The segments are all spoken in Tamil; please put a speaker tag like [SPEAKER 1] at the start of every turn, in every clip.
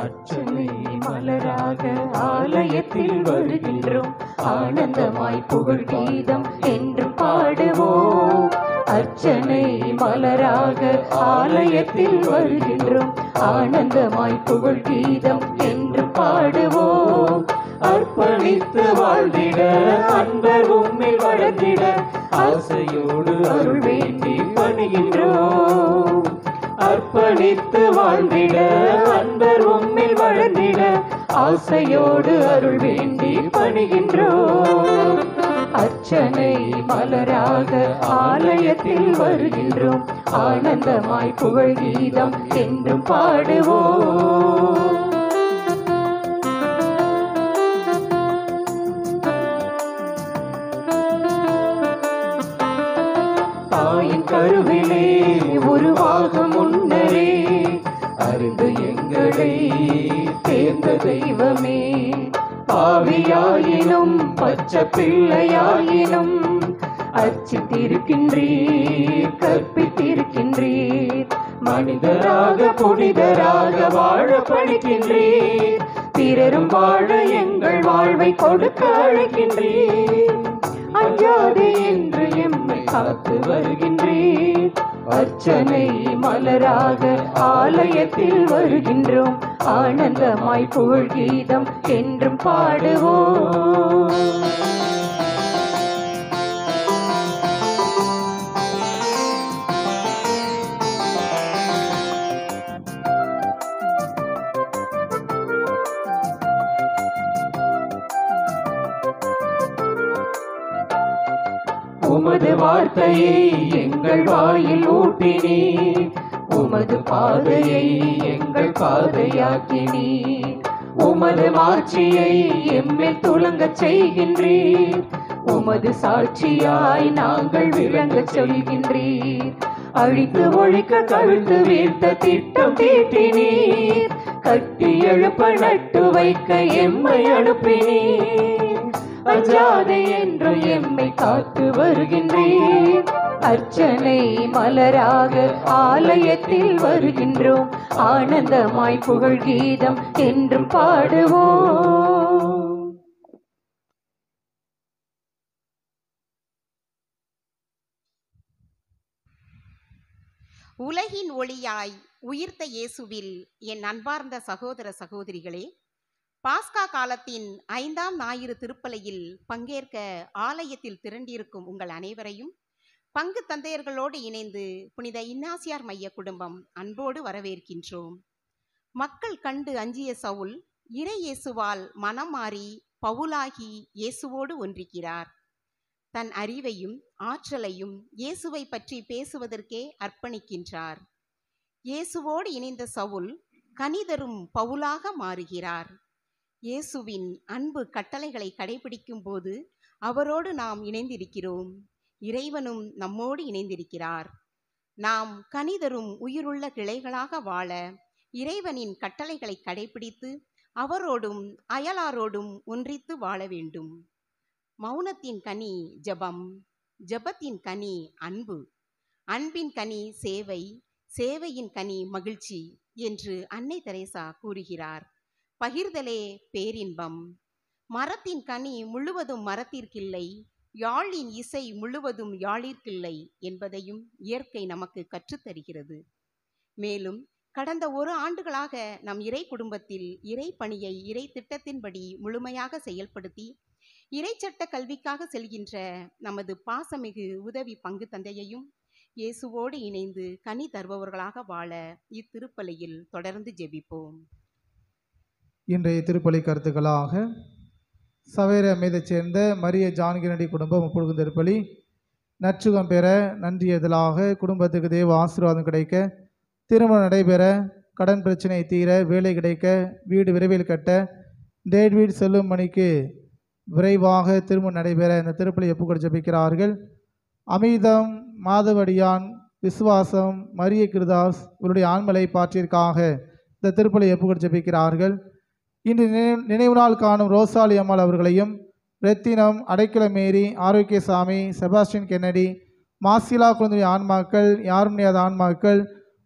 [SPEAKER 1] அர்ச்சனை மலராக ஆலயத்தில் வருகின்றோம், ஆனந்தமாய் புகழ் கீதம் என்று பாடுவோம். அர்ச்சனை மலராக ஆலயத்தில் வருகின்றோம், ஆனந்தமாய் புகழ் கீதம் என்று பாடுவோம். அர்ப்பணித்து வாழ்ந்திட அன்பர் உம்மில் வளர்ந்திட ஆசையோடு அருள் வேண்டி பணிகின்றோம். அர்ப்பணித்து வாழ்ந்திட அன்பர் உம்மில் வளர்ந்திட ஆசையோடு அருள் வேண்டி பணிகின்றோம். அர்ச்சனை மலராக ஆலயத்தில் வருகின்றோம், ஆனந்தமாய் புகழ் கீதம் என்று பாடுவோம். தாயின் கருவிலே உருவாகும் முன்னரே அறிந்து எங்களை தேர்ந்த தெய்வமே, பாவியாயினும் பச்சை பிள்ளையாயினும் அர்ச்சித்திருக்கின்றீர், கற்பித்திருக்கின்றீர். மனிதராக புனிதராக வாழ படிக்கின்றீர், பிறரும் வாழ எங்கள் வாழ்வை கொடுக்க அழைக்கின்றீர். அஞ்சாதே என்று எம்மை காத்து வருகின்றீர். அர்ச்சனை மலராக ஆலயத்தில் வருகின்றோம், ஆனந்தமாய் புகழ் கீதம் என்றும் பாடுவோம். உமது வார்த்தையை எங்கள் வாயில் ஊட்டினீர், உமது பாதையை எங்கள் பாதையாக்கினீர். உமது மாட்சியை எம்மில் துலங்கச் செய்கின்றீர், உமது சாட்சியாய் நாங்கள் விளங்கச் சொல்கின்றீர். அழித்து ஒழிக்க கவிழ்த்து வீழ்த்த திட்டம் தீட்டினீர், கட்டி எழுப்ப நட்டு வைக்க எம்மை அனுப்பினீர். அஞ்சாதே என்று எம்மை காத்து வருகின்றீர். அர்ச்சனை மலராக ஆலயத்தில் வருகின்றோம், ஆனந்தமாய் புகழ் கீதம் என்றும் பாடுவோம்.
[SPEAKER 2] உலகின் ஒளியாய் உயிர்த்த இயேசுவில் என் அன்பார்ந்த சகோதர சகோதரிகளே, பாஸ்கா காலத்தின் 5ஆம் ஞாயிறு திருப்பலியில் பங்கேற்க ஆலயத்தில் திரண்டிருக்கும் உங்கள் அனைவரையும் பங்கு தந்தையர்களோடு இணைந்து புனித இன்னாசியார் மைய குடும்பம் அன்போடு வரவேற்கின்றோம். மக்கள் கண்டு அஞ்சிய சவுல் இறை இயேசுவால் மனம் மாறி பவுலாகி இயேசுவோடு ஒன்றிக்கிறார். தன் அறிவையும் ஆற்றலையும் இயேசுவை பற்றி பேசுவதற்கே அர்ப்பணிக்கின்றார். இயேசுவோடு இணைந்த சவுல் கனிதரும் பவுலாக மாறுகிறார். இயேசுவின் அன்பு கட்டளைகளை கடைபிடிக்கும் போது அவரோடு நாம் இணைந்திருக்கிறோம், இறைவனும் நம்மோடு இணைந்திருக்கிறார். நாம் கனிதரும் உயிருள்ள கிளைகளாக வாழ இறைவனின் கட்டளைகளை கடைபிடித்து அவரோடும் அயலாரோடும் ஒன்றித்து வாழ வேண்டும். மௌனத்தின் கனி ஜெபம், ஜெபத்தின் கனி அன்பு, அன்பின் கனி சேவை, சேவையின் கனி மகிழ்ச்சி என்று அன்னை தெரேசா கூறுகிறார். பகிர்தலே பேரின்பம். மரத்தின் கனி முழுவதும் மரத்திற்கில்லை, யாழின் இசை முழுவதும் யாழிற்கில்லை என்பதையும் இயற்கை நமக்கு கற்றுத்தருகிறது. மேலும் கடந்த 1 ஆண்டுகளாக நம் இறை குடும்பத்தில் இறை பணியை இறை திட்டத்தின்படி முழுமையாக செயல்படுத்தி இறைச்சட்ட கல்விக்காக செல்கின்ற நமது பாசமிகு உதவி பங்கு தந்தையையும் இயேசுவோடு இணைந்து கனி தருபவர்களாக வாழ இத்திருப்பலியில் தொடர்ந்து ஜெபிப்போம்.
[SPEAKER 3] இன்றைய திருப்பலி கருத்துக்களாக சவேர அமைதைச் சேர்ந்த மரிய ஜான்கிரடி குடும்பம் ஒப்புடுக்கும் திருப்பலி. நற்சுகம் பெற, நன்றியதலாக குடும்பத்துக்கு தேவ ஆசீர்வாதம் கிடைக்க, திருமணம் நடைபெற, கடன் பிரச்சனை தீர, வேலை கிடைக்க, வீடு விரைவில் கட்ட, டேவிட் செல்லும் மணிக்கு விரைவாக திருமணம் நடைபெற இந்த திருப்பலி ஒப்புக்கொடு ஜெபிக்கிறார்கள். அமிர்தம், மாதவடியான், விசுவாசம், மரிய கிருதாஸ் இவருடைய ஆண்மலை பாற்றிற்காக இந்த திருப்பலி ஒப்புக்கொடு ஜெபிக்கிறார்கள். இன்று நினைவு நாள் காணும் ரோசாலி அம்மாள் அவர்களையும், ரத்தினம், அடைக்கலமேரி, ஆரோக்கியசாமி, செபாஸ்டின் கென்னடி, மாசிலா குழந்தை ஆன்மாக்கள், யாரும் முடியாத ஆன்மாக்கள்,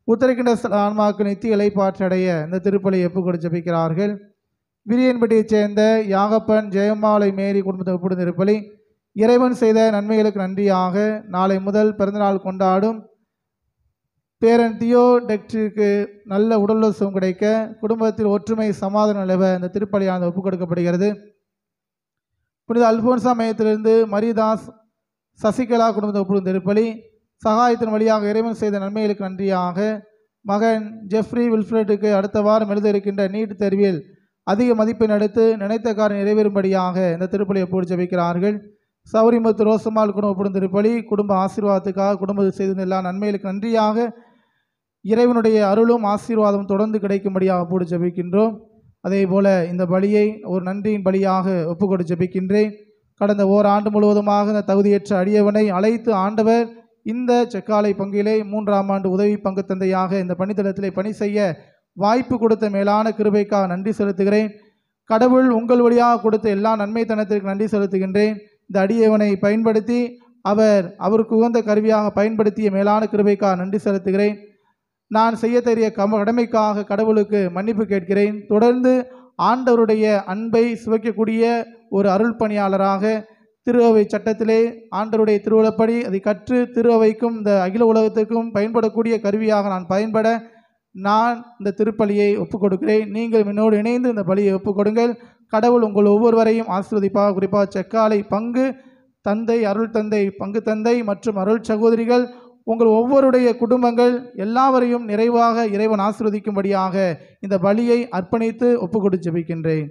[SPEAKER 3] உத்தரக்கிண்ட ஆன்மாவுக்கு நித்திய இளைப்பாற்றடைய இந்த திருப்பலியை ஒப்புக்கொடு ஜெபிக்கிறார்கள். விரியன்பட்டியைச் சேர்ந்த யாகப்பன் ஜெயமாலை மேரி குடும்பத்தை ஒப்புக்கொடு திருப்பலி. இறைவன் செய்த நன்மைகளுக்கு நன்றியாக நாளை முதல் பிறந்தநாள் கொண்டாடும் பேரன் தியோ டெக்டிற்கு நல்ல உடலுறவு கிடைக்க, குடும்பத்தில் ஒற்றுமை சமாதானம் நிலவ இந்த திருப்பலியானது ஒப்புக் கொடுக்கப்படுகிறது. புனித அல்போன்சா மையத்திலிருந்து மரிதாஸ் சசிகலா குடும்பத்தை ஒப்புக்கொடு திருப்பலி. சகாயத்தின் வழியாக இறைவன் செய்த நன்மைகளுக்கு நன்றியாக மகன் ஜெஃப்ரி வில்ஃப்ரெட்டுக்கு அடுத்த வாரம் எழுத இருக்கின்ற நீட் தேர்வில் அதிக மதிப்பெண் எடுத்து நினைத்த காரியம் நிறைவேறும்படியாக இந்த திருப்பலியை ஒப்புக்கொடு ஜெபிக்கிறார்கள். சௌரிமுத்து ரோசமால் குடும்ப ஒப்புக்கொடு திருப்பலி. குடும்ப ஆசீர்வாதத்துக்காக குடும்பத்தில் செய்த எல்லா நன்மைகளுக்கு நன்றியாக இறைவனுடைய அருளும் ஆசீர்வாதம் தொடர்ந்து கிடைக்கும்படியாக ஒப்புக்கொடு ஜெபிக்கின்றோம். அதே போல இந்த பலியை ஒரு நன்றியின் பலியாக ஒப்புக்கொடு ஜெபிக்கின்றேன். கடந்த ஓராண்டு முழுவதுமாக இந்த தகுதியற்ற அடியவனை அழைத்து ஆண்டவர் இந்த செக்காலை பங்கிலே 3ஆம் ஆண்டு உதவி பங்கு தந்தையாக இந்த பணித்தளத்திலே பணி செய்ய வாய்ப்பு கொடுத்த மேலான கிருபைக்காக நன்றி செலுத்துகிறேன். கடவுள் உங்கள் வழியாக கொடுத்த எல்லா நன்மைத்தனத்திற்கு நன்றி செலுத்துகின்றேன். இந்த அடியவனை பயன்படுத்தி அவருக்கு உகந்த கருவியாக பயன்படுத்திய மேலான கிருபைக்காக நன்றி செலுத்துகிறேன். நான் செய்ய தெரிய கடமைக்காக கடவுளுக்கு மன்னிப்பு கேட்கிறேன். தொடர்ந்து ஆண்டவருடைய அன்பை சுவைக்கக்கூடிய ஒரு அருள் பணியாளராக திருஅவை சட்டத்திலே ஆண்டவருடைய திருவுளப்படி அதை கற்று திருஅவைக்கும் இந்த அகில உலகத்திற்கும் பயன்படக்கூடிய கருவியாக நான் பயன்பட நான் இந்த திருப்பலியை ஒப்புக் கொடுக்கிறேன். நீங்கள் என்னோடு இணைந்து இந்த பலியை ஒப்புக் கொடுங்கள். கடவுள் உங்கள் ஒவ்வொருவரையும் ஆசீர்வதிப்பாக. குறிப்பாக செக்காலை பங்கு தந்தை, அருள் தந்தை, பங்கு தந்தை மற்றும் அருள் சகோதரிகள், உங்கள் ஒவ்வொருடைய குடும்பங்கள் எல்லாவரையும் நிறைவாக இறைவன் ஆசீர்வதிக்கும்படியாக இந்த பலியை அர்ப்பணித்து ஒப்புக்கொடு ஜெபிக்கின்றேன்.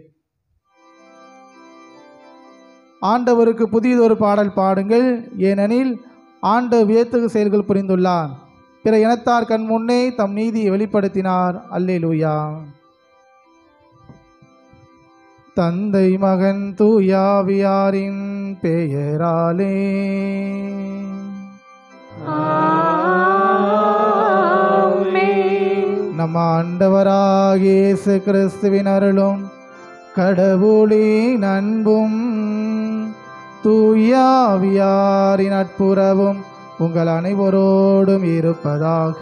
[SPEAKER 3] ஆண்டவருக்கு புதியதொரு பாடல் பாடுங்கள், ஏனெனில் ஆண்டவர் வியத்தகு செயல்கள் புரிந்துள்ளார். பிற இனத்தார் கண் முன்னே தம் நீதியை வெளிப்படுத்தினார். அல்லேலூயா. தந்தை மகன் தூயாவியாரின் பெயராலே நம் ஆண்டவராகிய இயேசு கிறிஸ்துவின் அருளும் கடவுளின் அன்பும் தூயாவியாரின் நட்புறவும் உங்கள் அனைவரோடும் இருப்பதாக.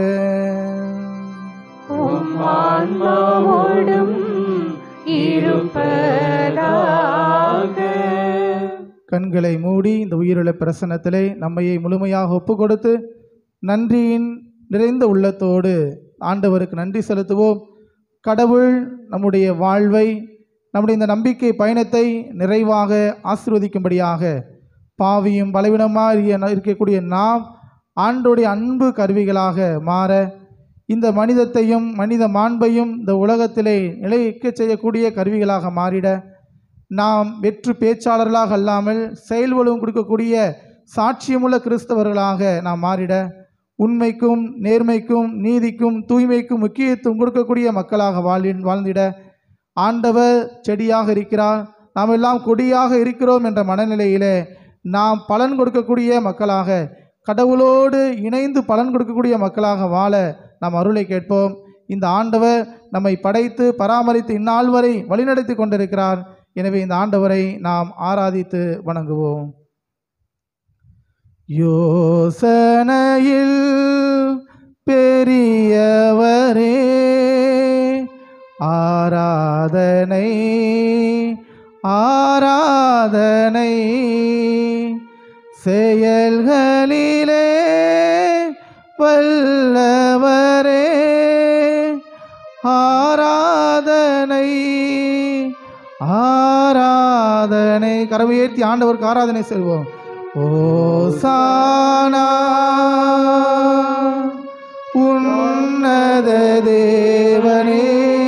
[SPEAKER 3] கண்களை மூடி இந்த உயிருள்ள பிரசன்னத்திலே நம்மையை முழுமையாக ஒப்பு கொடுத்து நன்றியின் நிறைந்த உள்ளத்தோடு ஆண்டவருக்கு நன்றி செலுத்துவோம். கடவுள் நம்முடைய வாழ்வை, நம்முடைய இந்த நம்பிக்கை பயணத்தை நிறைவாக ஆசீர்வதிக்கும்படியாக பாவியும் பலவீனமாக இருக்கக்கூடிய நாம் ஆண்டோடைய அன்பு கருவிகளாக மாற, இந்த மனிதத்தையும் மனித மாண்பையும் இந்த உலகத்திலே நிலைக்க செய்யக்கூடிய கருவிகளாக மாறிட, நாம் வெற்று பேச்சாளர்களாக அல்லாமல் செயல்வலும் கொடுக்கக்கூடிய சாட்சியமுள்ள கிறிஸ்தவர்களாக நாம் மாறிட, உண்மைக்கும் நேர்மைக்கும் நீதிக்கும் தூய்மைக்கும் முக்கியத்துவம் கொடுக்கக்கூடிய மக்களாக வாழ்ந்திட, ஆண்டவர் செடியாக இருக்கிறார், நாம் எல்லாம் கொடியாக இருக்கிறோம் என்ற மனநிலையிலே நாம் பலன் கொடுக்கக்கூடிய மக்களாக, கடவுளோடு இணைந்து பலன் கொடுக்கக்கூடிய மக்களாக வாழ நாம் அருளை கேட்போம். இந்த ஆண்டவர் நம்மை படைத்து பராமரித்து இந்நாள் வரை வழிநடத்தி கொண்டிருக்கிறார். எனவே இந்த ஆண்டவரை நாம் ஆராதித்து வணங்குவோம். யோசனையில் பெரியவரே ஆராதனை ஆராதனை, செயல்களிலே வல்லவரே ஆராதனை ஆராதனை. கரவை ஏற்றி ஆண்டவருக்கு ஆராதனை செய்வோம். ஓசானா உன்னத தேவனே,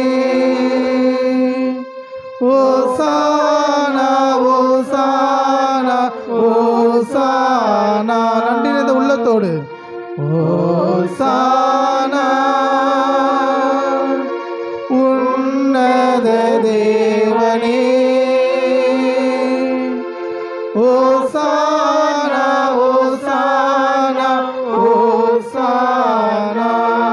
[SPEAKER 3] ஓசானா ஓசானா ஓசானா. நன்றி நிறைந்த உள்ளத்தோடு ஓசானா உன்னத தேவனே, ஓசானா ஓசானா ஓசானா.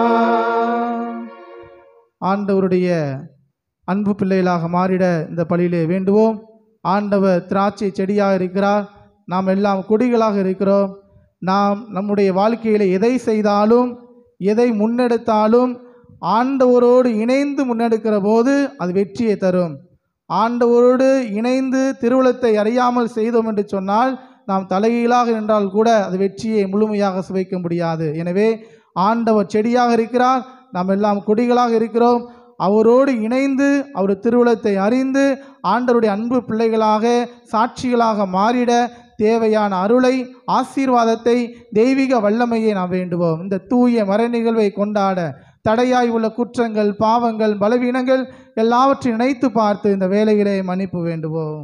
[SPEAKER 3] ஆண்டவருடைய அன்பு பிள்ளைகளாக மாறிட இந்த பலியிலே வேண்டுவோம். ஆண்டவர் திராட்சை செடியாக இருக்கிறார், நாம் எல்லாம் கொடிகளாக இருக்கிறோம். நாம் நம்முடைய வாழ்க்கையில் எதை செய்தாலும் எதை முன்னெடுத்தாலும் ஆண்டவரோடு இணைந்து முன்னெடுக்கிற போது அது வெற்றியை தரும். ஆண்டவரோடு இணைந்து திருவுளத்தை அறியாமல் செய்தோம் என்று சொன்னால் நாம் தலைகீழாக நின்றால் கூட அது வெற்றியை முழுமையாக சுவைக்க முடியாது. எனவே ஆண்டவர் செடியாக இருக்கிறார், நாம் எல்லாம் கொடிகளாக இருக்கிறோம். அவரோடு இணைந்து அவர் திருவுளத்தை அறிந்து ஆண்டவருடைய அன்பு பிள்ளைகளாக சாட்சிகளாக மாறிட தேவையான அருளை, ஆசீர்வாதத்தை, தெய்வீக வல்லமையை நாம் வேண்டுவோம். இந்த தூய மறை நிகழ்வை கொண்டாட தடையாய் உள்ள குற்றங்கள், பாவங்கள், பலவீனங்கள் எல்லாவற்றையும் நினைத்து பார்த்து இந்த வேளையிலே மன்னிப்பு வேண்டுவோம்.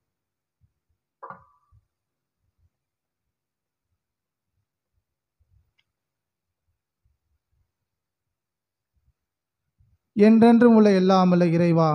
[SPEAKER 3] என்றென்றும் உள்ள எல்லாமல்ல இறைவா,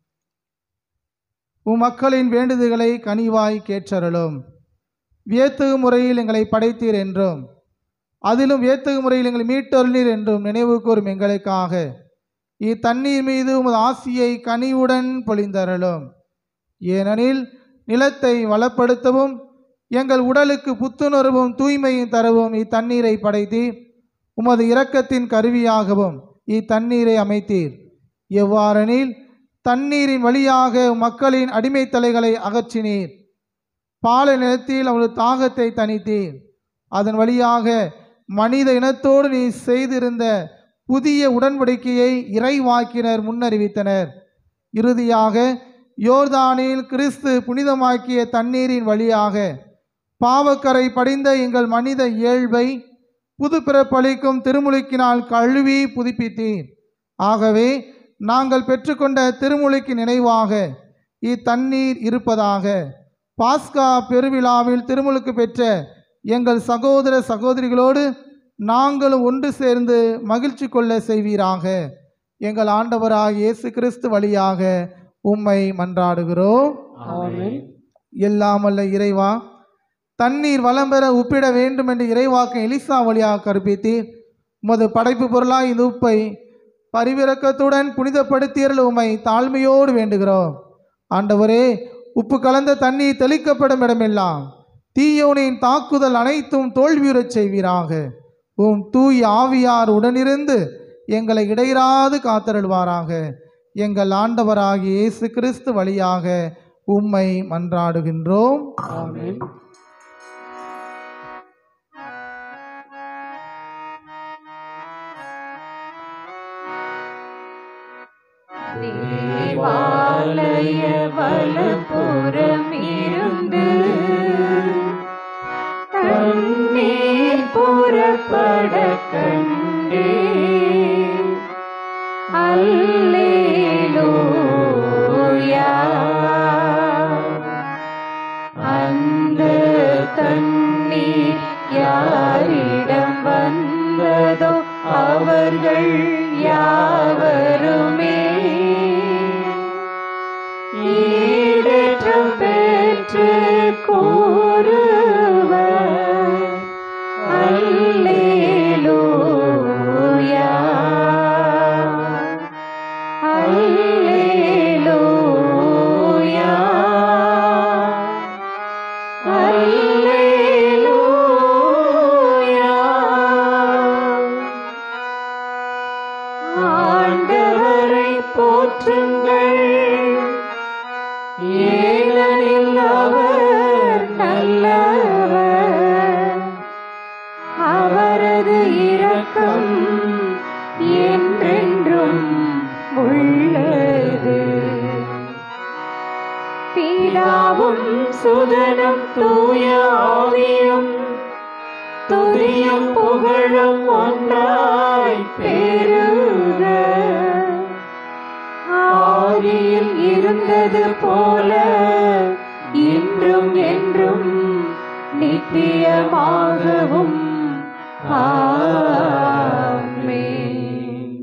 [SPEAKER 3] உம் மக்களின் வேண்டுதல்களை கனிவாய் கேற்றருளும். வியத்தகு முறையில் எங்களை படைத்தீர் என்றும் அதிலும் வியத்தகு முறையில் எங்களை மீட்டருளீர் என்றும் நினைவு கூறும் எங்களுக்காக இத்தண்ணீர் மீது உமது ஆசியை கனிவுடன் பொழிந்தருளும். ஏனெனில் நிலத்தை வளப்படுத்தவும் எங்கள் உடலுக்கு புத்துணர்வும் தூய்மையும் தரவும் இத்தண்ணீரை படைத்தீர். உமது இரக்கத்தின் கருவியாகவும் இத்தண்ணீரை அமைத்தீர். எவ்வாறெனில் தண்ணீரின் வழியாக மக்களின் அடிமைத்தலைகளை அகற்றினீர். பாலை நிலத்தில் அவரது தாகத்தை தணித்தீர். அதன் வழியாக மனித இனத்தோடு நீ செய்திருந்த புதிய உடன்படிக்கையை இறைவாக்கினர் முன்னறிவித்தனர். இறுதியாக யோர்தானில் கிறிஸ்து புனிதமாக்கிய தண்ணீரின் வழியாக பாவக்கரை படிந்த எங்கள் மனித இயல்பை புது பிறப்பளிக்கும் திருமுழுக்கினால் கழுவி புதுப்பித்தீர். ஆகவே நாங்கள் பெற்றுக்கொண்ட திருமுழுக்கின் நினைவாக இத்தண்ணீர் இருப்பதாக. பாஸ்கா பெருவிழாவில் திருமுழுக்கு பெற்ற எங்கள் சகோதர சகோதரிகளோடு நாங்களும் ஒன்று சேர்ந்து மகிழ்ச்சி கொள்ள செய்வீராக. எங்கள் ஆண்டவராகிய இயேசு கிறிஸ்து வழியாக உம்மை மன்றாடுகிறோம். எல்லாமல்ல இறைவா, தண்ணீர் வளம் பெற உப்பிட வேண்டும் என்று இறைவாக்கு எலிசா வழியாக கற்பித்தீர். உமது படைப்பு பொருளாய் இந்த உப்பை பரிவிரக்கத்துடன் புனிதப்படுத்தியர்கள் உம்மை தாழ்மையோடு வேண்டுகிறோம். ஆண்டவரே, உப்பு கலந்த தண்ணீர் தெளிக்கப்படும் இடமெல்லாம் தீயோனின் தாக்குதல் அனைத்தும் தோல்வியுறச் செய்வீராக. உம் தூய் ஆவியார் உடனிருந்து எங்களை இடையராது காத்தருள்வாராக. எங்கள் ஆண்டவராகிய இயேசு கிறிஸ்து வழியாக உம்மை மன்றாடுகின்றோம். ஆமென்.
[SPEAKER 1] தேவாலய வலப்புறம் இருந்து தண்ணீர் புறப்பட கண்டே. அல்லேலூயா. அந்த தண்ணீர் யாரிடம் வந்ததோ அவர்கள் யாவருமே ஈடேற்றம் பெற்று கூறுவர் அல்லேலூயா, அல்லேலூயா, அல்லேலூயா. ஆண்டவரை போற்றுங்கள், ஏனெனில் அவர் நல்லவர், அவரது இரக்கம் என்றென்றும் உள்ளது. பிதாவும் சுதனும் தூய ஆவியும் துதியும் புகழும் ஒன்றாய் பெருக. ஆதியில் இருந்தது போல இன்றும் என்றும் நித்தியமாகவும் ஆமென்.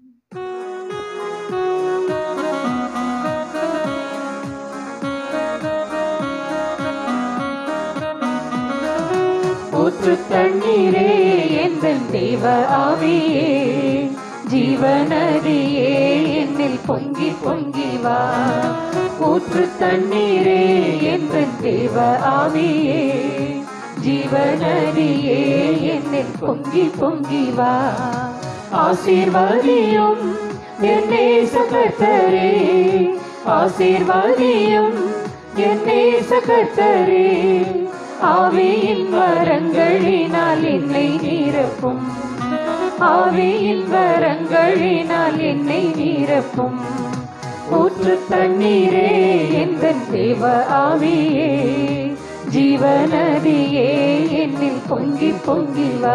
[SPEAKER 1] ஊற்று தண்ணீரே எந்தன் தேவ ஆவியே, ஜீவநதியே என்னில் பொங்கி பொங்கி வா. ஊற்று தண்ணீரே எந்தன் தேவ ஆவியே, ஜீவநதியே என்னில் பொங்கி பொங்கி வா. ஆசீர்வதியும் என் நேச கர்த்தரே, ஆசீர்வதியும் என் நேச கர்த்தரே. ஆவியின் வரங்களினால் என்னை நிரப்பும், ஆவியின் வரங்களினால் என்னை நிரப்பும். ஊற்று தண்ணீரே எந்தன் தேவ ஆவியே, ஜீவநதியே என்னில் பொங்கி பொங்கி வா.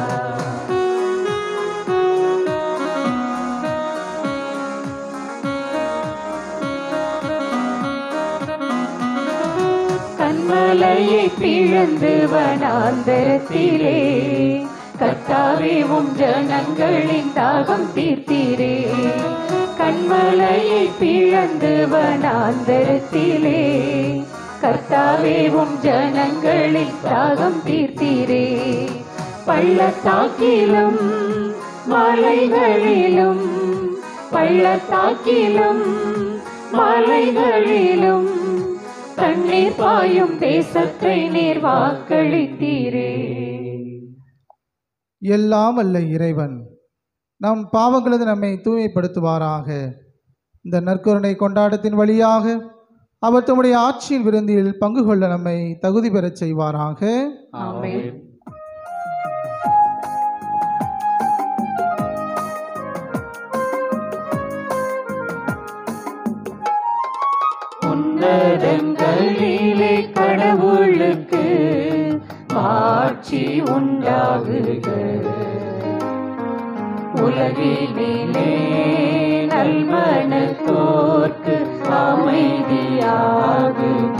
[SPEAKER 1] கண்மலையை பிளந்து வனாந்தரத்திலே, கர்த்தாவே உம் ஜனங்களின் தாகம் தீர்த்தீரே. கண்மலையை பிளந்து வனாந்தரத்திலே, கர்த்தாவே உம் ஜனங்களின் தாகம் தீர்த்தீரே. பள்ளத்தாக்கிலும் மலைகளிலும், பள்ளத்தாக்கிலும் மலைகளிலும் தண்ணீர் பாயும் தேசத்தை நீர் வாக்களித்தீரே.
[SPEAKER 3] எல்லாம் அல்ல இறைவன் நம் பாவங்களது நம்மை தூய்மைப்படுத்துவாராக. இந்த நற்கருணை கொண்டாட்டத்தின் வழியாக அவர் தம்முடைய ஆட்சியின் விருந்தில் பங்கு கொள்ள நம்மை தகுதி பெறச் செய்வாராக.
[SPEAKER 1] ஆமென். உன்னதங்களிலே கடவுளுக்கு ஆட்சி உண்டாகுக. உலகினிலே நல்மனத்தோர்க்கு அமைதியாகுக.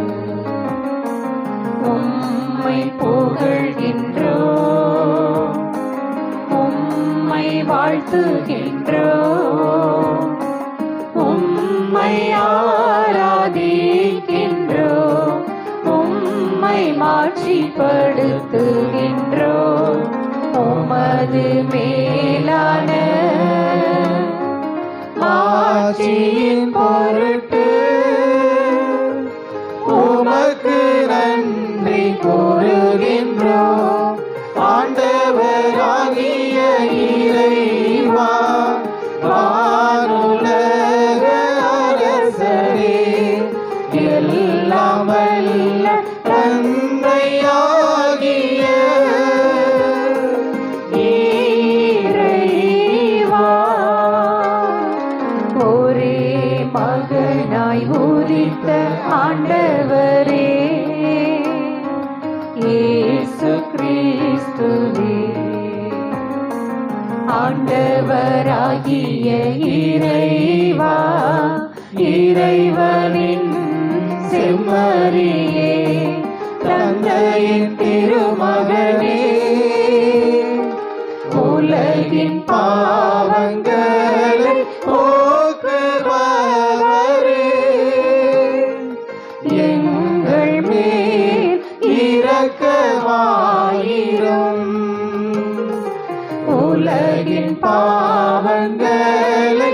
[SPEAKER 1] உம்மை புகழ்கின்றோம், உம்மை வாழ்த்துகின்றோம், உம்மை ஆராதிக்கின்றோம், உம்மை மாட்சிப்படுத்துகின்றோம். உமது மேலான ஆட்சியின் பொருட்டு உமக்கு நன்றி கூறுகின்றோம். ஆண்டவராகிய இறைவா, வானுலக அரசரே, எல்லாம் வல்ல தந்தையாகிய இறைவா, ஒரே மகனாய் உதித்த ஆண்டவரே, இயேசு கிறிஸ்துவே, ஆண்டவராகிய இறைவா, இறைவனின் செம்மறியே, தந்தையின் திருமகனே, உலகின் பாவங்களை போக்குபவரே, எங்கள் மேல் இரக்கமாயிரும். உலகின் பாவங்களை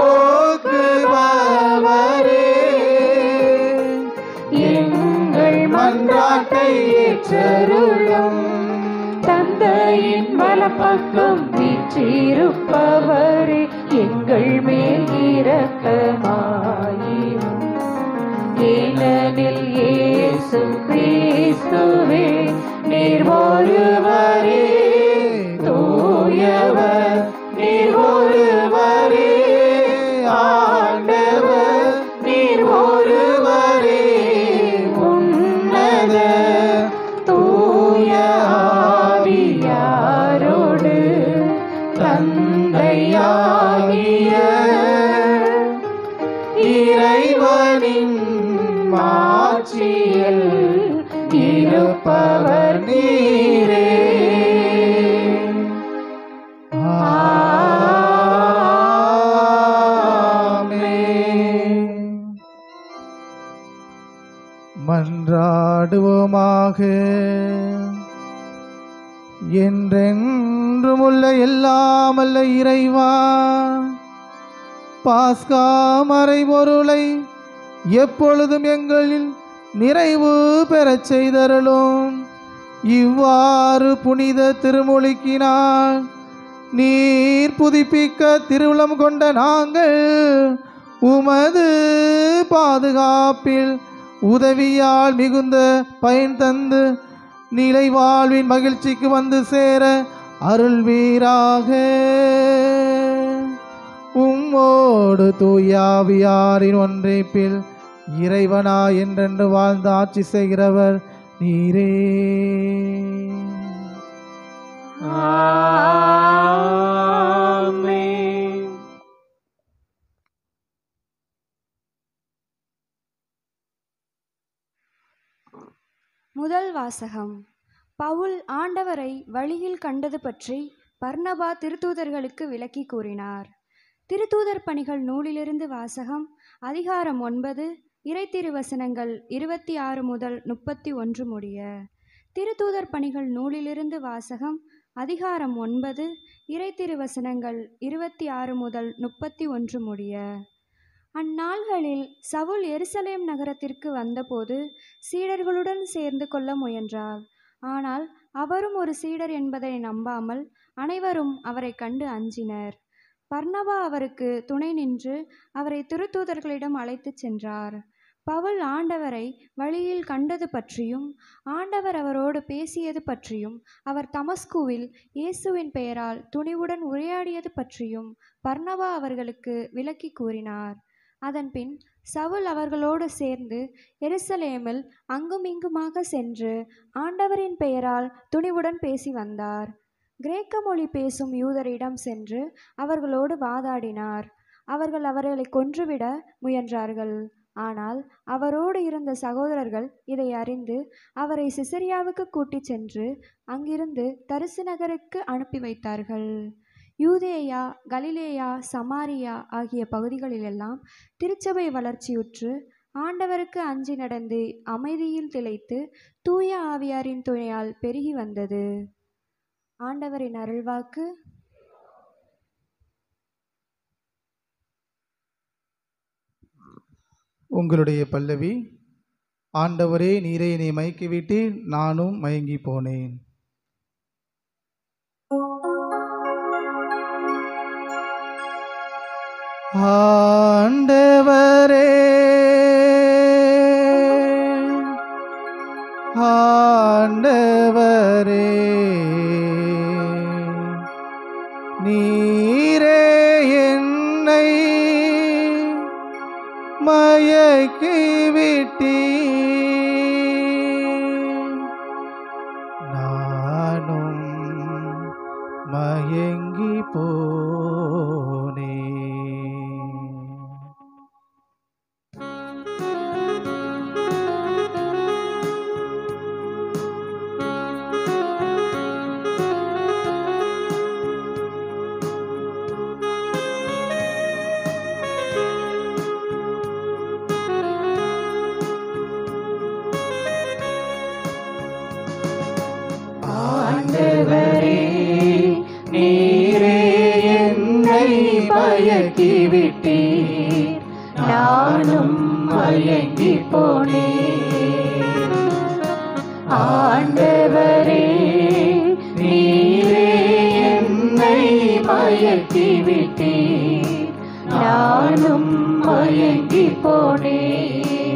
[SPEAKER 1] போக்குபவரே, எங்கள் மன்றாட்டை ஏற்றருளும். தந்தையின் வலப்பக்கம் வீற்றிருப்பவரே, எங்கள் மேல் இரக்கமாயிரும். ஏனெனில் இயேசு கிறிஸ்துவே நீர் ஒருவரே தூயவர், நீர் ஒருவரே ஆண்டவர், நீர் ஒருவரே உன்னத தூய ஆவியாரோடு தந்தையாகிய இறைவனின் மாட்சியில் இருப்பவர் நீரே. மன்றாடுவோமாக. என்றென்றுமுள்ள எல்லாமல்ல இறைவா, பாஸ்கா மறைபொருளை எப்பொழுதும் எங்களில் நிறைவு பெறச் செய்தருளும். இவ்வாறு புனித திருமொழிக்கினால் நீர் புதுப்பிக்க திருவுளம் கொண்ட நாங்கள் உமது பாதுகாப்பில் உதவியால் மிகுந்த பயன் தந்து நிலை வாழ்வின் மகிழ்ச்சிக்கு வந்து சேர அருள்வீராக. உம்மோடு தூயாவியாரின் ஒன்றைப்பில் இறைவனா என்றென்று வாழ்ந்து ஆட்சி செய்கிறவர் நீரே.
[SPEAKER 4] ஆமென்.
[SPEAKER 5] முதல் வாசகம். பவுல் ஆண்டவரை வழியில் கண்டது பற்றி பர்னபா திருத்தூதர்களுக்கு விளக்கி கூறினார். திருத்தூதர் பணிகள் நூலிலிருந்து வாசகம். அதிகாரம் 9, இறைத்திருவசனங்கள் 26 முதல் 31 முடிய. திருத்தூதர் பணிகள் நூலிலிருந்து வாசகம். அதிகாரம் 9, இறைத்திருவசனங்கள் 26 முதல் 31 முடிய. அந்நாள்களில் சவுல் எருசலேம் நகரத்திற்கு வந்தபோது சீடர்களுடன் சேர்ந்து கொள்ள முயன்றார். ஆனால் அவரும் ஒரு சீடர் என்பதை நம்பாமல் அனைவரும் அவரை கண்டு அஞ்சினர். பர்னபா அவருக்கு துணை நின்று அவரை திருத்தூதர்களிடம் அழைத்துச் சென்றார். பவுல் ஆண்டவரை வழியில் கண்டது பற்றியும் ஆண்டவர் அவரோடு பேசியது பற்றியும் அவர் தமஸ்குவில் இயேசுவின் பெயரால் துணிவுடன் உரையாடியது பற்றியும் பர்னபா அவர்களுக்கு விளக்கி கூறினார். அதன்பின் சவுல் அவர்களோடு சேர்ந்து எருசலேமில் அங்குமிங்குமாக சென்று ஆண்டவரின் பெயரால் துணிவுடன் பேசி வந்தார். கிரேக்க மொழி பேசும் யூதரிடம் சென்று அவர்களோடு வாதாடினார். அவர்கள் அவர்களை கொன்றுவிட முயன்றார்கள். ஆனால் அவரோடு இருந்த சகோதரர்கள் இதை அறிந்து அவரை சிசரியாவுக்கு கூட்டிச் சென்று அங்கிருந்து தரிசு நகருக்கு அனுப்பி வைத்தார்கள். யூதேயா, கலிலேயா, சமாரியா ஆகிய பகுதிகளிலெல்லாம் திருச்சபை வளர்ச்சியுற்று ஆண்டவருக்கு அஞ்சி நடந்து அமைதியில் திளைத்து தூய ஆவியாரின் துணையால் பெருகி வந்தது. ஆண்டவரின் அருள்வாக்கு.
[SPEAKER 1] உங்களுடைய பல்லவி. ஆண்டவரே, நீரே என்னை மயக்கிவிட்டீர், நானும் மயங்கி போனேன். ஆண்டவரே, ஆண்டவரே, நீரே என்னை மயக்கிவிட்டீர், நானும் மயங்கி போனேன்.
[SPEAKER 4] ஆண்டவரே, நீரே என்னை மயக்கிவிட்டீர், நானும் மயங்கி போனேன். ஆண்டவரே, நீரே என்னை மயக்கிவிட்டீர், நானும் மயங்கி போனேன்.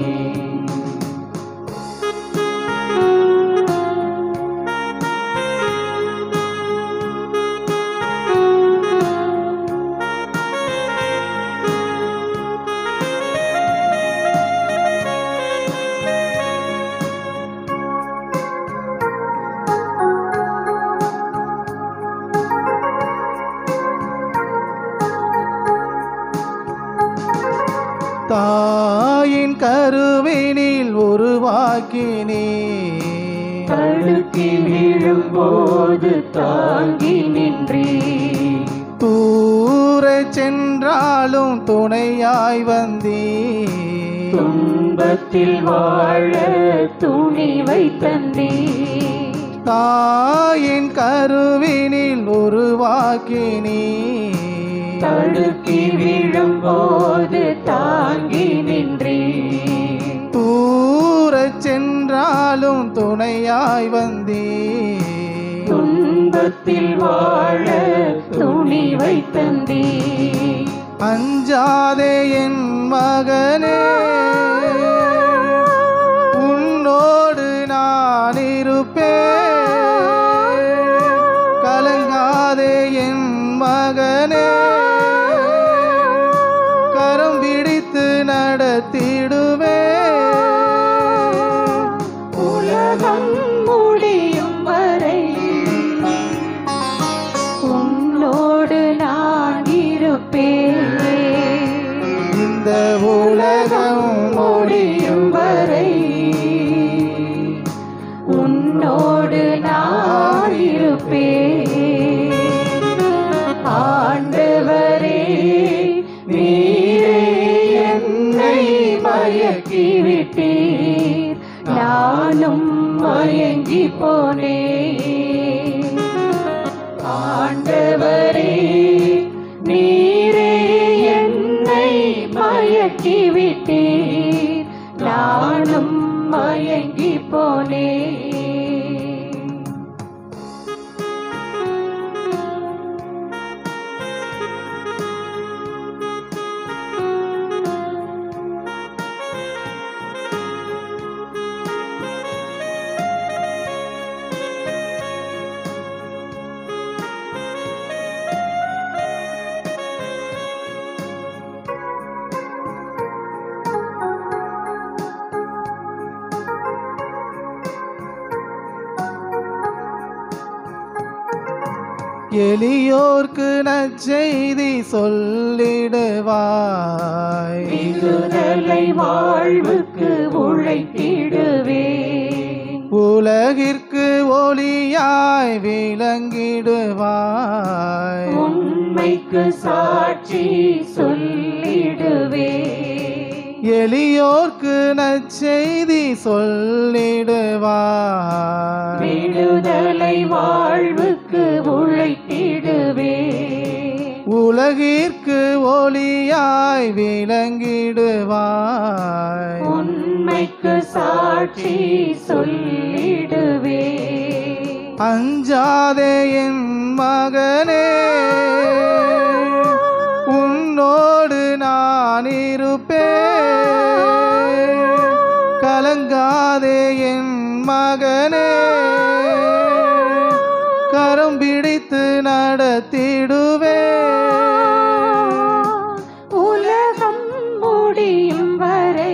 [SPEAKER 1] தாயின் கருவினில் உருவாக்கினே,
[SPEAKER 4] தடுக்கி விழும்போது தாங்கி நின்றீர்,
[SPEAKER 1] தூரச் சென்றாலும் துணையாய் வந்தீர்,
[SPEAKER 4] துன்பத்தில் வாழ துணிவை தந்தீர்.
[SPEAKER 1] தாயின் கருவினில் உருவாக்கினே,
[SPEAKER 4] தடுக்கி விழும்போது தாங்கி நின்றீர்,
[SPEAKER 1] தூரச்
[SPEAKER 3] சென்றாலும் துணையாய் வந்தே.
[SPEAKER 4] துன்பத்தில் வாழ துணிவை தந்தே.
[SPEAKER 3] அஞ்சாதே என் மகனே, உன்னோடு நான் இருப்பேன். கலங்காதே என் மகனே, கரம் பிடித்து நடத்திடுவே.
[SPEAKER 4] உலகம் முடியும் வரை உன்னோடு நான் இருப்பேன்.
[SPEAKER 3] இந்த உலகம்
[SPEAKER 4] முடியும் வரை உன்னோடு நான் இருப்பேன். ஆண்டவரே, நீரே என்னை மயக்கிவிட்டீர், நானும் மயங்கி போனேன். ஆண்டவரே, நீரே என்னை மயக்கிவிட்டீர், நானும் மயங்கி போனேன்.
[SPEAKER 3] எளியோர்க்கு நற்செய்தி சொல்லிடுவாய்.
[SPEAKER 4] விடுதலை வாழ்வுக்கு உழைத்திடுவேன்.
[SPEAKER 3] உலகிற்கு ஒளியாய் விளங்கிடுவாய்.
[SPEAKER 4] உண்மைக்கு சாட்சி சொல்லிடுவேன்.
[SPEAKER 3] எளியோர்க்கு நற்செய்தி சொல்லிடுவாய்.
[SPEAKER 4] விடுதலை வாழ்வுக்கு உழைத்திடுவேன்.
[SPEAKER 3] உலகிற்கு ஒளியாய் விளங்கிடுவாய்.
[SPEAKER 4] உண்மைக்கு சாட்சி சொல்லிடுவேன்.
[SPEAKER 3] அஞ்சாதே என் மகனே, உன்னோடு நான் இருப்பேன். கலங்காதே என் மகனே, கரம் பிடித்து நடத்திடுவே.
[SPEAKER 4] உலகம் முடியும் வரை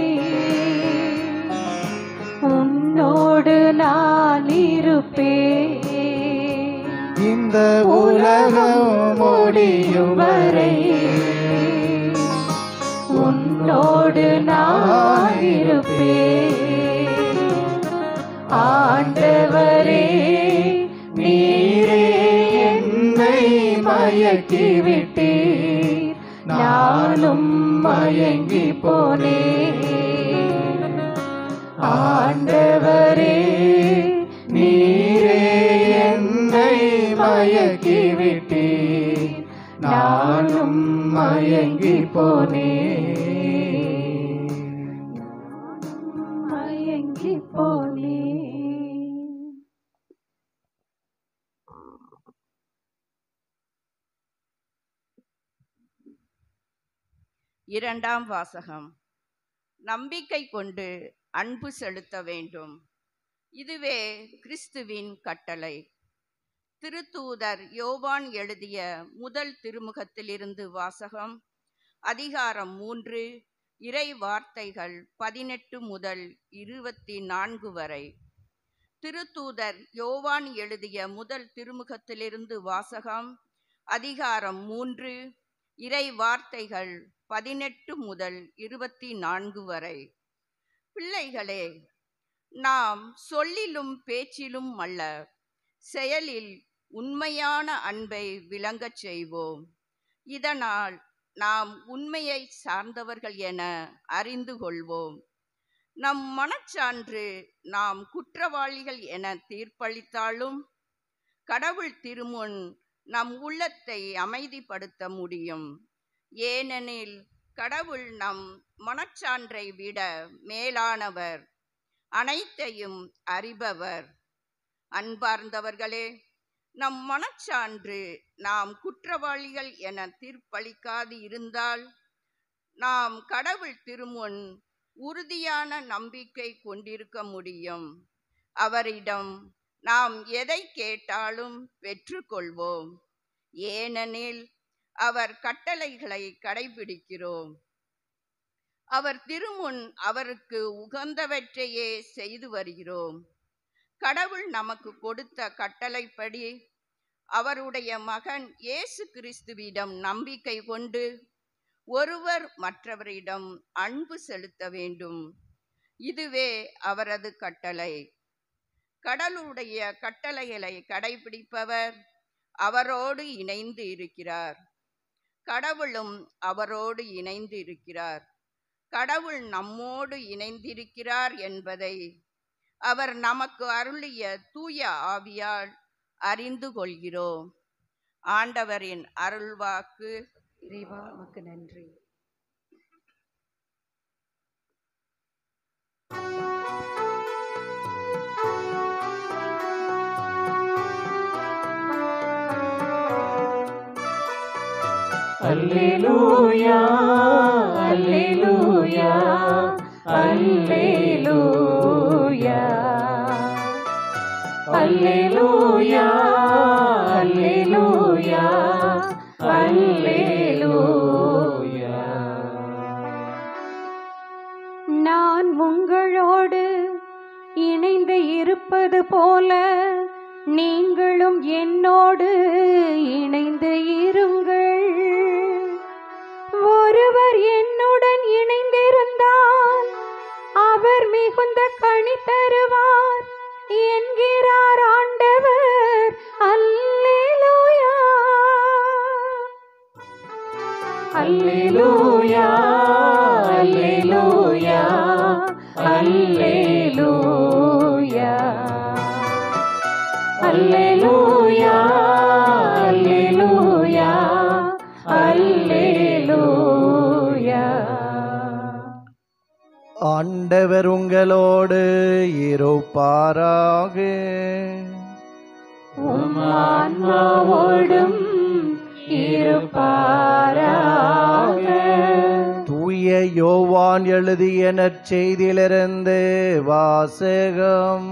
[SPEAKER 4] உன்னோடு நான் இருப்பேன்.
[SPEAKER 3] இந்த உலகம் முடியும் வரை
[SPEAKER 4] உன்னோடு நான் இருப்பேன். ஆண்டவரே, நீரே என்னை மயக்கிவிட்டீர், நானும் மயங்கி போனேன். ஆண்டவரே, நீரே என்னை மயக்கிவிட்டீர், நானும் மயங்கி போனேன். மயங்கி போனேன்.
[SPEAKER 6] இரண்டாம் வாசகம். நம்பிக்கை கொண்டு அன்பு செலுத்த வேண்டும். இதுவே கிறிஸ்துவின் கட்டளை. திருத்தூதர் யோவான் எழுதிய முதல் திருமுகத்திலிருந்து வாசகம். அதிகாரம் 3, இறை வார்த்தைகள் 18 முதல் 24 வரை. திருத்தூதர் யோவான் எழுதிய முதல் திருமுகத்திலிருந்து வாசகம். அதிகாரம் 3, இறை வார்த்தைகள் 18 முதல் 24 வரை. பிள்ளைகளே, நாம் சொல்லிலும் பேச்சிலும் அல்ல, செயலில் உண்மையான அன்பை விளங்கச் செய்வோம். இதனால் நாம் உண்மையை சார்ந்தவர்கள் என அறிந்து கொள்வோம். நம் மனச்சான்று நாம் குற்றவாளிகள் என தீர்ப்பளித்தாலும் கடவுள் திருமுன் நம் உள்ளத்தை அமைதிப்படுத்த முடியும். ஏனெனில் கடவுள் நம் மனச்சான்றை விட மேலானவர். அனைத்தையும் அறிபவர். அன்பார்ந்தவர்களே, நம் மனச்சான்று நாம் குற்றவாளிகள் என தீர்ப்பளிக்காது இருந்தால் நாம் கடவுள் திருமுன் உறுதியான நம்பிக்கை கொண்டிருக்க முடியும். அவரிடம் நாம் எதை கேட்டாலும் பெற்றுக்கொள்வோம். ஏனெனில் அவர் கட்டளைகளை கடைபிடிக்கிறோம். அவர் திருமுன் அவருக்கு உகந்தவற்றையே செய்து வருகிறோம். கடவுள் நமக்கு கொடுத்த கட்டளைப்படி அவருடைய மகன் இயேசு கிறிஸ்துவிடம் நம்பிக்கை கொண்டு ஒருவர் மற்றவரிடம் அன்பு செலுத்த வேண்டும். இதுவே அவரது கட்டளை. கடவுளுடைய கட்டளைகளை கடைபிடிப்பவர் அவரோடு இணைந்து இருக்கிறார். கடவுளும் அவரோடு இணைந்து இருக்கிறார். கடவுள் நம்மோடு இணைந்திருக்கிறார் என்பதை அவர் நமக்கு அருளிய தூய ஆவியால் அறிந்து கொள்கிறோம். ஆண்டவரின் அருள்வாக்கு.
[SPEAKER 4] இறைவா உமக்கு நன்றி.
[SPEAKER 7] அல்லேலூயா அல்லேலூயா அல்லேலூயா அல்லேலூயா அல்லேலூயா அல்லேலூயா.
[SPEAKER 4] நான் உங்களோடு இணைந்து இருப்பது போல நீங்களும் என்னோடு இணைந்து இருங்கள். ஒருவர் என்னுடன் இணைந்திருந்தால் அவர் மிகுந்த கனி தருவார் என்கிறார் ஆண்டவர். அல்லேலூயா
[SPEAKER 7] அல்லேலூயா அல்லேலூயா அல்லேலூயா அல்லேலூயா அல்லேலூயா அல்லேலூயா.
[SPEAKER 8] ஆண்டவர் உங்களோடு இருப்பாராக.
[SPEAKER 4] உம் ஆன்மாவோடும் இருப்பாராக.
[SPEAKER 8] தூய யோவான் எழுதிய நற்செய்தியிலிருந்து வாசகம்.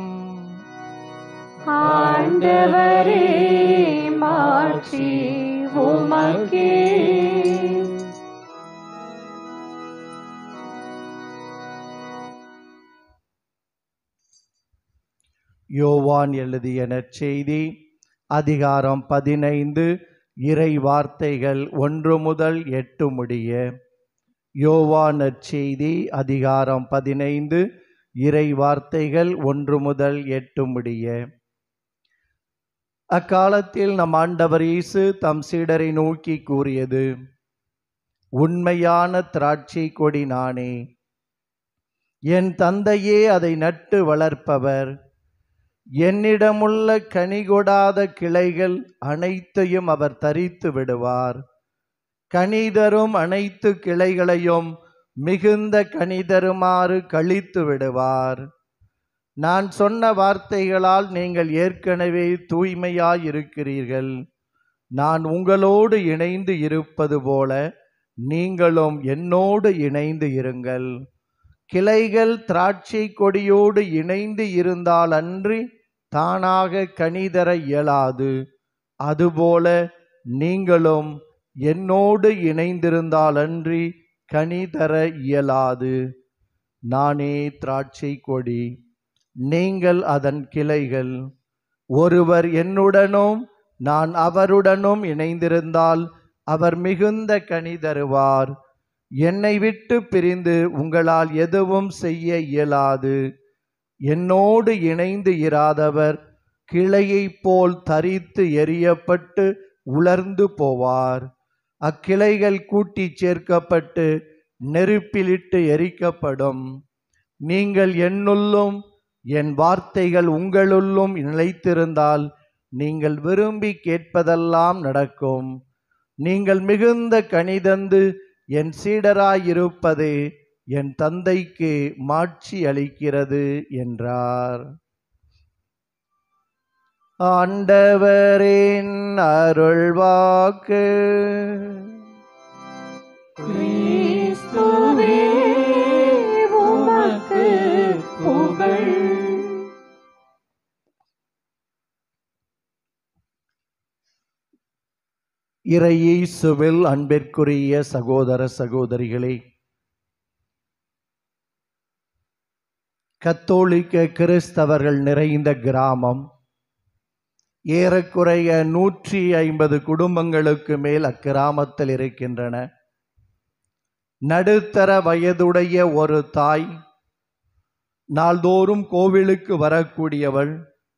[SPEAKER 4] ஆண்டவரே மாட்சி உமக்கே.
[SPEAKER 8] யோவான் எழுதிய நற்செய்தி அதிகாரம் 15 இறை வார்த்தைகள் 1 முதல் 8 முடிய. யோவான் நற்செய்தி அதிகாரம் 15 இறை வார்த்தைகள் 1 முதல் 8 முடிய. அக்காலத்தில் நம் ஆண்டவர் இயேசு தம் சீடரை நோக்கி கூறியது: உண்மையான திராட்சை கொடி நானே. என் தந்தையே அதை நட்டு வளர்ப்பவர். என்னிடமுள்ள கனி கொடாத கிளைகள் அனைத்தையும் அவர் தரித்து விடுவார். கனிதரும் அனைத்து கிளைகளையும் மிகுந்த கனிதருமாறு கழித்து விடுவார். நான் சொன்ன வார்த்தைகளால் நீங்கள் ஏற்கனவே தூய்மையாயிருக்கிறீர்கள். நான் உங்களோடு இணைந்து இருப்பது போல நீங்களும் என்னோடு இணைந்து இருங்கள். கிளைகள் திராட்சை கொடியோடு இணைந்து இருந்தால் அன்றி தானாக கனிதர இயலாது. அதுபோல நீங்களும் என்னோடு இணைந்திருந்தால் அன்றி கனிதர இயலாது. நானே திராட்சை கொடி, நீங்கள் அதன் கிளைகள். ஒருவர் என்னுடனும் நான் அவருடனும் இணைந்திருந்தால் அவர் மிகுந்த கனி தருவார். என்னை விட்டு பிரிந்து உங்களால் எதுவும் செய்ய இயலாது. என்னோடு இணைந்து இராதவர் கிளையைப் போல் தரித்து எறியப்பட்டு உலர்ந்து போவார். அக்கிளைகள் கூட்டி சேர்க்கப்பட்டு நெருப்பிலிட்டு எரிக்கப்படும். நீங்கள் என்னுள்ளும் என் வார்த்தைகள் உங்களுள்ளும் நிலைத்திருந்தால் நீங்கள் விரும்பி கேட்பதெல்லாம் நடக்கும். நீங்கள் மிகுந்த கனிதந்து என் சீடராயிருப்பதே என் தந்தைக்கு மாட்சி அளிக்கிறது என்றார். ஆண்டவரின் அருள்வாக்கு.
[SPEAKER 4] கிறிஸ்துவே உமக்கு புகழ்.
[SPEAKER 8] இறையேசுவில் அன்பிற்குரிய சகோதர சகோதரிகளே, கத்தோலிக்க கிறிஸ்தவர்கள் நிறைந்த கிராமம், ஏறக்குறைய 150 குடும்பங்களுக்கு மேல் அக்கிராமத்தில் இருக்கின்றன. நடுத்தர வயதுடைய ஒரு தாய், நாள்தோறும் கோவிலுக்கு வரக்கூடியவள்.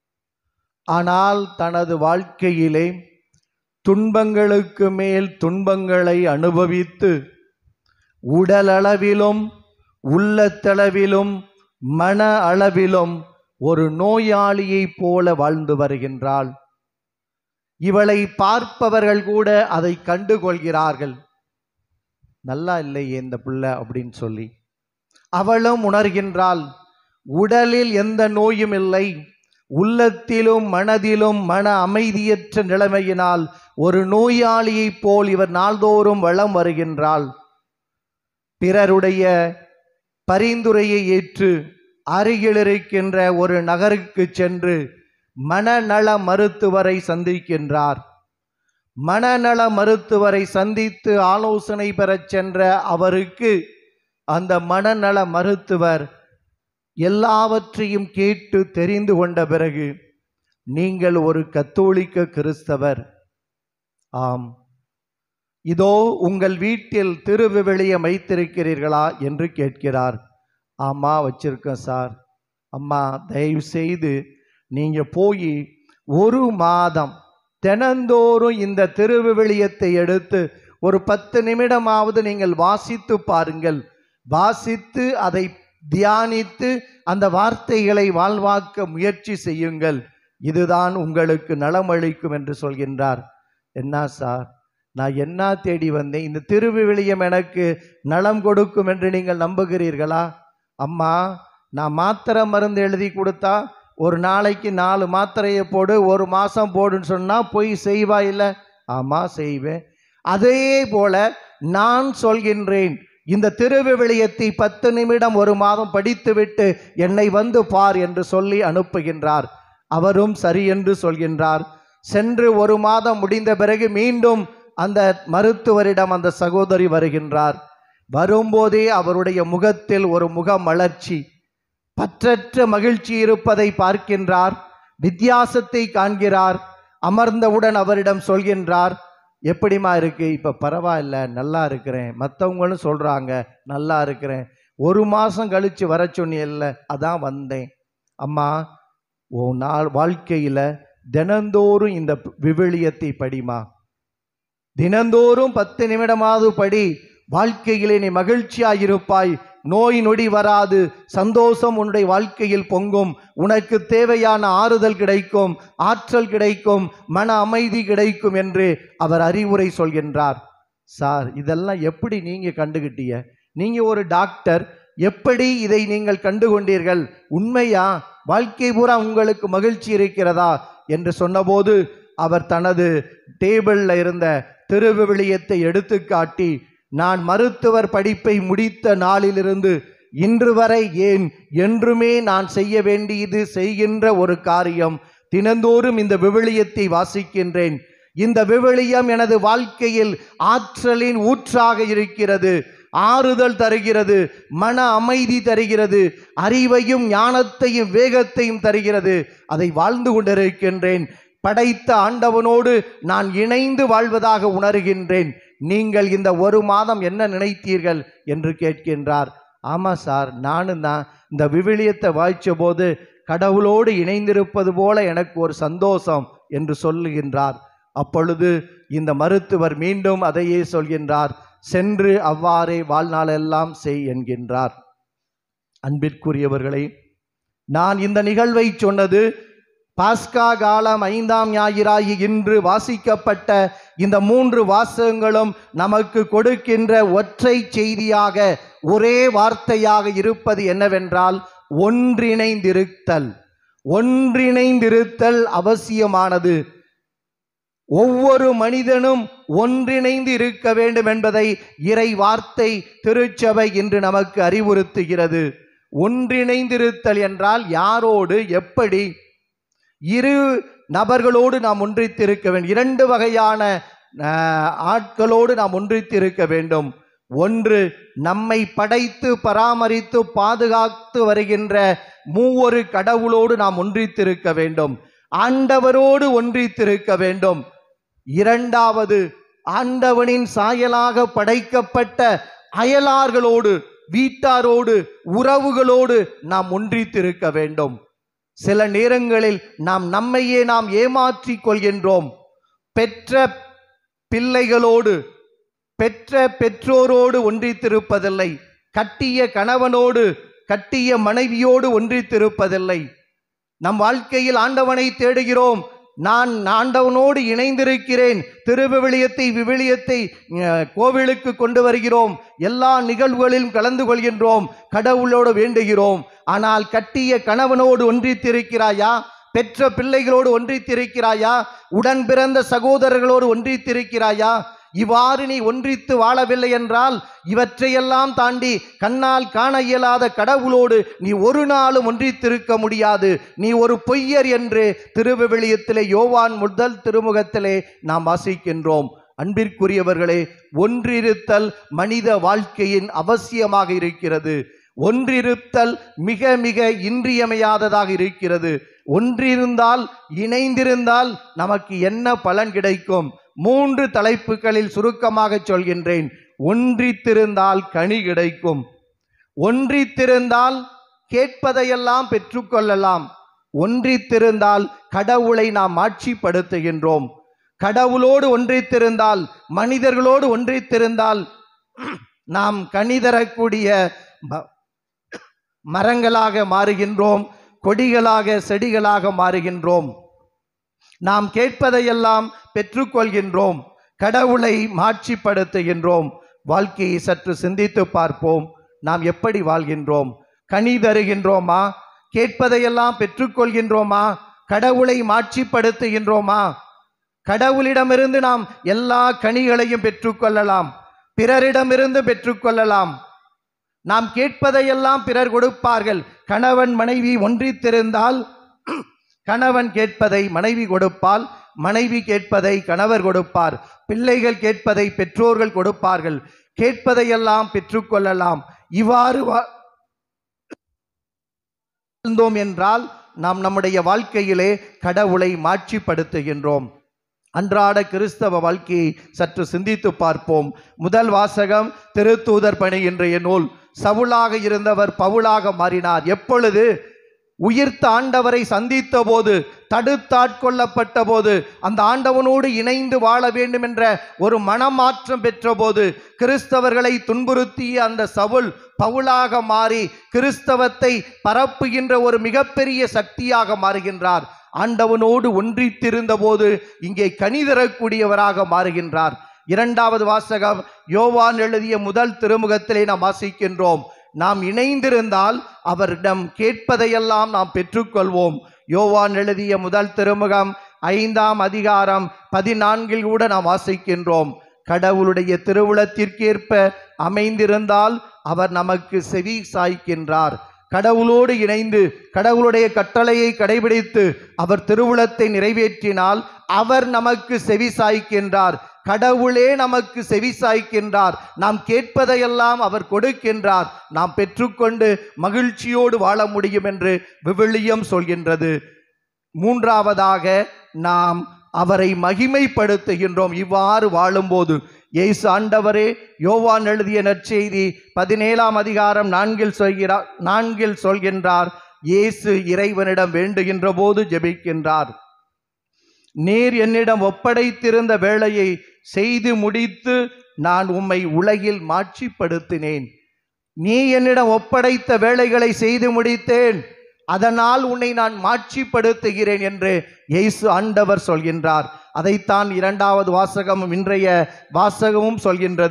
[SPEAKER 8] ஆனால் தனது வாழ்க்கையிலே துன்பங்களுக்கு மேல் துன்பங்களை அனுபவித்து உடலளவிலும் உள்ளத்தளவிலும் மன அளவிலும் ஒரு நோயாளியைப் போல வாழ்ந்து வருகின்றாள். இவளை பார்ப்பவர்கள் கூட அதை கண்டுகொள்கிறார்கள். நல்லா இல்லையே இந்த பிள்ளை அப்படின்னு சொல்லி. அவளும் உணர்கின்றாள், உடலில் எந்த நோயும் இல்லை, உள்ளத்திலும் மனதிலும் மன அமைதியற்ற நிலைமையினால் ஒரு நோயாளியைப் போல் இவர் நாள்தோறும் வலம் வருகின்றாள். பிறருடைய பரிந்துரையை ஏற்று அருகில் இருக்கின்ற ஒரு நகருக்கு சென்று மனநல மருத்துவரை சந்திக்கின்றார். மனநல மருத்துவரை சந்தித்து ஆலோசனை பெறச் சென்ற அவருக்கு அந்த மனநல மருத்துவர் எல்லாவற்றையும் கேட்டு தெரிந்து கொண்ட பிறகு, நீங்கள் ஒரு கத்தோலிக்க கிறிஸ்தவர், ஆம், இதோ உங்கள் வீட்டில் திருவிவிலியம் வைத்திருக்கிறீர்களா என்று கேட்கிறார். ஆமா வச்சிருக்கேன் சார். அம்மா, தயவு செய்து நீங்க போய் ஒரு மாதம் தினந்தோறும் இந்த திருவிவிலியத்தை எடுத்து ஒரு 10 நிமிடமாவது நீங்கள் வாசித்து பாருங்கள். வாசித்து அதை தியானித்து அந்த வார்த்தைகளை வாழ்வாக்க முயற்சி செய்யுங்கள். இதுதான் உங்களுக்கு நலமளிக்கும் என்று சொல்கின்றார். என்ன சார், நான் என்ன தேடி வந்தேன்? இந்த திருவிவிலியம் எனக்கு நலம் கொடுக்கும் என்று நீங்கள் நம்புகிறீர்களா? அம்மா, நான் மாத்திரை மருந்து எழுதி கொடுத்தா ஒரு நாளைக்கு 4 மாத்திரையை போடு, 1 மாதம் போடுன்னு சொன்னால் போய் செய்வா இல்லை? ஆமாம் செய்வேன். அதே போல நான் சொல்கின்றேன், இந்த திருவிவிலியத்தை 10 நிமிடம் 1 மாதம் படித்துவிட்டு என்னை வந்து பார் என்று சொல்லி அனுப்புகின்றார். அவரும் சரி என்று சொல்கின்றார். சென்று 1 மாதம் முடிந்த பிறகு மீண்டும் அந்த மருத்துவரிடம் அந்த சகோதரி வருகின்றார். வரும்போதே அவருடைய முகத்தில் ஒரு முக மலர்ச்சி, பற்றற்ற மகிழ்ச்சி இருப்பதை பார்க்கின்றார். வித்தியாசத்தை காண்கிறார். அமர்ந்தவுடன் அவரிடம் சொல்கின்றார், எப்படிமா இருக்கு? இப்போ பரவாயில்ல, நல்லா இருக்கிறேன், மற்றவங்களும் சொல்கிறாங்க நல்லா இருக்கிறேன். 1 மாதம் கழித்து வர சொன்னியல்ல, அதான் வந்தேன். அம்மா, உன் நாள் வாழ்க்கையில் தினந்தோறும் இந்த விவிலியத்தை படிமா, தினந்தோறும் 10 நிமிடமாவது படி. வாழ்க்கையிலே நீ மகிழ்ச்சியாயிருப்பாய், நோய் நொடி வராது, சந்தோஷம் உன்னுடைய வாழ்க்கையில் பொங்கும், உனக்கு தேவையான ஆறுதல் கிடைக்கும், ஆற்றல் கிடைக்கும், மன அமைதி கிடைக்கும் என்று அவர் அறிவுரை சொல்கின்றார். சார், இதெல்லாம் எப்படி நீங்கள் கண்டுகிட்டீங்க? நீங்கள் ஒரு டாக்டர், எப்படி இதை நீங்கள் கண்டுகொண்டீர்கள்? உண்மையா? வாழ்க்கை பூரா உங்களுக்கு மகிழ்ச்சி இருக்கிறதா என்று சொன்னபோது அவர் தனது டேபிளில் இருந்த திருவிவிலியத்தை எடுத்து காட்டி, நான் மருத்துவர் படிப்பை முடித்த நாளிலிருந்து இன்று வரை, ஏன் என்றுமே நான் செய்ய வேண்டியது செய்கின்ற ஒரு காரியம், தினந்தோறும் இந்த விவிலியத்தை வாசிக்கின்றேன். இந்த விவிலியம் எனது வாழ்க்கையில் ஆற்றலின் ஊற்றாக இருக்கிறது, ஆறுதல் தருகிறது, மன அமைதி தருகிறது, அறிவையும் ஞானத்தையும் வேகத்தையும் தருகிறது. அதை வாழ்ந்து கொண்டிருக்கின்றேன். படைத்த ஆண்டவனோடு நான் இணைந்து வாழ்வதாக உணர்கின்றேன். நீங்கள் இந்த 1 மாதம் என்ன நினைத்தீர்கள் என்று கேட்கின்றார். ஆமாம் சார், நானும் தான் இந்த விவிலியத்தை வாய்ச்ச போது கடவுளோடு இணைந்திருப்பது போல எனக்கு ஒரு சந்தோஷம் என்று சொல்லுகின்றார். அப்பொழுது இந்த மருத்துவர் மீண்டும் அதையே சொல்கின்றார், சென்று அவ்வாறே வாழ்நாளெல்லாம் செய் என்கின்றார். அன்பிற்குரியவர்களே, நான் இந்த நிகழ்வை சொன்னது பாஸ்கா காலம் 5ஆம் ஞாயிறாகி இன்று வாசிக்கப்பட்ட இந்த 3 வாசகங்களும் நமக்கு கொடுக்கின்ற ஒற்றை செய்தியாக ஒரே வார்த்தையாக இருப்பது என்னவென்றால் ஒன்றிணைந்திருத்தல். ஒன்றிணைந்திருத்தல் அவசியமானது. ஒவ்வொரு மனிதனும் ஒன்றிணைந்து இருக்க வேண்டும் என்பதை இறை வார்த்தை திருச்சபை இன்று நமக்கு அறிவுறுத்துகிறது. ஒன்றிணைந்திருத்தல் என்றால் யாரோடு, எப்படி? இரு நபர்களோடு நாம் ஒன்றித்திருக்க வேண்டும். இரண்டு வகையான ஆட்களோடு நாம் ஒன்றித்திருக்க வேண்டும். ஒன்று, நம்மை படைத்து பராமரித்து பாதுகாத்து வருகின்ற மூவொரு கடவுளோடு நாம் ஒன்றித்திருக்க வேண்டும். ஆண்டவரோடு ஒன்றித்திருக்க வேண்டும். இரண்டாவது, ஆண்டவனின் சாயலாக படைக்கப்பட்ட அயலார்களோடு, வீட்டாரோடு, உறவுகளோடு நாம் ஒன்றித்திருக்க வேண்டும். சில நேரங்களில் நம்மையே நாம் ஏமாற்றிக் கொள்கின்றோம். பெற்ற பிள்ளைகளோடு, பெற்ற பெற்றோரோடு ஒன்றித்திருப்பதில்லை. கட்டிய கணவனோடு, கட்டிய மனைவியோடு ஒன்றித்திருப்பதில்லை. நம் வாழ்க்கையில் ஆண்டவனை தேடுகிறோம். நான் ஆண்டவனோடு இணைந்திருக்கிறேன். விவிலியத்தை கோவிலுக்கு கொண்டு வருகிறோம். எல்லா நிகழ்வுகளிலும் கலந்து கொள்கின்றோம். கடவுளோடு வேண்டுகிறோம். ஆனால் கட்டிய கணவனோடு ஒன்றித்திருக்கிறாயா? பெற்ற பிள்ளைகளோடு ஒன்றித்திருக்கிறாயா? உடன் பிறந்த சகோதரர்களோடு ஒன்றித்திருக்கிறாயா? இவ்வாறு நீ ஒன்றித்து வாழவில்லை என்றால் இவற்றையெல்லாம் தாண்டி கண்ணால் காண இயலாத கடவுளோடு நீ ஒரு நாளும் ஒன்றித்திருக்க முடியாது. நீ ஒரு பொய்யர் என்று திருவிவிலியத்திலே யோவான் முதல் திருமுகத்திலே நாம் வாசிக்கின்றோம். அன்பிற்குரியவர்களே, ஒன்றிருத்தல் மனித வாழ்க்கையின் அவசியமாக இருக்கிறது. ஒன்றிருத்தல் மிக மிக இன்றியமையாததாக இருக்கிறது. ஒன்றிருந்தால், இணைந்திருந்தால் நமக்கு என்ன பலன் கிடைக்கும்? 3 தலைப்புகளில் சுருக்கமாக சொல்கின்றேன். ஒன்றித்திருந்தால் கனி கிடைக்கும். ஒன்றித்திருந்தால் கேட்பதையெல்லாம் பெற்றுக்கொள்ளலாம். ஒன்றித்திருந்தால் கடவுளை நாம் ஆட்சிப்படுத்துகின்றோம். கடவுளோடு ஒன்றித்திருந்தால், மனிதர்களோடு ஒன்றித்திருந்தால் நாம் கனி தரக்கூடிய மரங்களாக மாறுகின்றோம். கொடிகளாக, செடிகளாக மாறுகின்றோம். நாம் கேட்பதையெல்லாம் பெற்றுக்கொள்கின்றோம். கடவுளை மாட்சிப்படுத்துகின்றோம். வாழ்க்கையை சற்று சிந்தித்து பார்ப்போம். நாம் எப்படி வாழ்கின்றோம்? கனி தருகின்றோமா? கேட்பதையெல்லாம் பெற்றுக்கொள்கின்றோமா? கடவுளை மாட்சிப்படுத்துகின்றோமா? கடவுளிடமிருந்து நாம் எல்லா கனிகளையும் பெற்றுக்கொள்ளலாம். பிறரிடமிருந்து பெற்றுக்கொள்ளலாம். நாம் கேட்பதையெல்லாம் பிறர் கொடுப்பார்கள். கணவன் மனைவி ஒன்றித்திருந்தால் கணவன் கேட்பதை மனைவி கொடுப்பால், மனைவி கேட்பதை கணவர் கொடுப்பார். பிள்ளைகள் கேட்பதை பெற்றோர்கள் கொடுப்பார்கள். கேட்பதையெல்லாம் பெற்றுக்கொள்ளலாம். இவ்வாறு வாழ்ந்தோம் என்றால் நாம் நம்முடைய வாழ்க்கையிலே கடவுளை மாட்சிப்படுத்துகின்றோம். அன்றாட கிறிஸ்தவ வாழ்க்கையை சற்று சிந்தித்து பார்ப்போம். முதல் வாசகம் திருத்தூதர் பணி இன்றைய நூல். சவுலாக இருந்தவர் பவுலாக மாறினார். எப்பொழுது? உயிர்த்த ஆண்டவரை சந்தித்த போது, தடுத்தாட்கொள்ளப்பட்ட போது, அந்த ஆண்டவனோடு இணைந்து வாழ வேண்டும் என்ற ஒரு மனமாற்றம் பெற்ற போது, கிறிஸ்தவர்களை துன்புறுத்திய அந்த சவுல் பவுலாக மாறி கிறிஸ்தவத்தை பரப்புகின்ற ஒரு மிகப்பெரிய சக்தியாக மாறுகின்றார். ஆண்டவனோடு ஒன்றித்திருந்த போது இங்கே கனி தரக்கூடியவராக மாறுகின்றார். இரண்டாவது வாசகம் யோவான் எழுதிய முதல் திருமுகத்திலே நாம் வாசிக்கின்றோம். நாம் இணைந்திருந்தால் அவரிடம் கேட்பதையெல்லாம் நாம் பெற்றுக்கொள்வோம். யோவான் எழுதிய முதல் திருமுகம் 5ஆம் அதிகாரம் 14 கூட நாம் வாசிக்கின்றோம். கடவுளுடைய திருவுளத்திற்கேற்ப அமைந்திருந்தால் அவர் நமக்கு செவி சாய்க்கின்றார். கடவுளோடு இணைந்து கடவுளுடைய கட்டளையை கடைபிடித்து அவர் திருவுளத்தை நிறைவேற்றினால் அவர் நமக்கு செவி சாய்க்கின்றார். கடவுளே நமக்கு செவி சாய்க்கின்றார். நாம் கேட்பதையெல்லாம் அவர் கொடுக்கின்றார். நாம் பெற்றுக்கொண்டு மகிழ்ச்சியோடு வாழ முடியும் என்று விவிலியம் சொல்கின்றது. மூன்றாவதாக நாம் அவரை மகிமைப்படுத்துகின்றோம். இவ்வாறு வாழும்போது இயேசு ஆண்டவரே யோவான் எழுதிய நற்செய்தி 17ஆம் அதிகாரம் 4 சொல்கின்றார். இயேசு இறைவனிடம் வேண்டுகின்ற போது ஜெபிக்கின்றார். நீர் என்னிடம் ஒப்படைத்திருந்த வேலையை செய்து முடித்து நான் உம்மை உலகில் மாட்சிப்படுத்தினேன். நீ என்னிடம் ஒப்படைத்த வேலைகளை செய்து முடித்தேன், அதனால் உன்னை நான் மாட்சிப்படுத்துகிறேன் என்று இயேசு ஆண்டவர் சொல்கின்றார். அதைத்தான் இரண்டாவது வாசகமும் இன்றைய வாசகமும் சொல்கின்றது.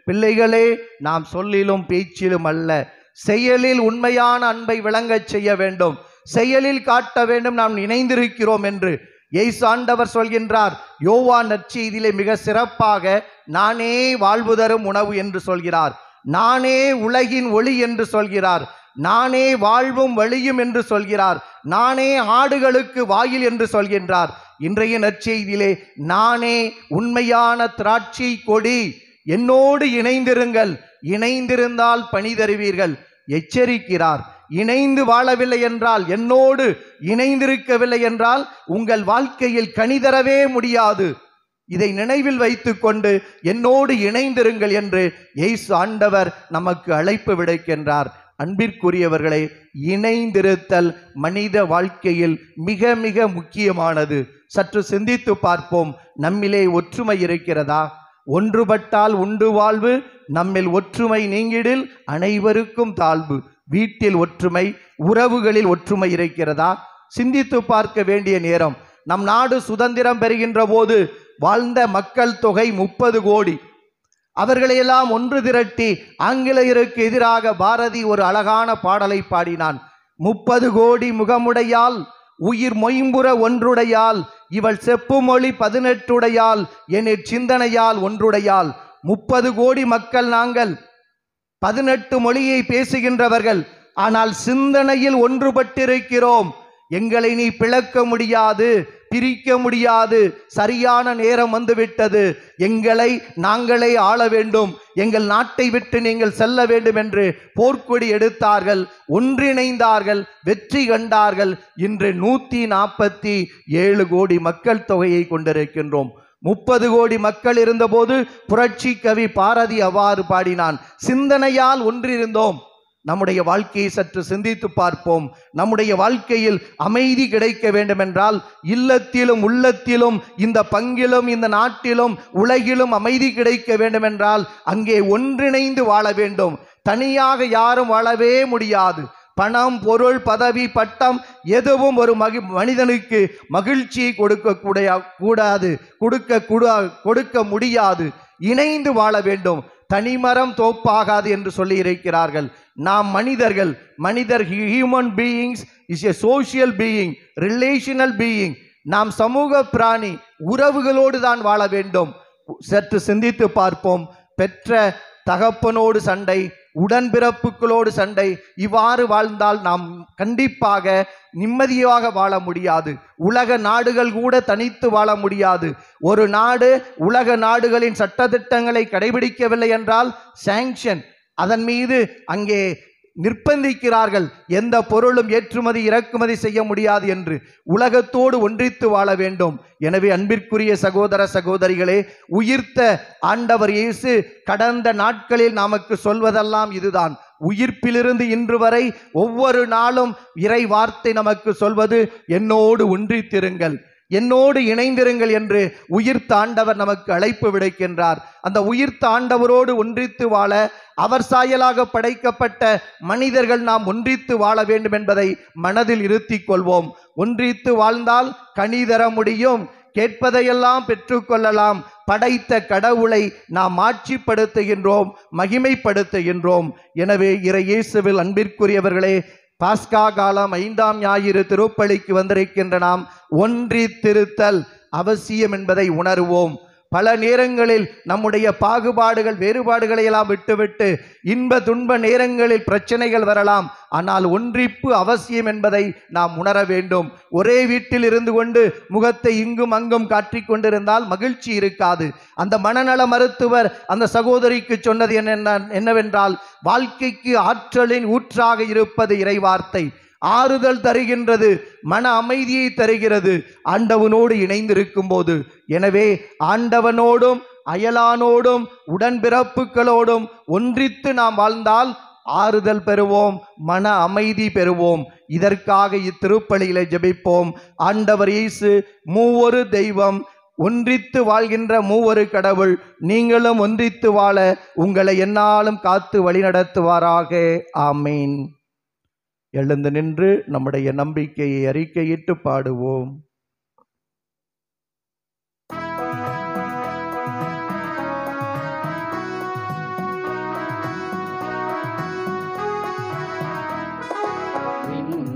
[SPEAKER 8] பிள்ளைகளே, நாம் சொல்லிலும் பேச்சிலும் அல்ல, செயலில் உண்மையான அன்பை விளங்கச் செய்ய வேண்டும், செயலில் காட்ட வேண்டும் நாம் இணைந்திருக்கிறோம் என்று இயேசு ஆண்டவர் சொல்கின்றார். யோவான் நற்செய்தியிலே மிக சிறப்பாக நானே வாழ்வு தரும் உணவு என்று சொல்கிறார், நானே உலகின் ஒளி என்று சொல்கிறார், நானே வாழ்வும் வழியும் என்று சொல்கிறார், நானே ஆடுகளுக்கு வாயில் என்று சொல்கின்றார். இன்றைய நற்செய்தியிலே நானே உண்மையான திராட்சை கொடி, என்னோடு இணைந்திருங்கள், இணைந்திருந்தால் பணி தருவீர்கள் எச்சரிக்கிறார். இணைந்து வாழவில்லை என்றால், என்னோடு இணைந்திருக்கவில்லை என்றால் உங்கள் வாழ்க்கையில் கனி தரவே முடியாது. இதை நினைவில் வைத்துக்கொண்டு என்னோடு இணைந்திருங்கள் என்று இயேசு ஆண்டவர் நமக்கு அழைப்பு விடுக்கின்றார். அன்பிற்குரியவர்களே, இணைந்திருத்தல் மனித வாழ்க்கையில் மிக மிக முக்கியமானது. சற்று சிந்தித்து பார்ப்போம். நம்மிலே ஒற்றுமை இருக்கிறதா? ஒன்றுபட்டால் உண்டு வாழ்வு, நம்மில் ஒற்றுமை நீங்கிடில் அனைவருக்கும் தாழ்வு. வீட்டில் ஒற்றுமை, உறவுகளில் ஒற்றுமை இருக்கிறதா? சிந்தித்து பார்க்க வேண்டிய நேரம். நம் நாடு சுதந்திரம் பெறுகின்ற போது வாழ்ந்த மக்கள் தொகை 30 கோடி. அவர்களையெல்லாம் ஒன்று திரட்டி ஆங்கிலேயருக்கு எதிராக பாரதி ஒரு அழகான பாடலை பாடினான். 30 கோடி முகமுடையால், உயிர் மொயம்புற ஒன்றுடையால், இவள் செப்பு மொழி 18 என் சிந்தனையால் ஒன்றுடையால். 30 கோடி மக்கள் நாங்கள், 18 மொழியை பேசுகின்றவர்கள், ஆனால் சிந்தனையில் ஒன்றுபட்டிருக்கிறோம். எங்களை நீ பிளக்க முடியாது, பிரிக்க முடியாது. சரியான நேரம் வந்துவிட்டது, எங்களை நாங்களே ஆள வேண்டும், எங்கள் நாட்டை விட்டு நீங்கள் செல்ல வேண்டும் என்று போர்க்கொடி எடுத்தார்கள், ஒன்றிணைந்தார்கள், வெற்றி கண்டார்கள். இன்று 147 கோடி மக்கள் தொகையை கொண்டிருக்கின்றோம். 30 கோடி மக்கள் இருந்தபோது புரட்சி கவி பாரதி அவ்வாறு பாடினான், சிந்தனையால் ஒன்றிருந்தோம். நம்முடைய வாழ்க்கையை சற்று சிந்தித்து பார்ப்போம். நம்முடைய வாழ்க்கையில் அமைதி கிடைக்க வேண்டுமென்றால், இல்லத்திலும் உள்ளத்திலும் இந்த பங்கிலும் இந்த நாட்டிலும் உலகிலும் அமைதி கிடைக்க வேண்டுமென்றால் அங்கே ஒன்றிணைந்து வாழ வேண்டும். தனியாக யாரும் வாழவே முடியாது. பணம், பொருள், பதவி, பட்டம் எதுவும் ஒரு மனிதனுக்கு மகிழ்ச்சியை கொடுக்க முடியாது. இணைந்து வாழ வேண்டும். தனிமரம் தோப்பாகாது என்று சொல்லி இருக்கிறார்கள். நாம் மனிதர் human beings is a social being, relational being. நாம் சமூக பிராணி, உறவுகளோடு தான் வாழ வேண்டும். சற்று சிந்தித்து பார்ப்போம். பெற்ற தகப்பனோடு சண்டை, உடன்பிறப்புகளோடு சண்டை, இவ்வாறு வாழ்ந்தால் நாம் கண்டிப்பாக நிம்மதியாக வாழ முடியாது. உலக நாடுகள் கூட தனித்து வாழ முடியாது. ஒரு நாடு உலக நாடுகளின் சட்டதிட்டங்களை கடைபிடிக்கவில்லை என்றால் சாங்ஷன், அதன் மீது அங்கே நிர்பந்திக்கிறார்கள். எந்த பொருளும் ஏற்றுமதி இறக்குமதி செய்ய முடியாது என்று. உலகத்தோடு ஒன்றித்து வாழ வேண்டும். எனவே அன்பிற்குரிய சகோதர சகோதரிகளே, உயிர்த்த ஆண்டவர் இயேசு கடந்த நாட்களில் நமக்கு சொல்வதெல்லாம் இதுதான். உயிர்ப்பிலிருந்து இன்று வரை ஒவ்வொரு நாளும் இறை வார்த்தை நமக்கு சொல்வது, என்னோடு ஒன்றித்திருங்கள், என்னோடு இணைந்திருங்கள் என்று உயிர்த்த ஆண்டவர் நமக்கு அழைப்பு விடுக்கின்றார். அந்த உயிர்த்த ஆண்டவரோடு ஒன்றித்து வாழ, அவர் சாயலாக படைக்கப்பட்ட மனிதர்கள் நாம் ஒன்றித்து வாழ வேண்டும் என்பதை மனதில் இருத்திக் கொள்வோம். ஒன்றித்து வாழ்ந்தால் கனி தர முடியும். கேட்பதையெல்லாம் பெற்றுக்கொள்ளலாம். படைத்த கடவுளை நாம் ஆட்சிப்படுத்துகின்றோம், மகிமைப்படுத்துகின்றோம். எனவே இறை இயேசுவில் அன்பிற்குரியவர்களே, பாஸ்கா காலம் 5ஆம் ஞாயிறு திருப்பலிக்கு வந்திருக்கின்ற நாம் ஒன்றித்திருத்தல் அவசியம் என்பதை உணர்வோம். பல நேரங்களில் நம்முடைய பாகுபாடுகள், வேறுபாடுகளை எல்லாம் விட்டுவிட்டு இன்ப துன்ப நேரங்களில் பிரச்சனைகள் வரலாம். ஆனால் ஒன்றிப்பு அவசியம் என்பதை நாம் உணர வேண்டும். ஒரே வீட்டில் இருந்து கொண்டு முகத்தை இங்கும் அங்கும் காட்டிக் கொண்டிருந்தால் மகிழ்ச்சி இருக்காது. அந்த மனநல மருத்துவர் அந்த சகோதரிக்கு சொன்னது என்னவென்றால், வாழ்க்கைக்கு ஆற்றலின் ஊற்றாக இருப்பது இறைவார்த்தை. ஆறுதல் தருகின்றது, மன அமைதியை தருகிறது ஆண்டவனோடு இணைந்திருக்கும் போது. எனவே ஆண்டவனோடும் அயலானோடும் உடன்பிறப்புகளோடும் ஒன்றித்து நாம் வாழ்ந்தால் ஆறுதல் பெறுவோம், மன அமைதி பெறுவோம். இதற்காக இத்திருப்பலியிலே ஜெபிப்போம். ஆண்டவர் இயேசு மூவொரு தெய்வம், ஒன்றித்து வாழ்கின்ற மூவொரு கடவுள், நீங்களும் ஒன்றித்து வாழ உங்களை எந்நாளும் காத்து வழிநடத்துவாராக. ஆமீன். எழுந்து நின்று நம்முடைய நம்பிக்கையை அறிக்கையிட்டு பாடுவோம்.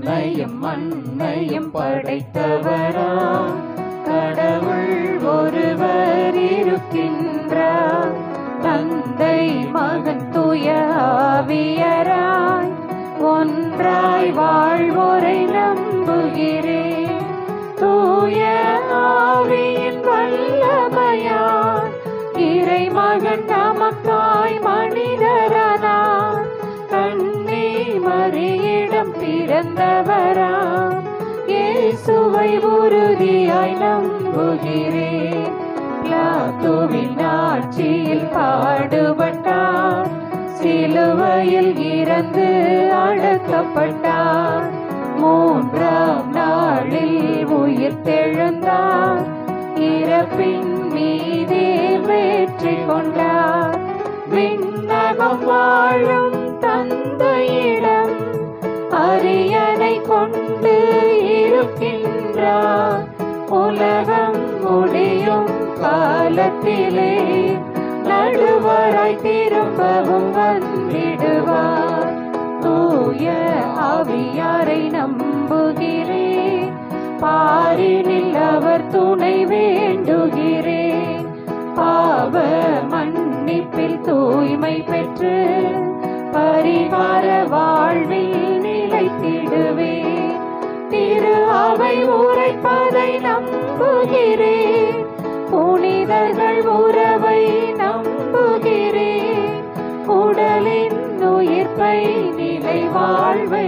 [SPEAKER 7] விண்ணையும் மண்ணையும் படைத்தவராம் கடவுள் ஒருவர் இருக்கின்றார். தந்தை மகன் தூய ஆவியராய் ஒன்றாய் வாழ்வோரை நம்புகிறேன். தூய ஆவியின் வல்லமையால் இறைமகன் நமக்காய் மனிதரானார். கண்ணி மரியிடம் பிறந்தவராம் இயேசுவை உறுதியாய் நம்புகிறேன். பிலாத்துவின் ஆட்சியில் பாடுபட்டார், சிலுவையில் இறந்து அடக்கப்பட்டார். மூன்றாம் நாளில் உயிர் தெழுந்தார், இறப்பின் மீதே வெற்றி கொண்டார். விண்ணகம் வாழும் தந்தையிடம் அரியணை கொண்டு இருக்கின்றார். உலகம் முடியும் காலத்திலே நடுவராய் திரும்பவும் வந்திடுவார். தூய ஆவியாரை நம்புகிறேன், பாரினில் அவர் துணை வேண்டுகிறேன். பாவ மன்னிப்பில் தூய்மை பெற்று பரிகார வாழ்வில் நிலைத்திடுவேன். திரு அவை உரைப்பதை நம்புகிறேன், புனிதர்கள் உறவை நம்புகிறேன். உடலின் உயிர்ப்பை நிலை வாழ்வை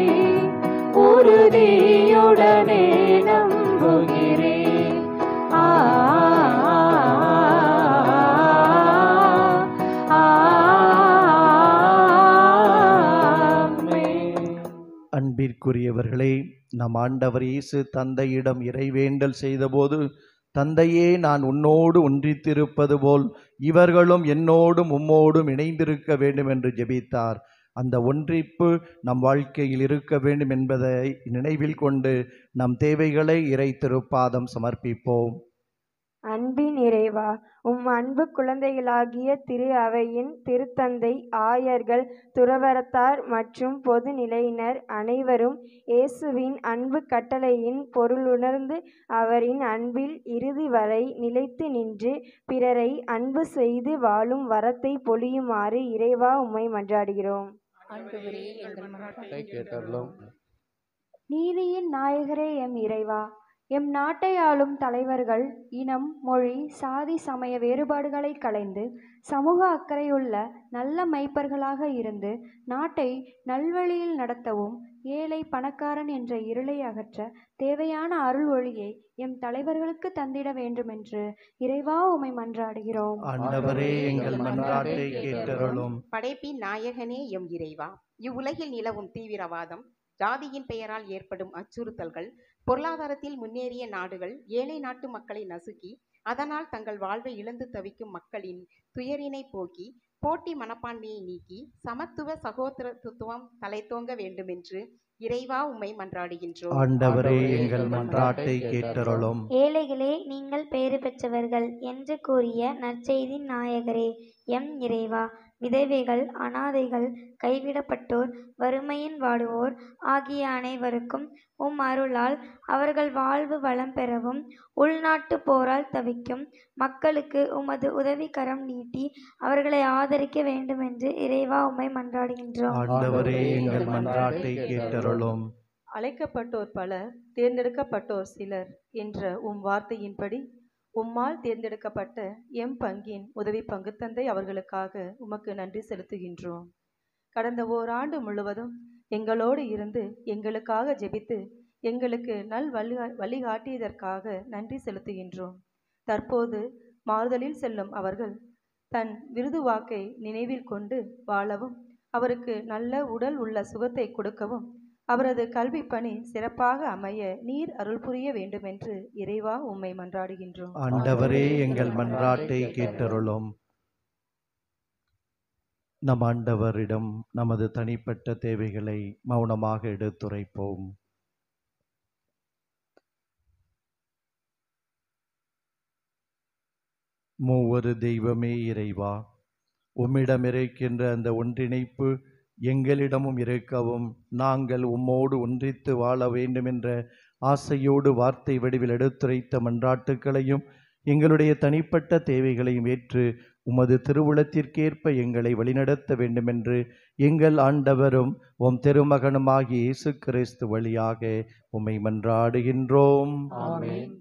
[SPEAKER 7] உறுதியுடனே நம்புகிறேன்.
[SPEAKER 8] அன்பிற்குரியவர்களே, நம் ஆண்டவர் இயேசு தந்தையிடம் இறைவேண்டல் செய்தபோது, தந்தையே, நான் உன்னோடு ஒன்றித்திருப்பது போல் இவர்களும் என்னோடும் உம்மோடும் இணைந்திருக்க வேண்டும் என்று ஜெபித்தார். அந்த ஒன்றிப்பு நம் வாழ்க்கையில் இருக்க வேண்டும் என்பதை நினைவில் கொண்டு நம் தேவைகளை இறை திருப்பாதம் சமர்ப்பிப்போம்.
[SPEAKER 9] அன்பின் இறைவா, உம் அன்பு குழந்தைகளாகிய திரு அவையின் திருத்தந்தை, ஆயர்கள், துறவரத்தார் மற்றும் பொது நிலையினர் அனைவரும் இயேசுவின் அன்பு கட்டளையின் பொருளுணர்ந்து அவரின் அன்பில் இறுதி வரை நிலைத்து நின்று பிறரை அன்பு செய்து வாழும் வரத்தை பொழியுமாறு இறைவா உம்மை மன்றாடுகிறோம்.
[SPEAKER 5] நீதியின் நாயகரே எம் இறைவா, எம் நாட்டை ஆளும் தலைவர்கள் இனம், மொழி, சாதி, சமய வேறுபாடுகளை களைந்து சமூக அக்கறையுள்ள நல்ல மைப்பர்களாக இருந்து நாட்டை நல்வழியில் நடத்தவும் ஏழை பணக்காரன் என்ற இருளை அகற்ற தேவையான அருள் ஒளியை எம் தலைவர்களுக்கு தந்திட வேண்டுமென்று இறைவா உம்மை மன்றாடுகிறோம்.
[SPEAKER 8] ஆண்டவரே, எங்கள் மன்றாட்டை கேட்டருளும்.
[SPEAKER 2] படைப்பின் நாயகனே எம் இறைவா, இவ்வுலகில் நிலவும் தீவிரவாதம், ஜாதியின் பெயரால் ஏற்படும் அச்சுறுத்தல்கள், பொருளாதாரத்தில் முன்னேறிய நாடுகள் ஏழை நாட்டு மக்களை நசுக்கி அதனால் தங்கள் வாழ்வை இழந்து தவிக்கும் மக்களின் துயரினை போக்கி போட்டி மனப்பான்மையை நீக்கி சமத்துவ சகோதரத்துவம் தலைத்தோங்க வேண்டுமென்று இறைவா உம்மை மன்றாடுகின்றோம்.
[SPEAKER 8] ஆண்டவரே, எங்கள் மன்றாட்டை கேட்டருளும்.
[SPEAKER 10] ஏழைகளே, நீங்கள் பேறு பெற்றவர்கள் என்று கூறிய நற்செய்தி நாயகரே எம் இறைவா, விதவைகள், அனாதைகள், கைவிடப்பட்டோர், வறுமையின் வாடுவோர் ஆகிய அனைவருக்கும் உம் அருளால் அவர்கள் வாழ்வு வளம் பெறவும் உள்நாட்டு போரால் தவிக்கும் மக்களுக்கு உமது உதவிக்கரம் நீட்டி அவர்களை ஆதரிக்க வேண்டுமென்று இறைவா உம்மை மன்றாடுகின்றோம்.
[SPEAKER 8] ஆண்டவரே, எங்கள் மன்றாட்டை கேட்டருளும்.
[SPEAKER 11] அழைக்கப்பட்டோர் பலர், தேர்ந்தெடுக்கப்பட்டோர் சிலர் என்ற உம் வார்த்தையின்படி உம்மால் தேர்ந்தெடுக்கப்பட்ட எம் பங்கின் உதவி பங்கு தந்தை அவர்களுக்காக உமக்கு நன்றி செலுத்துகின்றோம். கடந்த ஓராண்டு முழுவதும் எங்களோடு இருந்து எங்களுக்காக ஜெபித்து எங்களுக்கு நல் வழிகாட்டியதற்காக நன்றி செலுத்துகின்றோம். தற்போது மாறுதலில் செல்லும் அவர்கள் தன் விருது வாக்கை நினைவில் கொண்டு வாழவும், அவருக்கு நல்ல உடல் உள்ள சுகத்தை கொடுக்கவும், அவரது கல்வி பணி சிறப்பாக அமைய நீர் அருள் புரிய வேண்டுமென்று இறைவா உம்மை மன்றாடுகின்றோம்.
[SPEAKER 8] ஆண்டவரே, எங்கள் மன்றாட்டை கேட்டருளும். நம் ஆண்டவரிடம் நமது தனிப்பட்ட தேவைகளை மௌனமாக எடுத்துரைப்போம். மூவரு தெய்வமே இறைவா, உம்மிடம் இருக்கின்ற அந்த ஒன்றிணைப்பு எங்களிடமும் இருக்கவும் நாங்கள் உம்மோடு ஒன்றித்து வாழ வேண்டுமென்ற ஆசையோடு வார்த்தை வடிவில் எடுத்துரைத்த மன்றாட்டுக்களையும் எங்களுடைய தனிப்பட்ட தேவைகளையும் ஏற்று உமது திருவுளத்திற்கேற்ப எங்களை வழிநடத்த வேண்டுமென்று எங்கள் ஆண்டவரும் உம் திருமகனுமாகிய இயேசு கிறிஸ்து வழியாக உம்மை மன்றாடுகின்றோம்.
[SPEAKER 7] ஆமென்.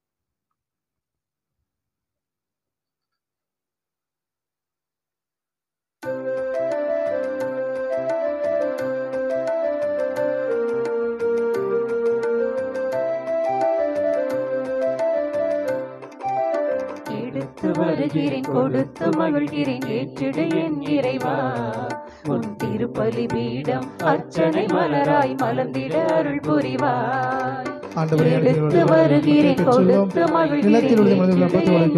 [SPEAKER 7] எடுத்து வருகிறேன், கொடுத்து மகிழ்கிறேன், ஏற்றிடு என் இறைவா. உன் திருப்பலி பீடம் அர்ச்சனை மலராய் மலர்ந்திட அருள் புரிவாய். எடுத்து வருகிறேன், கொடுத்து மகிழ்கிறேன்,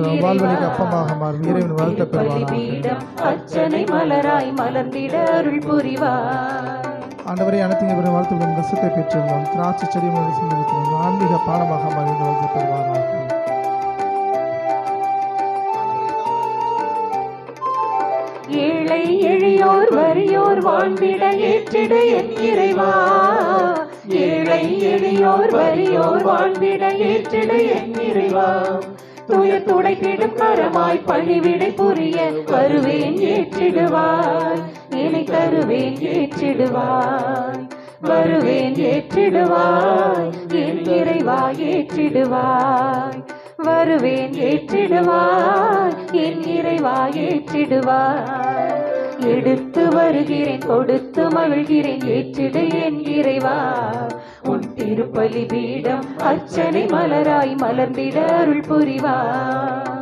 [SPEAKER 7] திருப்பலி பீடம் அர்ச்சனை மலராய் மலர்ந்திட அருள் புரிவாய்.
[SPEAKER 3] ஆண்டவரை அனைத்து வாழ்த்துக்களும் ரசத்தை பெற்றுள்ளோம். திராட்சை செடி ஆன்மீக பாடமாக மகிழ்ந்து வாழ்த்து.
[SPEAKER 7] ஏழை எளியோர் வறியோர் வாழ்ந்திட ஏற்றிடு என் இறைவா. ஏழை எளியோர் வறியோர் வாழ்ந்திட ஏற்றிடு என் இறைவா. துயர் துடைத்திடும் கரமாய் பணிவிடை புரிய வருவேன், ஏற்றிடுவாய். என்னை தருவேன், ஏற்றிடுவாய். வருவேன், ஏற்றிடுவாய். என் இறைவா, ஏற்றிடுவாய். வருவேன், ஏற்றிடுவாய். என் இறைவா, ஏற்றிடுவாய். எடுத்து வருகிறேன், கொடுத்து மகிழ்கிறேன், ஏற்றிடு என் இறைவா. உன் திருப்பலி பீடம் அர்ச்சனை மலராய் மலர்ந்திட அருள் புரிவாய்.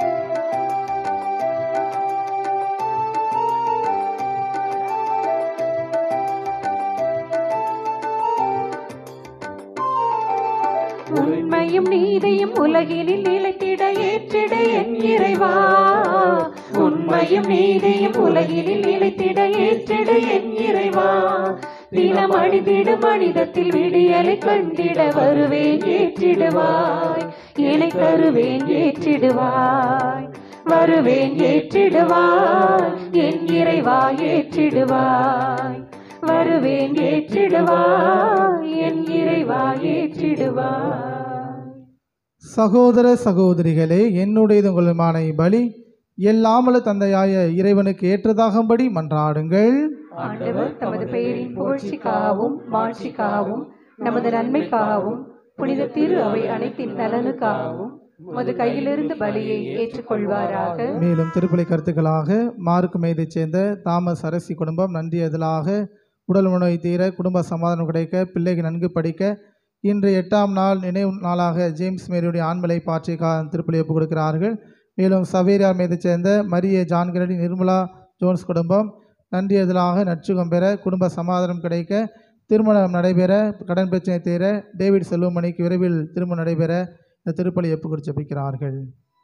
[SPEAKER 7] உண்மையும் நீதியும் உலகினில் நிலைத்திட ஏற்றிட என் இறைவா. உண்மையும் நீதியும் உலகினில் நிலைத்திட ஏற்றிட என் இறைவா. தினம் அழிந்திடும் மனிதத்தில் விடியலை கண்டிட வருவேன், ஏற்றிடுவாய். என்னை தருவேன், ஏற்றிடுவாய். வருவேன், ஏற்றிடுவாய். என் இறைவா, ஏற்றிடுவாய். வருவேன், ஏற்றிடுவாய். என் இறைவா, ஏற்றிடுவாய்.
[SPEAKER 3] சகோதர சகோதரிகளே, என்னுடையது உங்களுமான பலி எல்லாமல தந்தையாய இறைவனுக்கு ஏற்றதாகும்படி மன்றாடுங்கள்.
[SPEAKER 7] ஆண்டவர் தமது பெயரின் புகழ்ச்சிக்காகவும் மாட்சிக்காகவும் நமது நன்மைக்காகவும் புனித திரு அவை அனைத்தின் நலனுக்காகவும் உமது கையிலிருந்து பலியை ஏற்றுக்கொள்வாராக.
[SPEAKER 3] மேலும் திருப்பலி கருத்துக்களாக மார்க்கு மேதைச் சேர்ந்த தாமஸ் அரசி குடும்பம் நன்றி எதிலாக உடல் உணவை தீர, குடும்ப சமாதானம் கிடைக்க, பிள்ளைகள் நன்கு படிக்க, இன்று 8ஆம் நாள் நினைவு நாளாக ஜேம்ஸ் மேரியுடைய ஆண்மலை பாற்றிக்காக திருப்பலி ஒப்புக் கொடுக்கிறார்கள். மேலும் சவேரியார் மேதைச் சேர்ந்த மரிய ஜான் கெனடி நிர்மலா ஜோன்ஸ் குடும்பம் நன்றி எதிலாக நற்சுகம் பெற, குடும்ப சமாதானம் கிடைக்க, திருமணம் நடைபெற, கடன் பிரச்சனை தீர, டேவிட் செல்வமணிக்கு விரைவில் திருமணம் நடைபெற இந்த திருப்பலி ஒப்புக் கொடுத்து ஜெபிக்கிறார்கள்.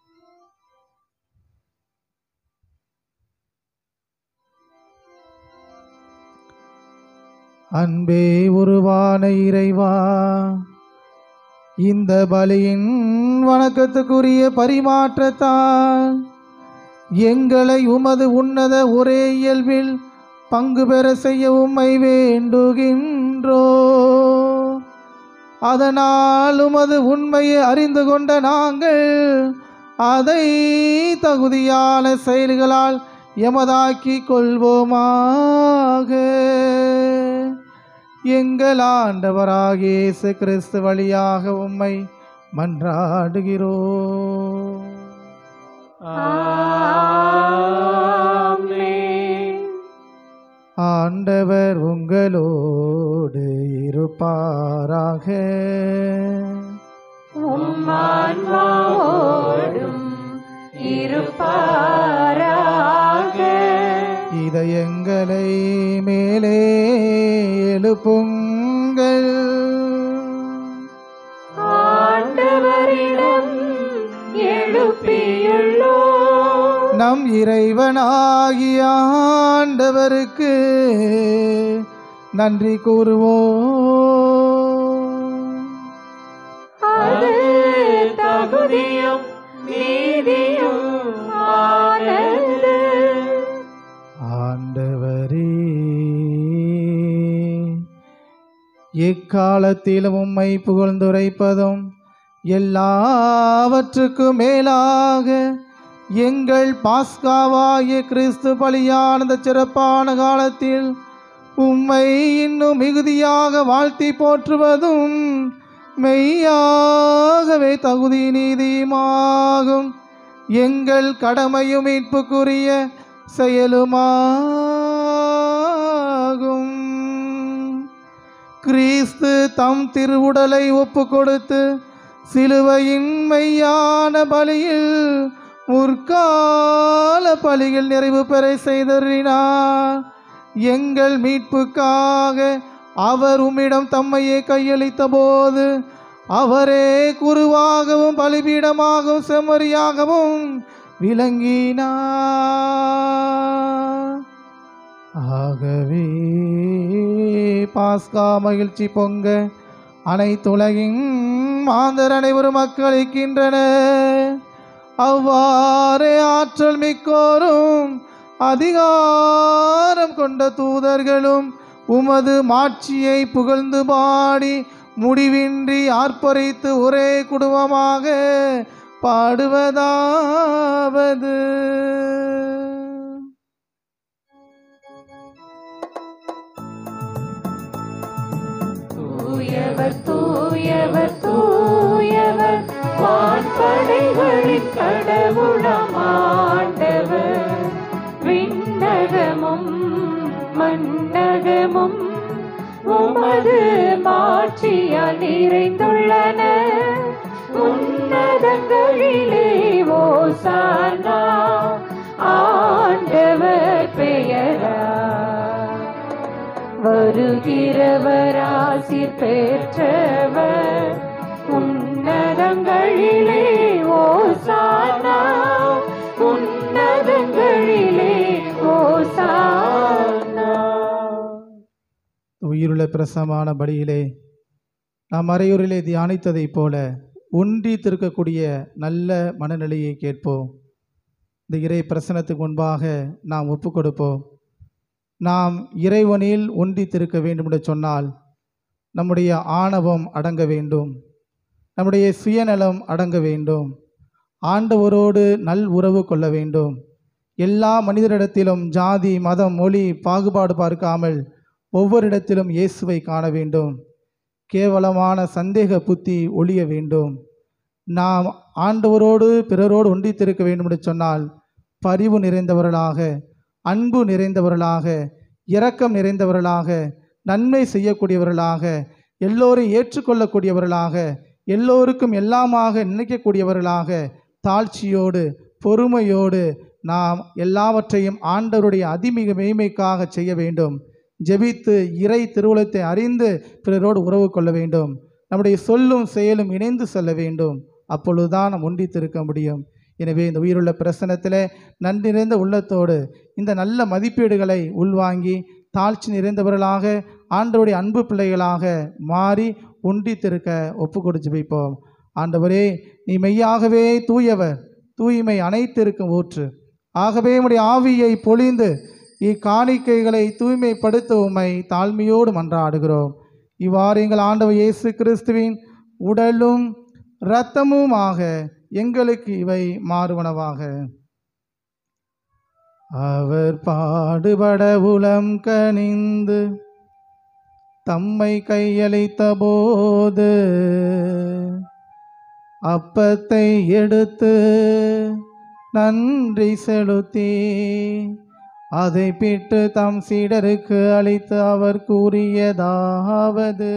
[SPEAKER 3] அன்பே உருவான இறைவா, இந்த பலியின் வணக்கத்துக்குரிய பரிமாற்றத்தால் எங்களை உமது உன்னத ஒரே இயல்பில் பங்கு பெற செய்ய உம்மை வேண்டுகின்றோ. அதனால் உமது உண்மையை அறிந்து கொண்ட நாங்கள் அதை தகுதியான செயல்களால் எமதாக்கி கொள்வோமாக. எங்கள் ஆண்டவராகிய இயேசு கிறிஸ்து வழியாக உம்மை மன்றாடுகிறோம். ஆண்டவர் உங்களோடு இருப்பாராக.
[SPEAKER 7] உம்மான்மாவோடும் இருப்பாராக.
[SPEAKER 3] இதயங்களை மேலே எழுப்புங்கள்.
[SPEAKER 7] ஆண்டவரிடம் எழுப்பியுள்ளோம்.
[SPEAKER 3] நம் இறைவனாகிய ஆண்டவருக்கு நன்றி கூறுவோம்.
[SPEAKER 7] அது தகுதியும் நீதியும் ஆனது.
[SPEAKER 3] ஆண்டவரே எக்காலத்திலும் உம்மை புகழ்ந்துரைப்பதும் எல்லாவற்றுக்கும் மேலாக எங்கள் பாஸ்காவாகிய கிறிஸ்து பலியான இந்த சிறப்பான காலத்தில் உம்மை இன்னும் மிகுதியாக வாழ்த்தி போற்றுவதும் மெய்யாகவே தகுதி நீதியுமாகும். எங்கள் கடமையும் மீட்புக்குரிய செயலுமாகும். கிறிஸ்து தம் திருவுடலை ஒப்பு கொடுத்து சிலுவையின் மெய்யான பலியில் முற்கால பலிகள் நிறைவு பெற செய்தறினார். எங்கள் மீட்புக்காக அவர் உம்மிடம் தம்மையே கையளித்த போது அவரே குருவாகவும் பலிபீடமாகவும் செம்மறியாகவும் விளங்கினார். ஆகவே பாஸ்கா மகிழ்ச்சி பொங்க அனைத்துலகின் மாந்தர் அனைவரும் மக்களிக்கின்றனர். அவ்வாறே ஆற்றல் மிக்கோரும் அதிகாரம் கொண்ட தூதர்களும் உமது மாட்சியை புகழ்ந்து பாடி முடிவின்றி ஆர்ப்பரித்து ஒரே குடும்பமாக பாடுவதாவது.
[SPEAKER 7] தூயவர் தூயவர் தூயவர் வான்படைகளின் கடவுளாம் ஆண்டவர். விண்ணகமும் மண்ணகமும் உமது மாட்சியால் நிறைந்துள்ளன. உன்னதங்களிலே ஓசானா ஆண்டவர் பெயரால் வருகிறவர் ஆசீர் பெற்றவர். உன்னதங்களிலே ஓசானா உன்னதங்களிலே ஓசானா.
[SPEAKER 3] உயிருள்ள பிரசமான பலியிலே நாம் அரையூரிலே தியானித்ததைப் போல ஒன்றித்திருக்கக்கூடிய நல்ல மனநிலையை கேட்போம். இந்த இறை பிரசனத்துக்கு முன்பாக நாம் ஒப்பு கொடுப்போம். நாம் இறைவனில் ஒன்றித்திருக்க வேண்டும் என்று சொன்னால் நம்முடைய ஆணவம் அடங்க வேண்டும், நம்முடைய சுயநலம் அடங்க வேண்டும், ஆண்டவரோடு நல் உறவு கொள்ள வேண்டும். எல்லா மனிதரிடத்திலும் ஜாதி மதம் மொழி பாகுபாடு பார்க்காமல் ஒவ்வொரு இடத்திலும் இயேசுவை காண வேண்டும். கேவலமான சந்தேக புத்தி ஒழிய வேண்டும். நாம் ஆண்டவரோடு பிறரோடு ஒன்றித்திருக்க வேண்டும் என்று சொன்னால் பரிவு நிறைந்தவர்களாக, அன்பு நிறைந்தவர்களாக, இரக்கம் நிறைந்தவர்களாக, நன்மை செய்யக்கூடியவர்களாக, எல்லோரையும் ஏற்றுக்கொள்ளக்கூடியவர்களாக, எல்லோருக்கும் எல்லாமாக நினைக்கக்கூடியவர்களாக, தாழ்ச்சியோடு பொறுமையோடு நாம் எல்லாவற்றையும் ஆண்டவருடைய அதிமிக மேய்மைக்காக செய்ய வேண்டும். ஜெபித்து இறை திருவுளத்தை அறிந்து பிறரோடு உறவு கொள்ள வேண்டும். நம்முடைய சொல்லும் செயலும் இணைந்து செல்ல வேண்டும். அப்பொழுதுதான் நாம் ஒன்றித்திருக்க முடியும். எனவே இந்த உயிருள்ள பிரசனத்தில் நன்றி நிறைந்த உள்ளத்தோடு இந்த நல்ல மதிப்பீடுகளை உள்வாங்கி தாழ்ச்சி நிறைந்தவர்களாக ஆண்டவருடைய அன்பு பிள்ளைகளாக மாறி ஒன்றித்திருக்க ஒப்பு கொடுத்து ஜெபிப்போம். ஆண்டவரே, நீ மெய்யாகவே தூயவர், தூய்மை அனைத்திருக்கும் ஊற்று. ஆகவே உம்முடைய ஆவியை பொழிந்து இக்காணிக்கைகளை தூய்மைப்படுத்த உம்மை தாழ்மையோடு மன்றாடுகிறோம். இவ்வாறு எங்கள் ஆண்டவர் இயேசு கிறிஸ்துவின் உடலும் இரத்தமுமாக எங்களுக்கு இவை மாறுவனவாக. அவர் பாடுபட உளம் கனிந்து தம்மை கையளித்த போது அப்பத்தை எடுத்து நன்றி செலுத்தி அதை பிட்டு தம் சீடருக்கு அளித்து அவர் கூறியதாவது: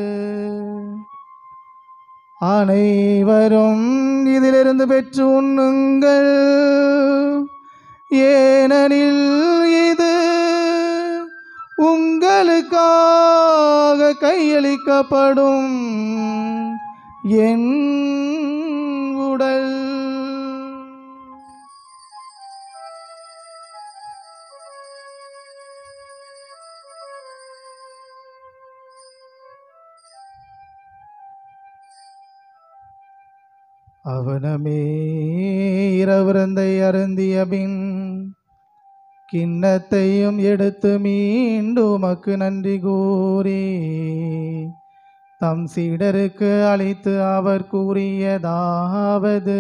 [SPEAKER 3] அனைவரும் இதிலிருந்து பெற்று உண்ணுங்கள், ஏனெனில் இது உங்களுக்காக கையளிக்கப்படும் என் உடல். அவனமே இரவிருந்தை அருந்திய பின் கிண்ணத்தையும் எடுத்து மீண்டும் உமக்கு நன்றி கூறி தம் சீடருக்கு அளித்து அவர் கூறியதாவது: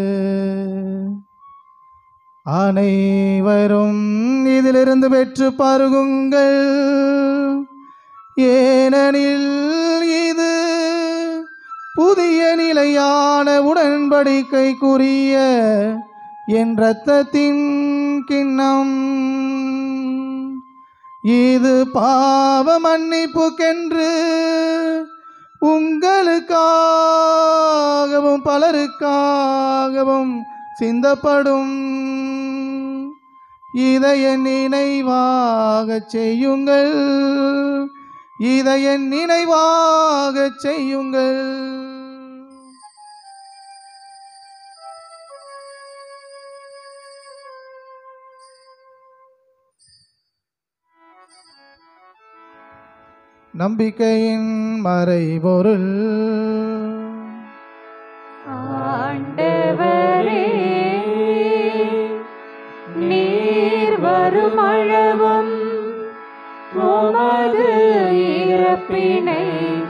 [SPEAKER 3] அனைவரும் இதிலிருந்து பெற்று பருகுங்கள், ஏனெனில் இது புதிய நிலையான உடன்படிக்கைக்குரிய என் இரத்தத்தின் கிண்ணம். இது பாவ மன்னிப்புக்கென்று உங்களுக்காகவும் பலருக்காகவும் சிந்தப்படும். இதை என் நினைவாகச் செய்யுங்கள், இதை என் நினைவாகச் செய்யுங்கள். நம்பிக்கையின் மறைபொருள்.
[SPEAKER 7] ஆண்டவரே, நீர் வருமளவும் உமது இறப்பினை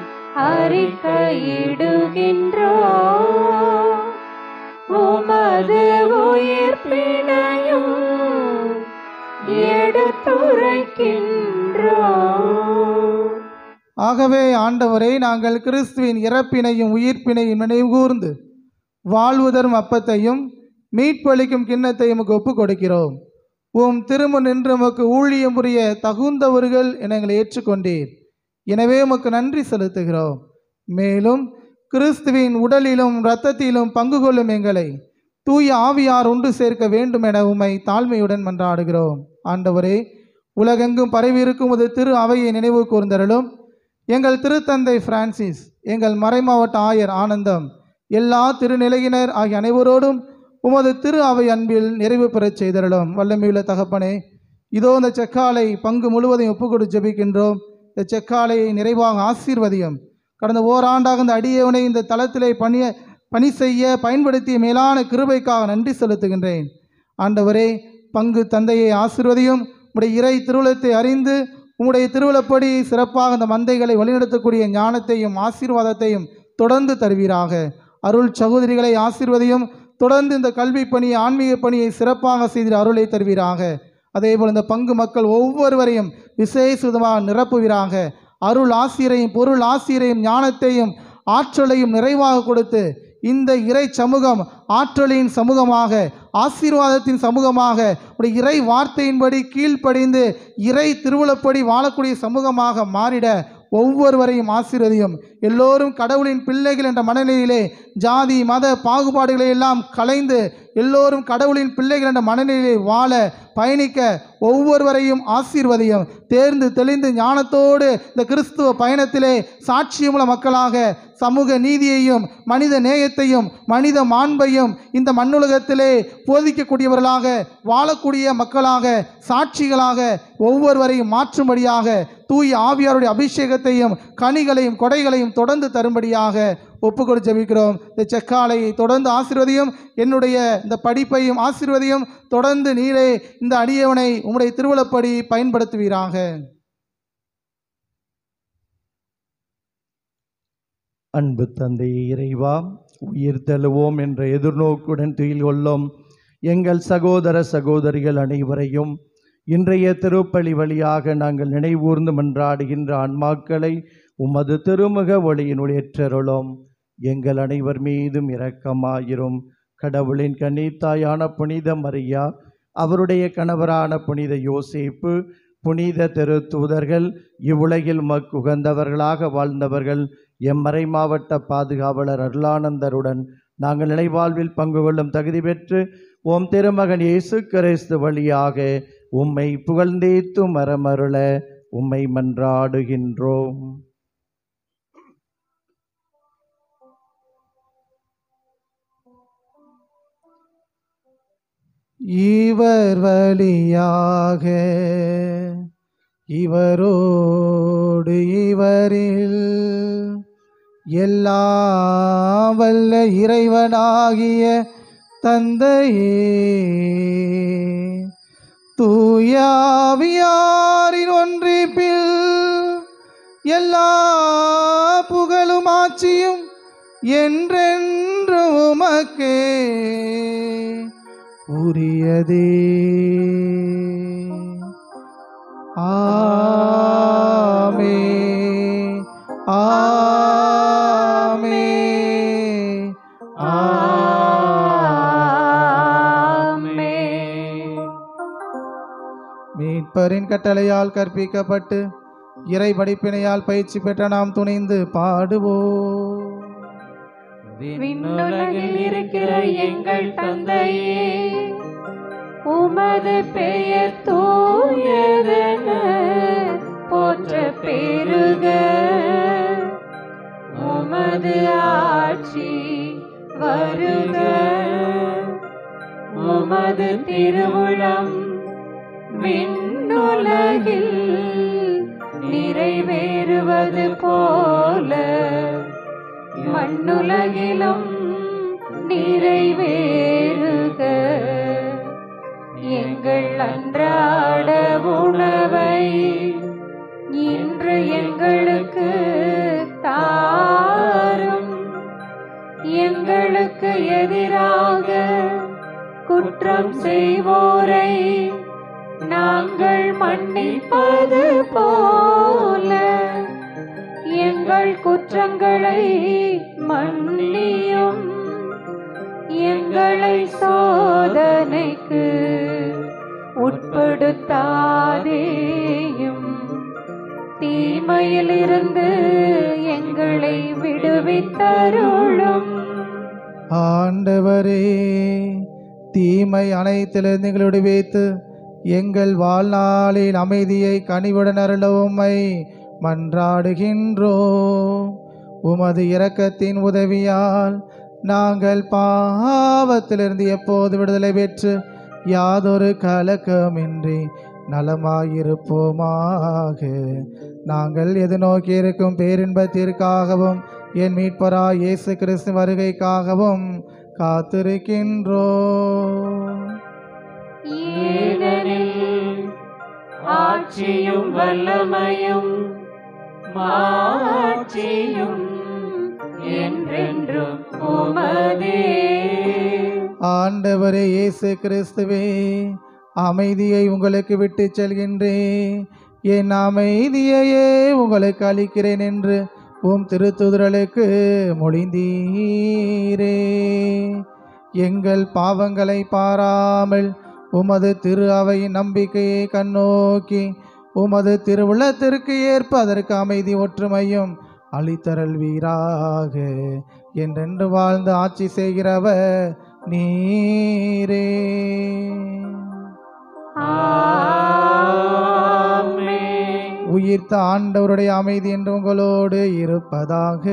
[SPEAKER 7] அறிக்கையிடுகின்றோம், உமது உயிர்ப்பினையும் எடுத்துரைக்கின்றோம்.
[SPEAKER 3] ஆகவே ஆண்டவரே, நாங்கள் கிறிஸ்துவின் இறப்பினையும் உயிர்ப்பினையும் நினைவுகூர்ந்து வாழ்வு தரும் அப்பத்தையும் மீட்பளிக்கும் கிண்ணத்தையும் உமக்கு ஒப்புக் கொடுக்கிறோம். உம் திருமுன் நின்று உமக்கு ஊழியம் புரிய தகுந்தவர்கள் என எங்களை ஏற்றுக்கொண்டீர். எனவே உமக்கு நன்றி செலுத்துகிறோம். மேலும் கிறிஸ்துவின் உடலிலும் இரத்தத்திலும் பங்கு கொள்ளும் எங்களை தூய ஆவியார் ஒன்று சேர்க்க வேண்டும் என உம்மை தாழ்மையுடன் மன்றாடுகிறோம். ஆண்டவரே, உலகெங்கும் பரவியிருக்கும் ஒரு திரு அவையை நினைவு கூர்ந்தருளும். எங்கள் திருத்தந்தை பிரான்சிஸ், எங்கள் மறைமாவட்ட ஆயர் ஆனந்தம், எல்லா திருநிலையினர் ஆகிய அனைவரோடும் உமது திரு அவை அன்பில் நிறைவு பெறச் செய்தருளும். வல்லமையுள்ள தகப்பனே, இதோ இந்த செக்காலை பங்கு முழுவதையும் ஒப்புக்கொடு ஜெபிக்கின்றோம். இந்த செக்காலையை நிறைவாக ஆசீர்வதியும். கடந்த ஓராண்டாக இந்த அடியவனை இந்த தளத்திலே பணி செய்ய பயன்படுத்திய மேலான கிருபைக்காக நன்றி செலுத்துகின்றேன். ஆண்டவரே, பங்கு தந்தையை ஆசீர்வதியும். உடைய இறை திருவுளத்தை அறிந்து உம்முடைய திருவிழப்படி சிறப்பாக அந்த மந்தைகளை வழிநடத்தக்கூடிய ஞானத்தையும் ஆசீர்வாதத்தையும் தொடர்ந்து தருவீராக. அருள் சகோதரிகளை ஆசீர்வதியும். தொடர்ந்து இந்த கல்வி பணியை, ஆன்மீக பணியை சிறப்பாக செய்து அருளை தருவீராக. அதேபோல் இந்த பங்கு மக்கள் ஒவ்வொருவரையும் விசேஷமாக நிரப்புவீராக. அருள் ஆசிரியரையும் பொருள் ஆசிரியரையும் ஞானத்தையும் ஆற்றலையும் நிறைவாக கொடுத்து இந்த இறை சமூகம் ஆற்றலின் சமூகமாக, ஆசீர்வாதத்தின் சமூகமாக, உடைய இறை வார்த்தையின்படி கீழ்ப்படிந்து இறை திருவுளப்படி வாழக்கூடிய சமூகமாக மாறிட ஒவ்வொருவரையும் ஆசீர்வதியும். எல்லோரும் கடவுளின் பிள்ளைகள் என்ற மனநிலையிலே ஜாதி மத பாகுபாடுகளை எல்லாம் களைந்து எல்லோரும் கடவுளின் பிள்ளைகள் என்ற மனநிலையை வாழ பயணிக்க ஒவ்வொருவரையும் ஆசீர்வதியும். தேர்ந்து தெளிந்து ஞானத்தோடு இந்த கிறிஸ்துவ பயணத்திலே சாட்சியமுள்ள மக்களாக சமூக நீதியையும் மனித நேயத்தையும் மனித மாண்பையும் இந்த மண்ணுலகத்திலே போதிக்கக்கூடியவர்களாக வாழக்கூடிய மக்களாக சாட்சிகளாக ஒவ்வொருவரையும் மாற்றும்படியாக தூய ஆவியாருடைய அபிஷேகத்தையும் கனிகளையும் கொடைகளையும் தொடர்ந்து தரும்படியாக ஒப்புக்கொடு ஜெபிக்கிறோம். இந்த செக்காலையை தொடர்ந்து ஆசீர்வதியும். என்னுடைய இந்த படிப்பையும் ஆசீர்வதியும். தொடர்ந்து நீரே இந்த அடியவனை உம்முடைய திருவுளப்படி பயன்படுத்துவீராக.
[SPEAKER 8] அன்பு தந்தை இறைவா, உயிர் தழுவோம் என்ற எதிர்நோக்குடன் துயில் கொள்ளும் எங்கள் சகோதர சகோதரிகள் அனைவரையும் இன்றைய திருப்பலி வழியாக நாங்கள் நினைவூர்ந்து மன்றாடுகின்ற ஆன்மாக்களை உமது திருமுக ஒளியினுள் ஏற்றருளும். எங்கள் அனைவர் மீதும் இரக்கமாயிரும். கடவுளின் கன்னித்தாயான புனித மரியா, அவருடைய கணவரான புனித யோசேப்பு, புனித திருத்தூதர்கள், இவ்வுலகில் உகந்தவர்களாக வாழ்ந்தவர்கள், எம்மறை மாவட்ட பாதுகாவலர் அருளானந்தருடன் நாங்கள் நிலைவாழ்வில் பங்கு கொள்ளும் தகுதி பெற்று ஓம் திருமகன் இயேசு கிறிஸ்து வழியாக உம்மை புகழ்ந்தேத்து மரமருள உம்மை மன்றாடுகின்றோம்.
[SPEAKER 3] இவர் வழியாக இவரோடு இவரில் எல்லாம் வல்ல இறைவனாகிய தந்தையே, தூயாவியாரின் ஒன்றிப்பில் எல்லா புகழும் ஆட்சியும் என்றென்று உமக்கே உரியதே. ஆமே ஆமே
[SPEAKER 7] ஆமே.
[SPEAKER 3] மீட்பரின் கட்டளையால் கற்பிக்கப்பட்டு இறை படிப்பினையால் பயிற்சி பெற்ற நாம் துணிந்து பாடுவோம்.
[SPEAKER 7] விண்ணுலகில் இருக்கிற எங்கள் தந்தையே, உமது பெயர் தூயதென போற்ற பெருக. உமது ஆட்சி வருக. உமது திருவுளம் விண்ணுலகில் நிறைவேறுவது போல மண்ணுலகிலும் நிறைவேறுக. எங்கள் அன்றாட உணவை இன்று எங்களுக்கு தாரும். எங்களுக்கு எதிராக குற்றம் செய்வோரை நாங்கள் மன்னிப்பது போல எங்கள் குற்றங்களை மன்னியும். எங்களை சோதனைக்கு உட்படுத்தாதேயும், தீமையிலிருந்து எங்களை விடுவித்தருளும்.
[SPEAKER 3] ஆண்டவரே, தீமை அனைத்திலிருந்து எங்களை விடுவித்து எங்கள் வாழ்நாளில் அமைதியை கனிவுடன் அருள உம்மை மன்றாடுகின்றோம். உமது இரக்கத்தின் உதவியால் நாங்கள் பாவத்திலிருந்து எப்போது விடுதலை பெற்று யாதொரு கலக்கமின்றி நலமாயிருப்போமாக. நாங்கள் எதிர்நோக்கி இருக்கும் பேரின்பத்திற்காகவும் என் மீட்பராய் இயேசு கிறிஸ்து வருகைக்காகவும் காத்திருக்கின்றோம்.
[SPEAKER 7] ஏனெனில் ஆட்சியும் வல்லமையும் மாட்சியும் என்றென்றும் உமதே.
[SPEAKER 3] ஆண்டவரே இயேசு கிறிஸ்துவே, அமைதியை உங்களுக்கு விட்டு செல்கின்றேன், என் அமைதியையே உங்களுக்கு அளிக்கிறேன் என்று உம் திருத்துதலுக்கு மொழிந்தீரே. எங்கள் பாவங்களை பாராமல் உமது திரு அவையின் நம்பிக்கையை கண்ணோக்கி உமது திருவுள்ளத்திற்கு ஏற்ப அதற்கு அமைதி ஒற்றுமையும் அளித்தருள்வீராக. என்றென்று வாழ்ந்து ஆட்சி செய்கிறவர் நீரே. உயிர்த்த ஆண்டவருடைய அமைதி என்று உங்களோடு இருப்பதாக.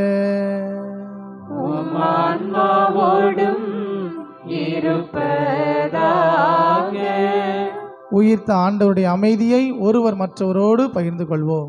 [SPEAKER 3] உயிர்த்த ஆண்டவருடைய அமைதியை ஒருவர் மற்றவரோடு பகிர்ந்து கொள்வோம்.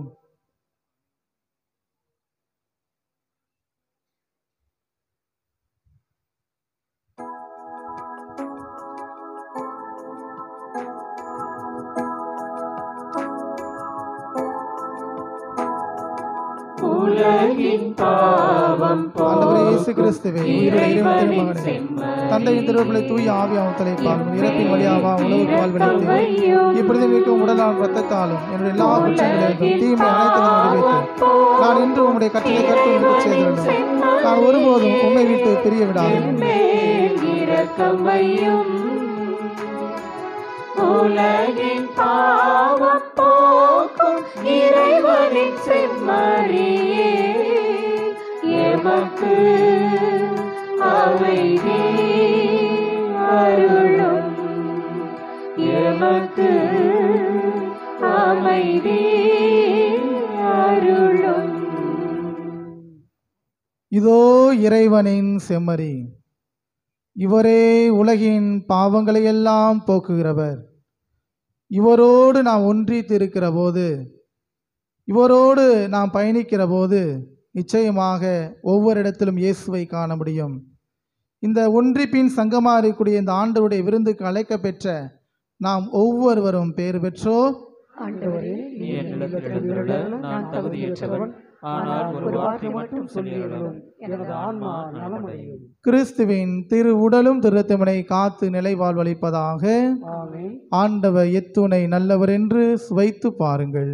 [SPEAKER 3] ஆண்டவரே இயேசு கிறிஸ்துவே, தந்தையின் திருவுருளை தூய ஆவியாவும் தலைப்பாலும் இறப்பின் வழியாவா உணவுக்கு வாழ்வளித்து இப்பொழுது மிகவும் உடலால் இரத்தத்தாலும் என்னுடைய எல்லா குற்றங்களிலிருந்தும் தீமை அனைத்தையும் நிறைவேற்றி நான் இன்று உம்முடைய கட்டளை கற்று உங்களுக்கு செய்துள்ளேன். நான் ஒருபோதும் உம்மை விட்டு பிரிய விடாதேன்.
[SPEAKER 7] உலகின் பாவம் போக்கும் இறைவனின் செம்மறியே, எமக்கு அமைதி அருளும். எமக்கு அமைதி அருளும்.
[SPEAKER 3] இதோ இறைவனின் செம்மறி, இவரே உலகின் பாவங்களை எல்லாம் போக்குகிறவர். இவரோடு நாம் ஒன்றித்திருக்கிற போது, இவரோடு நாம் பயணிக்கிற போது நிச்சயமாக ஒவ்வொரு இடத்திலும் இயேசுவை காண முடியும். இந்த ஒன்றிப்பின் சங்கமாக இருக்கக்கூடிய இந்த ஆண்டவருடைய விருந்துக்கு அழைக்க பெற்ற நாம் ஒவ்வொருவரும் பேறு பெற்றோர்.
[SPEAKER 7] ஆண்டவரே, நீ என்னிடத்தில் எழுந்தருள நான் தகுதியற்றவன். ஆனால் ஒரு வார்த்தை மட்டும் சொல்லியருளும், எனது ஆன்மா நலமடையும்.
[SPEAKER 3] கிறிஸ்துவின் திரு உடலும் திருத்தமனை காத்து நிலை வாழ்வளிப்பதாக.
[SPEAKER 7] ஆமென்.
[SPEAKER 3] ஆண்டவர் எத்துணை நல்லவர் என்று சுவைத்து பாருங்கள்.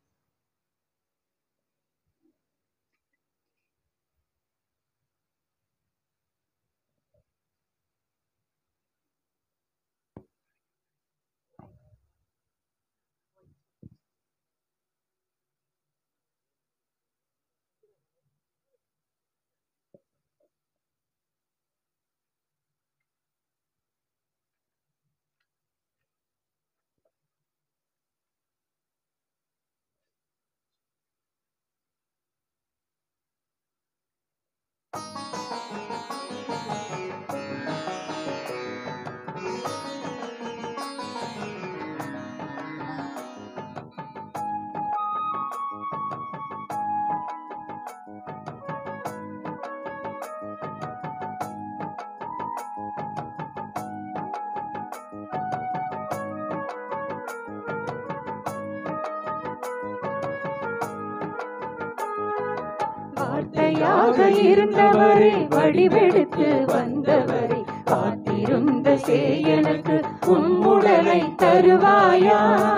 [SPEAKER 7] வார்த்தையாக இருந்தவரே, வடிவெடுத்து வந்தவரே, காத்திருந்த சேயனுக்கு உம்முடலை தருவாயா,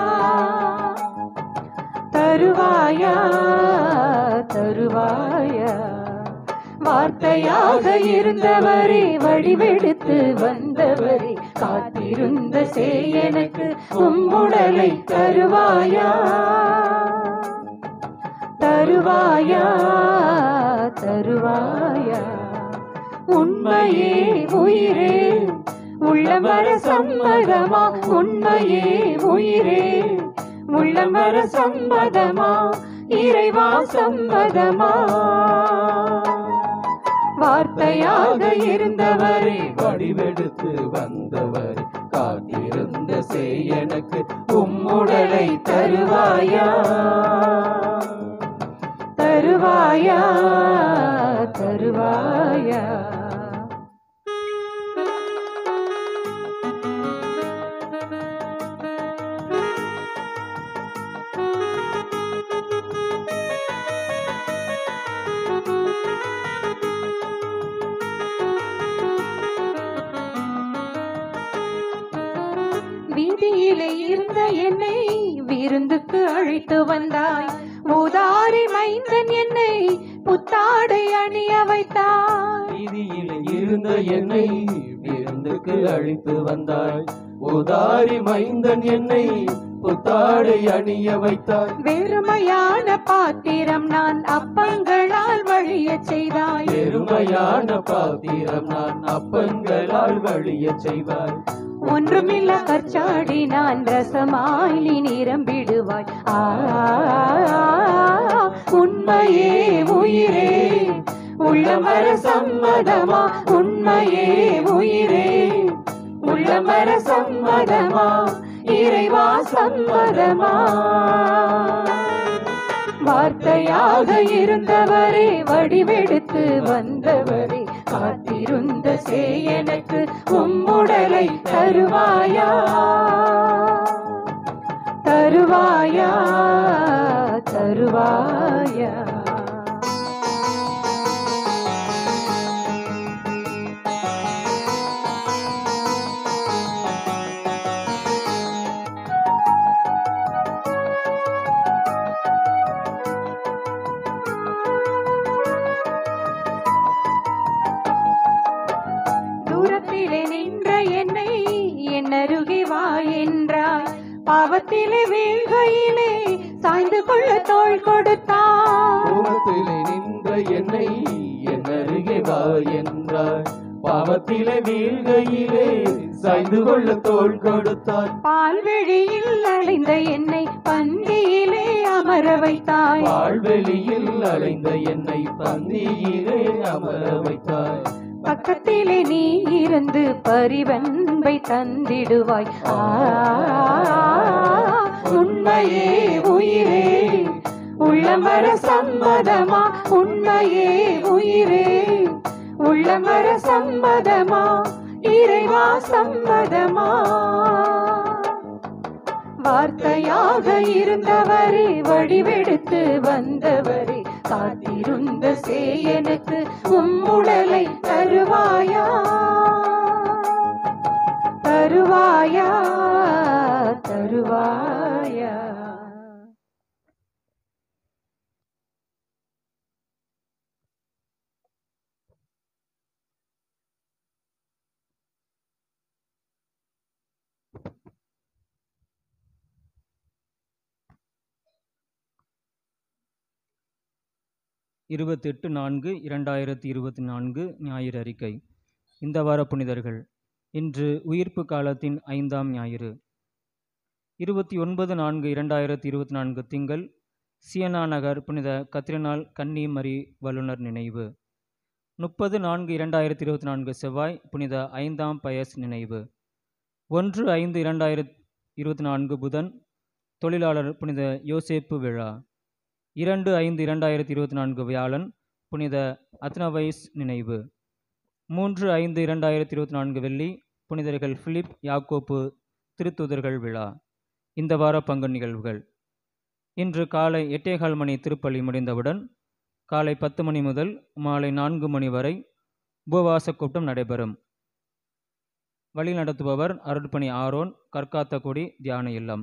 [SPEAKER 7] தருவாயா, தருவாயா. வார்த்தையாக இருந்தவரே, வடிவெடுத்து வந்தவரே, காத்திருந்த சேயனுக்கு உம்முடலை தருவாயா, தருவாயா, தருவாயா. உண்மையே உயிரே உள்ளம் வர சம்மதமா, உண்மையே உயிரே உள்ளம் வர சம்மதமா, இறைவா சம்மதமா. வார்த்தையாக இருந்தவரே,
[SPEAKER 4] வடிவெடுத்து வந்தவர், காத்திருந்த சேயனுக்கு உம்முடலை தருவாயா,
[SPEAKER 7] தருவாயா, தருவாயா. வீதியிலே இருந்த என்னை விருந்துக்கு அழைத்து வந்தாய், மூதாரி மைந்தன் என்னை புத்தாடை அணிய வைத்தாய்.
[SPEAKER 4] வீதியில் இருந்த என்னை விருந்துக்கு அழைத்து வந்தாய், உதாரி மைந்தன் என்னை புத்தாடை அணிய வைத்தாய்.
[SPEAKER 7] வெறுமையான பாத்திரம் நான் அப்பங்களால் வழிய செய்தாய்,
[SPEAKER 4] பெருமையான பாத்திரம் நான் அப்பங்களால் வழிய செய்வாய்.
[SPEAKER 7] ஒன்றுமில்ல கற்சாடி நான் ரசமாய் நீ நிரம்பிடுவாய். உண்மையே உயிரே உள்ளம் வர சம்மதமா, உண்மையே உயிரே உள்ளம் வர சம்மதமா, இறைவா சம்மதமா. வார்த்தையாக இருந்தவரே, வடிவெடுத்து வந்தவரே, காத்திருந்த சேயனுக்கு உம்முடலை தருவாயா, தருவாயா, தருவாயா. தூரத்திலே நின்ற என்னை என் அருகே வா என்றாய், பாவத்திலே வீழ்கையிலே சாய்ந்து கொள்ள தோள் கொடுத்தாய்.
[SPEAKER 4] தூரத்திலே நின்ற என்னை என் அருகே வா என்றாய், பாவத்திலே வீழ்கையிலே சாய்ந்து கொள்ள தோள் கொடுத்தாய்.
[SPEAKER 7] பால்வெளியில் அலைந்த என்னை பந்தியிலே அமர வைத்தாய்,
[SPEAKER 4] பால்வெளியில் அலைந்த என்னை பந்தியிலே அமர வைத்தாய்.
[SPEAKER 7] பக்கத்திலே நீ இருந்து பரிவன்பை தந்திடுவாய். உண்மையே உயிரே உள்ளம் வர சம்மதமா, உண்மையே உயிரே உள்ளம் வர சம்மதமா, இறைவா சம்மதமா.
[SPEAKER 12] வார்த்தையாக இருந்தவரே, வடிவெடுத்து வந்தவரே, காத்திருந்த சேயனுக்கு உம்முடலை தருவாயா, தருவாயா, தருவாயா.
[SPEAKER 7] இருபத்தெட்டு 4/2024 ஞாயிறு அறிக்கை. இந்த வார புனிதர்கள். இன்று உயிர்ப்பு காலத்தின் 5ஆம் ஞாயிறு. 29/4/2024 திங்கள் சியனா நகர் புனித கத்ரினால் கன்னி மரி வல்லுனர் நினைவு. 30/4/2024 செவ்வாய் புனித 5ஆம் பயஸ் நினைவு. 1/5/2024 புதன் தொழிலாளர் புனித யோசேப்பு விழா. 2/5/2024 வியாழன் புனித அத்னவைஸ் நினைவு. 3/5/2024 வெள்ளி புனிதர்கள் பிலிப் யாக்கோப்பு திருத்தூதர்கள் விழா. இந்த வார பங்கு நிகழ்வுகள். இன்று காலை 8:15 மணி திருப்பலி முடிந்தவுடன் காலை 10 மணி முதல் மாலை 4 மணி வரை உபவாச கூட்டம் நடைபெறும். வழிநடத்துபவர் அருட்பணி ஆரோன், கற்காத்தகுடி தியான இல்லம்.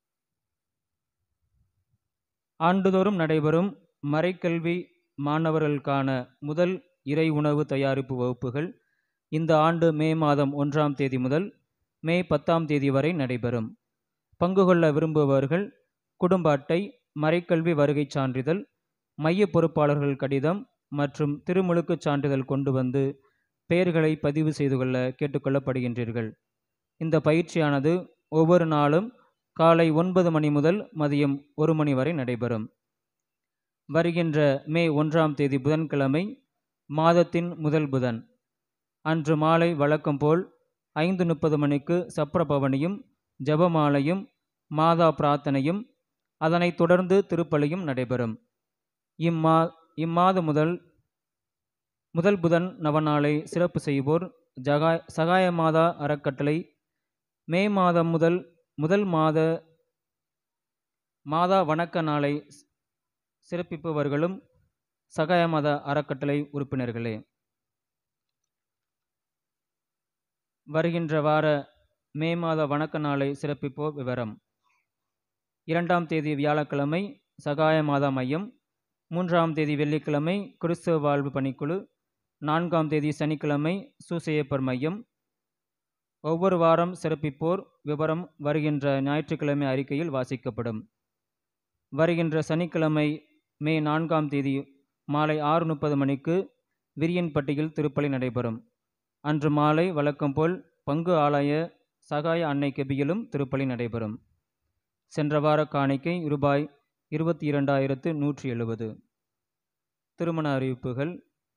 [SPEAKER 7] ஆண்டுதோறும் நடைபெறும் மறைக்கல்வி மாணவர்களுக்கான முதல் இறை உணவு தயாரிப்பு வகுப்புகள் இந்த ஆண்டு மே மாதம் 1ஆம் தேதி முதல் மே 10ஆம் தேதி வரை நடைபெறும். பங்கு கொள்ள விரும்புபவர்கள் குடும்ப அட்டை, மறைக்கல்வி வருகை சான்றிதழ், மைய பொறுப்பாளர்கள் கடிதம் மற்றும் திருமுழுக்குச் சான்றிதழ் கொண்டு வந்து பெயர்களை பதிவு செய்து கொள்ள கேட்டுக்கொள்ளப்படுகின்றீர்கள். இந்த பயிற்சியானது ஒவ்வொரு நாளும் காலை 9 மணி முதல் மதியம் 1 மணி வரை நடைபெறும். வருகின்ற மே 1ஆம் தேதி புதன்கிழமை மாதத்தின் முதல் புதன் அன்று மாலை வழக்கம் போல் 5:30 மணிக்கு சப்ரபவனியும் ஜபமாலையும் மாதா பிரார்த்தனையும் அதனைத் தொடர்ந்து திருப்பலியும் நடைபெறும். இம்மாத முதல் புதன் நவநாளை சிறப்பு செய்வோர் சகாய மாதா அறக்கட்டளை. மே மாதம் முதல் மாதா வணக்க நாளை சிறப்பிப்பவர்களும் சகாய மாதா அறக்கட்டளை உறுப்பினர்களே. வருகின்ற வார மே மாத வணக்க நாளை சிறப்பிப்போர் விவரம். 2ஆம் தேதி வியாழக்கிழமை சகாய மாதா மையம், 3ஆம் தேதி வெள்ளிக்கிழமை கிறிஸ்தவ வாழ்வு பணிக்குழு, 4ஆம் தேதி சனிக்கிழமை சூசையப்பர் மையம். ஒவ்வொரு வாரம் சிறப்பிப்போர் விவரம் வருகின்ற ஞாயிற்றுக்கிழமை அறிக்கையில் வாசிக்கப்படும். வருகின்ற சனிக்கிழமை மே 4ஆம் தேதி மாலை 6:30 மணிக்கு விரியன்பட்டியில் திருப்பலி நடைபெறும். அன்று மாலை வழக்கம் போல் பங்கு ஆலய சகாய அன்னை கெபியிலும் திருப்பலி நடைபெறும். சென்ற வார காணிக்கை ரூபாய் 22,170. திருமண அறிவிப்புகள்.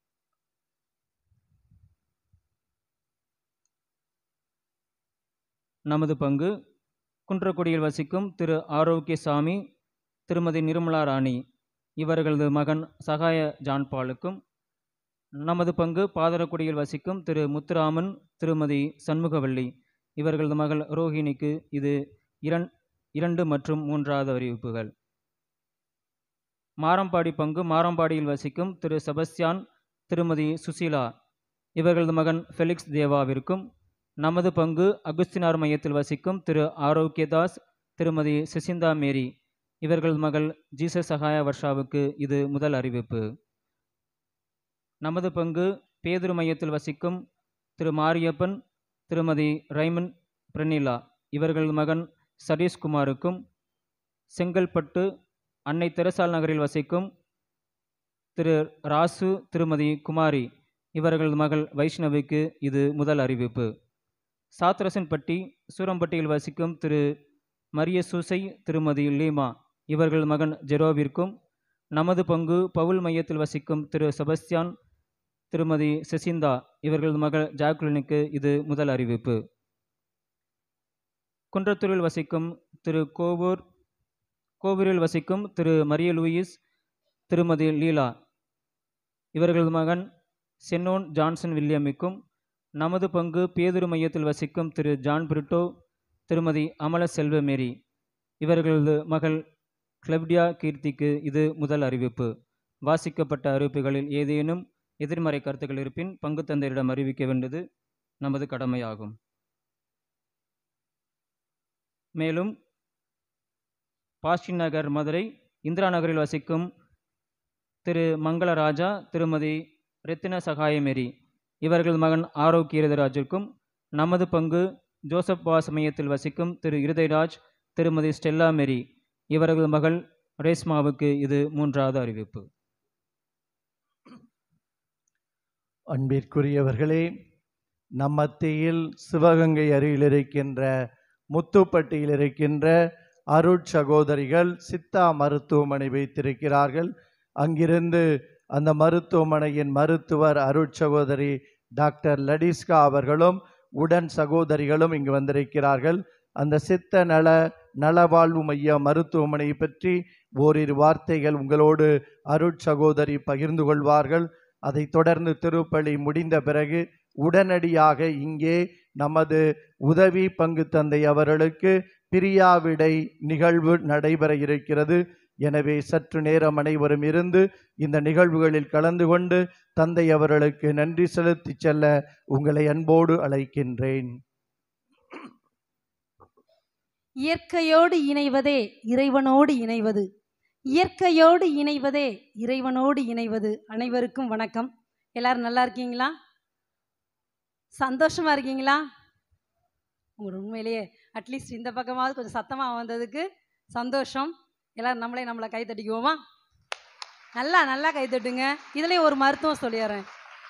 [SPEAKER 7] நமது பங்கு குன்றக்குடியில் வசிக்கும் திரு ஆரோக்கியசாமி, திருமதி நிர்மலா ராணி இவர்களது மகன் சகாய ஜான்பாலுக்கும், நமது பங்கு பாதரக்குடியில் வசிக்கும் திரு முத்துராமன், திருமதி சண்முகவள்ளி இவர்களது மகள் ரோஹிணிக்கு இது 2 மற்றும் 3வது அறிவிப்புகள். மாரம்பாடி பங்கு மாரம்பாடியில் வசிக்கும் திரு செபஸ்தியான், திருமதி சுசீலா இவர்களது மகன் ஃபெலிக்ஸ் தேவாவிற்கும், நமது பங்கு அகுஸ்தினார் மையத்தில் வசிக்கும் திரு ஆரோக்கியதாஸ், திருமதி சிசிந்தா மேரி இவர்களது மகள் ஜீசஸ் சகாய வர்ஷாவுக்கு இது முதல் அறிவிப்பு. நமது பங்கு பேதுரு மையத்தில் வசிக்கும் திரு மாரியப்பன், திருமதி ரைமன் பிரனிலா இவர்களது மகன் சதீஷ்குமாருக்கும், செங்கல்பட்டு அன்னை தெரசால் நகரில் வசிக்கும் திரு ராசு, திருமதி குமாரி இவர்களது மகள் வைஷ்ணவிக்கு இது முதல் அறிவிப்பு. சாத்ரசன்பட்டி சூரம்பட்டியில் வசிக்கும் திரு மரிய சூசை, திருமதி லீமா இவர்களது மகன் ஜெரோவிற்கும், நமது பங்கு பவுல் மையத்தில் வசிக்கும் திரு செபஸ்தியான், திருமதி செசிந்தா இவர்களது மகள் ஜாக்குலினுக்கு இது முதல் அறிவிப்பு. குன்றத்தூரில் வசிக்கும் திரு கோவூரில் வசிக்கும் திரு மரிய லூயிஸ், திருமதி லீலா இவர்களது மகன் சென்னோன் ஜான்சன் வில்லியமுக்கும், நமது பங்கு பேதுரு மையத்தில் வசிக்கும் திரு ஜான் பிரிட்டோ, திருமதி அமல செல்வ மேரி இவர்களது மகள் கிளவ்டியா கீர்த்திக்கு இது முதல் அறிவிப்பு. வாசிக்கப்பட்ட அறிவிப்புகளில் ஏதேனும் எதிர்மறை கருத்துக்கள் இருப்பின் பங்கு தந்தையரிடம் அறிவிக்க வேண்டியது நமது கடமையாகும். மேலும் பாஸ்டின் நகர் மதுரை இந்திரா நகரில் வசிக்கும் திரு மங்களராஜா, திருமதி ரத்தின சகாயமேரி இவர்கள் மகன் ஆரோக்கிய இருதராஜிற்கும், நமது பங்கு ஜோசப் வாஸ் மையத்தில் வசிக்கும் திரு இருதயராஜ், திருமதி ஸ்டெல்லா மேரி இவர்கள் மகள் ரேஸ்மாவுக்கு இது மூன்றாவது அறிவிப்பு.
[SPEAKER 8] அன்பிற்குரியவர்களே, நம் மத்தியில் சிவகங்கை அருகில் இருக்கின்ற முத்துப்பட்டியில் இருக்கின்ற அருட்சகோதரிகள் சித்தா மருத்துவமனை வைத்திருக்கிறார்கள். அங்கிருந்து அந்த மருத்துவமனையின் மருத்துவர் அருட்சகோதரி டாக்டர் லடிஸ்கா அவர்களும் உடன் சகோதரிகளும் இங்கு வந்திருக்கிறார்கள். அந்த சித்த நலவாழ்வு மைய மருத்துவமனை பற்றி ஓரிரு வார்த்தைகள் உங்களோடு அருட்சகோதரி பகிர்ந்து கொள்வார்கள். அதை தொடர்ந்து திருப்பலி முடிந்த பிறகு உடனடியாக இங்கே நமது உதவி பங்கு தந்தை அவர்களுக்கு பிரியாவிடை நிகழ்வு நடைபெற இருக்கிறது. எனவே சற்று நேரம் அனைவரும் இருந்து இந்த நிகழ்வுகளில் கலந்து கொண்டு தந்தை அவர்களுக்கு நன்றி செலுத்தி செல்ல உங்களை அன்போடு அழைக்கின்றேன்.
[SPEAKER 13] இயற்கையோடு இணைவதே இறைவனோடு இணைவது, இயற்கையோடு இணைவதே இறைவனோடு இணைவது. அனைவருக்கும் வணக்கம். எல்லாரும் நல்லா இருக்கீங்களா? சந்தோஷமா இருக்கீங்களா? உங்களோட உண்மையிலேயே அட்லீஸ்ட் இந்த பக்கமாவது கொஞ்சம் சத்தமாக வந்ததுக்கு சந்தோஷம். எல்லாரும் நம்மளை கை தட்டிக்குவோமா? நல்லா கை தட்டுங்க. இதுலேயே ஒரு மருத்துவம் சொல்லிடுறேன்.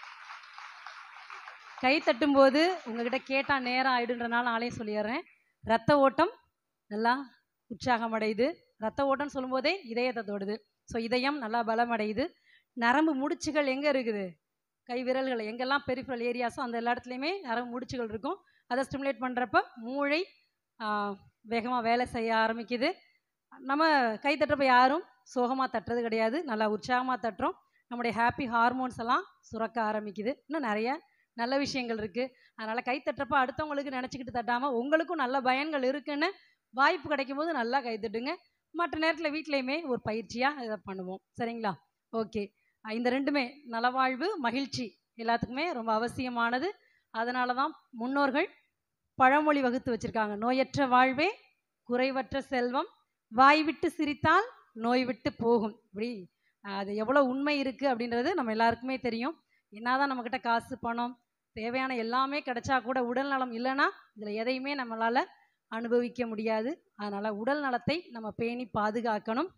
[SPEAKER 13] கை தட்டும்போது உங்ககிட்ட கேட்டால் நேரம் ஆயிடுன்றனால ஆளையும் சொல்லிடுறேன். ரத்த ஓட்டம் நல்லா உற்சாகம் அடையுது. ரத்த ஓட்டம்னு சொல்லும்போதே இதயத்தை தொடுது. ஸோ இதயம் நல்லா பலமடையுது. நரம்பு முடிச்சுகள் எங்கே இருக்குது? கை விரல்கள் எங்கெல்லாம் பெரிஃபரல் ஏரியாஸோ அந்த எல்லா இடத்துலையுமே நரம்பு முடிச்சுகள் இருக்கும். அதை ஸ்டிமுலேட் பண்ணுறப்ப மூளை வேகமாக வேலை செய்ய ஆரம்பிக்குது. நம்ம கை தட்டுறப்ப யாரும் சோகமாக தட்டுறது கிடையாது, நல்லா உற்சாகமாக தட்டுறோம். நம்முடைய ஹாப்பி ஹார்மோன்ஸ் எல்லாம் சுரக்க ஆரம்பிக்குது. இன்னும் நிறைய நல்ல விஷயங்கள் இருக்குது. அதனால் கை தட்டுறப்ப அடுத்தவங்களுக்கு நினச்சிக்கிட்டு தட்டாமல் உங்களுக்கும் நல்ல பயன்கள் இருக்குன்னு வாய்ப்பு கிடைக்கும் போது நல்லா கை தட்டுங்க. மற்ற நேரத்தில் வீட்லேயுமே ஒரு பயிற்சியாக இதை பண்ணுவோம். சரிங்களா? ஓகே. இந்த ரெண்டுமே நலவாழ்வு, மகிழ்ச்சி எல்லாத்துக்குமே ரொம்ப அவசியமானது. அதனால தான் முன்னோர்கள் பழமொழி வகுத்து வச்சுருக்காங்க. நோயற்ற வாழ்வே குறைவற்ற செல்வம், வாய் விட்டு சிரித்தால் நோய் விட்டு போகும். இப்படி அது எவ்வளோ உண்மை இருக்குது அப்படின்றது நம்ம எல்லாருக்குமே தெரியும். என்னதான் நம்மக்கிட்ட காசு பணம் தேவையான எல்லாமே கிடைச்சா கூட உடல் நலம் இல்லைன்னா இதில் எதையுமே நம்மளால் அனுபவிக்க முடியாது. அதனால் உடல் நலத்தை நம்ம பேணி பாதுகாக்கணும்.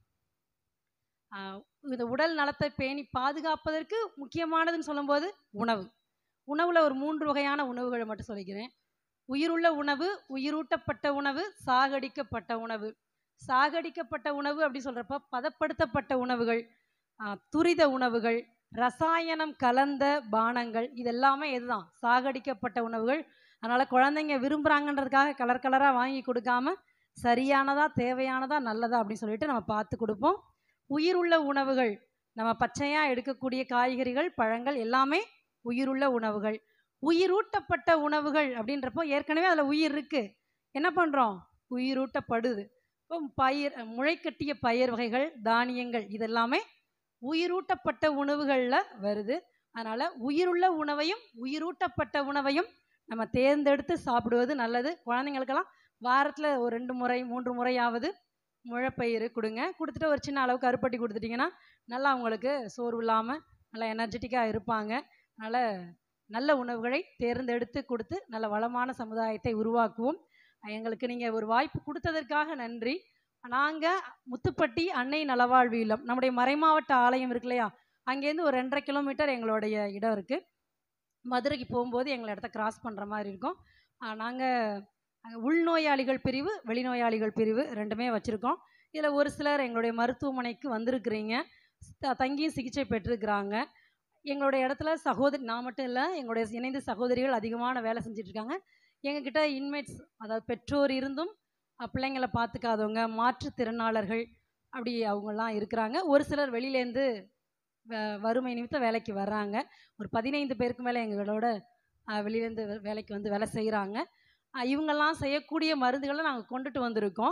[SPEAKER 13] இந்த உடல் நலத்தை பேணி பாதுகாப்பதற்கு முக்கியமானதுன்னு சொல்லும்போது உணவில் ஒரு 3 வகையான உணவுகளை மட்டும் சொல்லிக்கிறேன். உயிருள்ள உணவு, உயிரூட்டப்பட்ட உணவு, சாகடிக்கப்பட்ட உணவு. சாகடிக்கப்பட்ட உணவு அப்படி சொல்கிறப்ப பதப்படுத்தப்பட்ட உணவுகள், துரித உணவுகள், ரசாயனம் கலந்த பானங்கள், இதெல்லாமே இதுதான் சாகடிக்கப்பட்ட உணவுகள். அதனால் குழந்தைங்க விரும்புகிறாங்கன்றதுக்காக கலர் கலராக வாங்கி கொடுக்காம சரியானதா, தேவையானதா, நல்லதா அப்படின்னு சொல்லிட்டு நம்ம பார்த்து கொடுப்போம். உயிருள்ள உணவுகள், நம்ம பச்சையாக எடுக்கக்கூடிய காய்கறிகள், பழங்கள் எல்லாமே உயிருள்ள உணவுகள். உயிரூட்டப்பட்ட உணவுகள் அப்படின்றப்போ ஏற்கனவே அதில் உயிர் இருக்குது. என்ன பண்ணுறோம்? உயிரூட்டப்படுது. இப்போ முளைக்கட்டிய பயிர் வகைகள், தானியங்கள் இதெல்லாமே உயிரூட்டப்பட்ட உணவுகளில் வருது. அதனால் உயிருள்ள உணவையும் உயிரூட்டப்பட்ட உணவையும் நம்ம தேர்ந்தெடுத்து சாப்பிடுவது நல்லது. குழந்தைங்களுக்கெல்லாம் வாரத்தில் ஒரு 2 முறை 3 முறையாவது முளைப்பயிறு கொடுங்க. கொடுத்துட்டு ஒரு சின்ன அளவுக்கு கருப்பட்டி கொடுத்துட்டிங்கன்னா நல்லா அவங்களுக்கு சோர்வு இல்லாமல் நல்லா எனர்ஜெட்டிக்காக இருப்பாங்க. அதனால் நல்ல உணவுகளை தேர்ந்தெடுத்து கொடுத்து நல்ல வளமான சமுதாயத்தை உருவாக்குவோம். எங்களுக்கு நீங்கள் ஒரு வாய்ப்பு கொடுத்ததற்காக நன்றி. நாங்கள் முத்துப்பட்டி அன்னை நலவாழ்வு இல்லம், நம்முடைய மறைமாவட்ட ஆலயம் இருக்கு இல்லையா, அங்கேருந்து ஒரு 2.5 கிலோமீட்டர் எங்களுடைய இடம் இருக்குது. மதுரைக்கு போகும்போது எங்களை இடத்த கிராஸ் பண்ணுற மாதிரி இருக்கும். நாங்கள் உள்நோயாளிகள் பிரிவு, வெளிநோயாளிகள் பிரிவு ரெண்டுமே வச்சுருக்கோம். இதில் ஒரு சிலர் எங்களுடைய மருத்துவமனைக்கு வந்திருக்கிறீங்க, தங்கியும் சிகிச்சை பெற்றிருக்கிறாங்க. எங்களுடைய இடத்துல நான் மட்டும் இல்லை, எங்களுடைய இணைந்து சகோதரிகள் அதிகமான வேலை செஞ்சிட்ருக்காங்க. எங்ககிட்ட இன்மேட்ஸ், அதாவது பெற்றோர் இருந்தும் பிள்ளைங்களை பார்த்துக்காதவங்க, மாற்றுத்திறனாளர்கள் அப்படி அவங்கெல்லாம் இருக்கிறாங்க. ஒரு சிலர் வெளியிலேருந்து வறுமை நிமித்தம் வேலைக்கு வர்றாங்க. ஒரு 15 பேருக்கு மேலே எங்களோட வெளியிலேருந்து வேலைக்கு வந்து வேலை செய்கிறாங்க. இவங்கெல்லாம் செய்யக்கூடிய மருந்துகளை நாங்கள் கொண்டுட்டு வந்திருக்கோம்.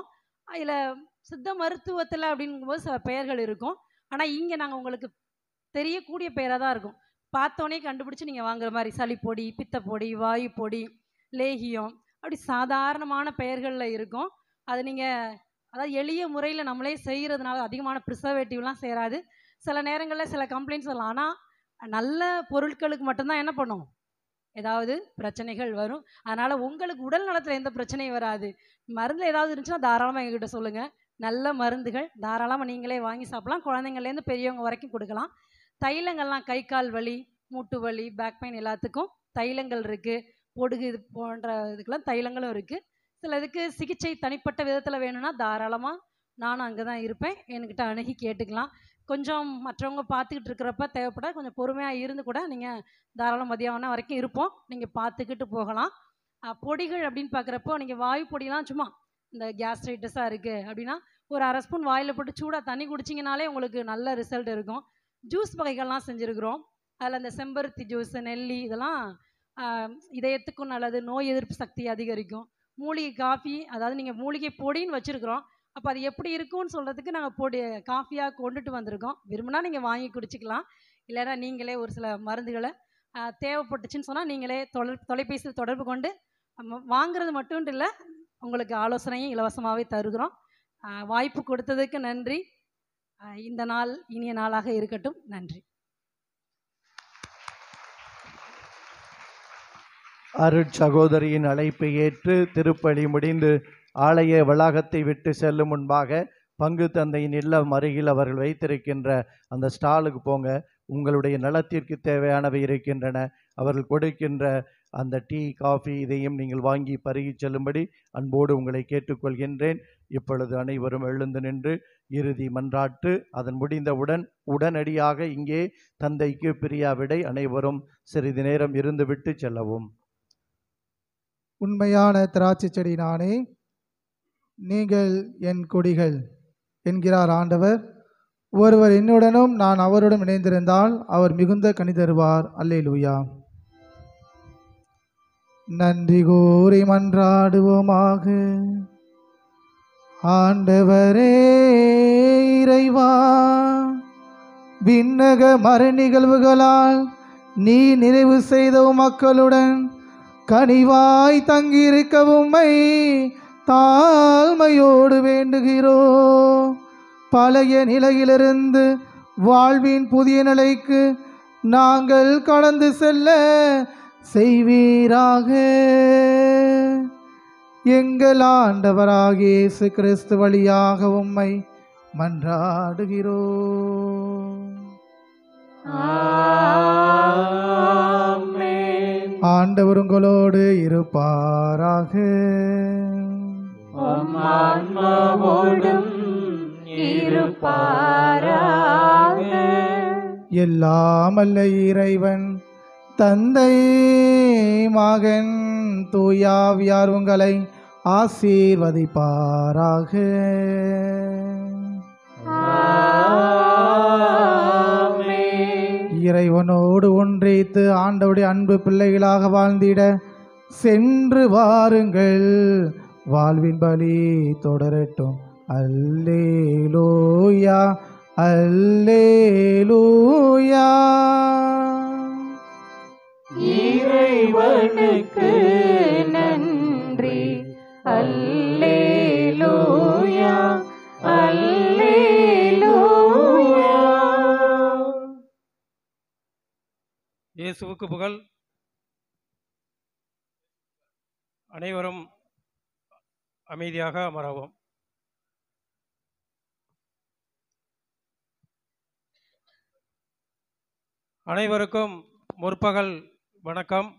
[SPEAKER 13] அதில் சித்த மருத்துவத்தில் அப்படிங்கும்போது சில பெயர்கள் இருக்கும். ஆனால் இங்கே நாங்கள் உங்களுக்கு தெரியக்கூடிய பெயராக தான் இருக்கும். பார்த்தோன்னே கண்டுபிடிச்சி நீங்கள் வாங்குற மாதிரி சளிப்பொடி, பித்தப்பொடி, வாயு பொடி, லேகியம், அப்படி சாதாரணமான பெயர்களில் இருக்கும். அது நீங்கள் அதாவது எளிய முறையில் நம்மளே செய்கிறதுனால அதிகமான ப்ரிசர்வேட்டிவ்லாம் சேராது. சில நேரங்களில் சில கம்ப்ளைண்ட்ஸ் வரலாம். ஆனால் நல்ல பொருட்களுக்கு மட்டும்தான் என்ன பண்ணும், ஏதாவது பிரச்சனைகள் வரும். அதனால் உங்களுக்கு உடல் நலத்தில் எந்த பிரச்சனையும் வராது. மருந்தில் ஏதாவது இருந்துச்சுன்னா தாராளமாக எங்ககிட்ட சொல்லுங்கள். நல்ல மருந்துகள் தாராளமாக நீங்களே வாங்கி சாப்பிடலாம். குழந்தைங்கள்லேருந்து பெரியவங்க வரைக்கும் கொடுக்கலாம். தைலங்கள்லாம் கை கால் வலி, மூட்டு வலி, பேக் பெயின் எல்லாத்துக்கும் தைலங்கள் இருக்குது. பொடுகு இது போன்ற இதுக்கெல்லாம் தைலங்களும் இருக்குது. சில இதுக்கு சிகிச்சை தனிப்பட்ட விதத்தில் வேணும்னா தாராளமாக நானும் அங்கே தான் இருப்பேன். என்கிட்ட அணுகி கேட்டுக்கலாம். கொஞ்சம் மற்றவங்க பார்த்துக்கிட்டு இருக்கிறப்ப தேவைப்பட கொஞ்சம் பொறுமையாக இருந்து கூட நீங்கள் தாராளம் மதியானம் வரைக்கும் இருப்போம். நீங்கள் பார்த்துக்கிட்டு போகலாம். பொடிகள் அப்படின்னு பார்க்குறப்போ நீங்கள் வாயு பொடியெலாம் சும்மா இந்த கேஸ்ட்ரைட்டிஸாக இருக்குது அப்படின்னா ஒரு அரை ஸ்பூன் வாயில் போட்டு சூடாக தண்ணி குடிச்சிங்கனாலே உங்களுக்கு நல்ல ரிசல்ட் இருக்கும். ஜூஸ் வகைகள்லாம் செஞ்சுருக்குறோம். அதில் இந்த செம்பருத்தி ஜூஸ், நெல்லி இதெல்லாம் இதயத்துக்கும் நல்லது, நோய் எதிர்ப்பு சக்தி அதிகரிக்கும். மூலிகை காஃபி, அதாவது நீங்கள் மூலிகை பொடின்னு வச்சுருக்குறோம். அப்போ அது எப்படி இருக்கும்னு சொல்கிறதுக்கு நாங்கள் பொடி காஃபியாக கொண்டுட்டு வந்திருக்கோம். விரும்பினா நீங்கள் வாங்கி குடிச்சிக்கலாம். இல்லைன்னா நீங்களே ஒரு சில மருந்துகளை தேவைப்பட்டுச்சுன்னு சொன்னால் நீங்களே தொலைபேசியில் தொடர்பு கொண்டு வாங்குறது மட்டும் இல்லை, உங்களுக்கு ஆலோசனையும் இலவசமாகவே தருகிறோம். வாய்ப்பு கொடுத்ததுக்கு நன்றி. இந்த நாள் இனிய நாளாக இருக்கட்டும். நன்றி.
[SPEAKER 8] அருட்சகோதரியின் அழைப்பை ஏற்று திருப்பலி முடிந்து ஆலய வளாகத்தை விட்டு செல்லும் முன்பாக பங்கு தந்தையின் இல்லம் அருகில் அவர்கள் வைத்திருக்கின்ற அந்த ஸ்டாலுக்கு போங்க. உங்களுடைய நலத்திற்கு தேவையானவை இருக்கின்றன. அவர்கள் கொடுக்கின்ற அந்த டீ, காஃபி இதையும் நீங்கள் வாங்கி பருகி செல்லும்படி அன்போடு உங்களை கேட்டுக்கொள்கின்றேன். இப்பொழுது அனைவரும் எழுந்து நின்று இறுதி மன்றாட்டு. அதன் முடிந்தவுடன் உடனடியாக இங்கே தந்தைக்கு பிரியாவிடை அனைவரும் சிறிது நேரம் இருந்துவிட்டு செல்லவும்.
[SPEAKER 3] உண்மையான திராட்சை செடி நானே, நீங்கள் என் கொடிகள் என்கிறார் ஆண்டவர். ஒருவர் என்னுடனும் நான் அவருடன் இணைந்திருந்தால் அவர் மிகுந்த கனி தருவார். அல்லேலூயா. நன்றி கூறி மன்றாடுவோமாக. ஆண்டவரே இறைவா, விண்ணக மறை நிகழ்வுகளால் நீ நிறைவு செய்த மக்களுடன் கனிவாய் தங்கியிருக்க உம்மை தாழ்மையோடு வேண்டுகிறோம். பழைய நிலையிலிருந்து வாழ்வின் புதிய நிலைக்கு நாங்கள் கடந்து செல்ல செய்வீராக. எங்கள் ஆண்டவராகிய இயேசு கிறிஸ்து வழியாக உம்மை மன்றாடுகிறோம். ஆண்டவர் உங்களோடு இருப்பாராக. எல்லாம் அல்ல இறைவன் தந்தை, மகன், தூயாவியார் உங்களை ஆசீர்வதிப்பாராக. இறைவனோடு ஒன்றித்து ஆண்டவருடைய அன்பு பிள்ளைகளாக வாழ்ந்திட சென்று வாருங்கள். வாழ்வின் பலி தொடரட்டும். அல்லேலூயா, அல்லேலூயா.
[SPEAKER 12] இறைவனுக்கு நன்றி. அல்லேலூயா, அல்லேலூயா.
[SPEAKER 14] இயேசுவுக்கு புகழ். அனைவரும் அமைதியாக அமரவும். அனைவருக்கும் முற்பகல் வணக்கம்.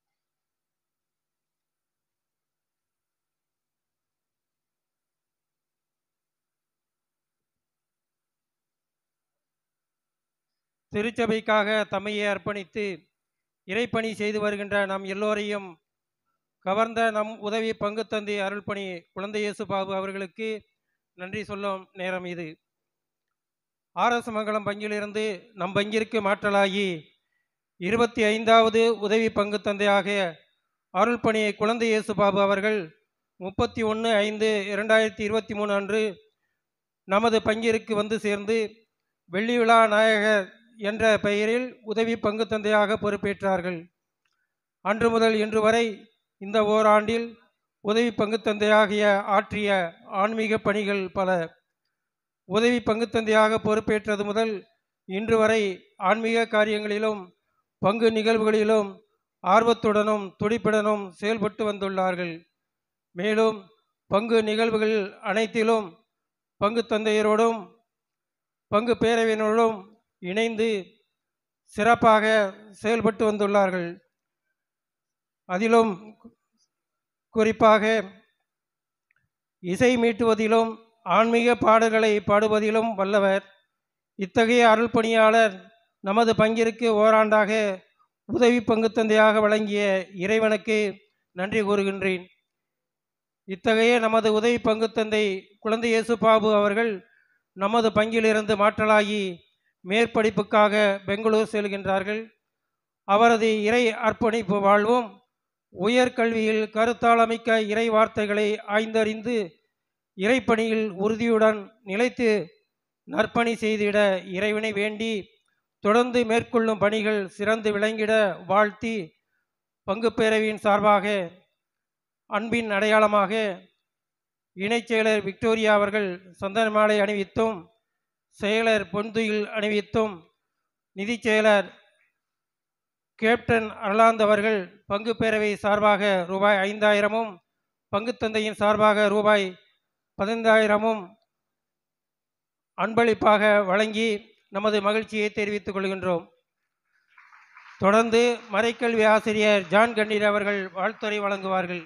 [SPEAKER 14] திருச்சபைக்காக தம்மையை அர்ப்பணித்து இறைப்பணி செய்து வருகின்ற நம் எல்லோரையும் கவர்ந்த நம் உதவி பங்கு தந்தை அருள்பணி குழந்தை இயேசு பாபு அவர்களுக்கு நன்றி சொல்லும் நேரம் இது. ஆர்எஸ் மங்கலம் பங்கிலிருந்து நம் பங்கிற்கு மாற்றலாகி 25வது உதவி பங்கு தந்தையாக அருள்பணி குழந்தை இயேசு பாபு அவர்கள் 31/5/2023 அன்று நமது பங்கிற்கு வந்து சேர்ந்து வெள்ளி விழா நாயகர் என்ற பெயரில் உதவி பங்கு தந்தையாக பொறுப்பேற்றார்கள். அன்று முதல் இன்று வரை இந்த ஓராண்டில் உதவி பங்கு தந்தையாகிய ஆற்றிய ஆன்மீக பணிகள் பல. உதவி பங்கு தந்தையாக பொறுப்பேற்றது முதல் இன்று வரை ஆன்மீக காரியங்களிலும் பங்கு நிகழ்வுகளிலும் ஆர்வத்துடனும் துடிப்புடனும் செயல்பட்டு வந்துள்ளார்கள். மேலும் பங்கு நிகழ்வுகள் அனைத்திலும் பங்கு தந்தையரோடும் பங்கு பேரவையினரோடும் இணைந்து சிறப்பாக செயல்பட்டு வந்துள்ளார்கள். அதிலும் குறிப்பாக இசை மீட்டுவதிலும் ஆன்மீக பாடல்களை பாடுவதிலும் வல்லவர். இத்தகைய அருள் பணியாளர் நமது பங்கிற்கு ஓராண்டாக உதவி பங்கு தந்தையாக வழங்கிய இறைவனுக்கு நன்றி கூறுகின்றேன். இத்தகைய நமது உதவி பங்கு தந்தை குழந்தை இயேசு பாபு அவர்கள் நமது பங்கிலிருந்து மாற்றலாகி மேற்படிப்புக்காக பெங்களூர் செல்கின்றார்கள். அவரது இறை அர்ப்பணிப்பு வாழ்வும் உயர்கல்வியில் கருத்தாளமிக்க இறை வார்த்தைகளை ஆய்ந்தறிந்து இறைப்பணியில் உறுதியுடன் நிலைத்து நற்பணி செய்திட இறைவனை வேண்டி தொடர்ந்து மேற்கொள்ளும் பணிகள் சிறந்து விளங்கிட வாழ்த்தி பங்கு பேரவையின் சார்பாக அன்பின் அடையாளமாக இணைச் செயலர் விக்டோரியா அவர்கள் சந்தன மாலை அணிவித்தும் செயலர் பொன்துயில் அணிவித்தும் நிதிச் செயலர் கேப்டன் அர்லாந்து அவர்கள் பங்கு பேரவை சார்பாக ரூபாய் 5000 பங்கு தந்தையின் சார்பாக ரூபாய் 15,000 அன்பளிப்பாக வழங்கி நமது மகிழ்ச்சியை தெரிவித்துக் கொள்கின்றோம். தொடர்ந்து மறைக்கல்வி ஆசிரியர் ஜான் கண்ணீர் அவர்கள் வாழ்த்துரை வழங்குவார்கள்.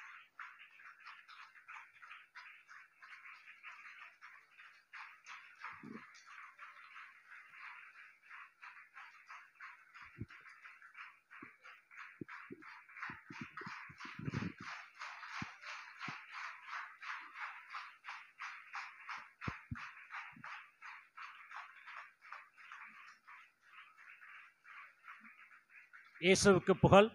[SPEAKER 15] இயேசுவுக்கு புகழ்.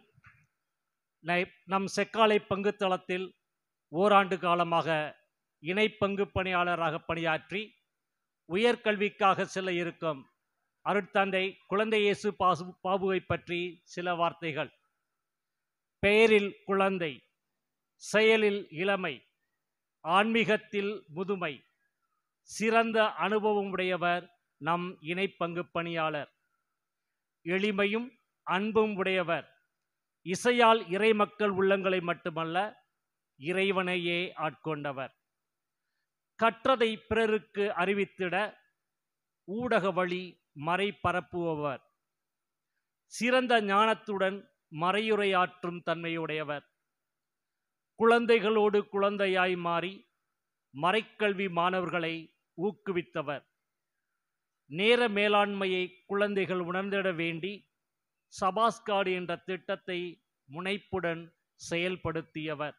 [SPEAKER 15] நம் செக்காலை பங்கு தளத்தில் ஓராண்டு காலமாக இணை பங்கு பணியாளராக பணியாற்றி உயர்கல்விக்காக செல்ல இருக்கும் அருட்தந்தை குழந்தை இயேசு பாபுவை பற்றி சில வார்த்தைகள். பெயரில் குழந்தை, செயலில் இளமை, ஆன்மீகத்தில் முதுமை, சிறந்த அனுபவம் உடையவர் நம் இணை பங்கு பணியாளர். எளிமையும் அன்பும் உடையவர். இசையால் இறை மக்கள் உள்ளங்களை மட்டுமல்ல இறைவனையே ஆட்கொண்டவர். கற்றதை பிறருக்கு அறிவித்திட ஊடக வழி மறை பரப்புபவர். சிறந்த ஞானத்துடன் மறையுரையாற்றும் தன்மையுடையவர். குழந்தைகளோடு குழந்தையாய் மாறி மறைக்கல்வி மாணவர்களை ஊக்குவித்தவர். நேர மேலாண்மையை குழந்தைகள் உணர்ந்திட வேண்டி சபாஸ்காடு என்ற திட்டத்தை முனைப்புடன் செயல்படுத்தியவர்.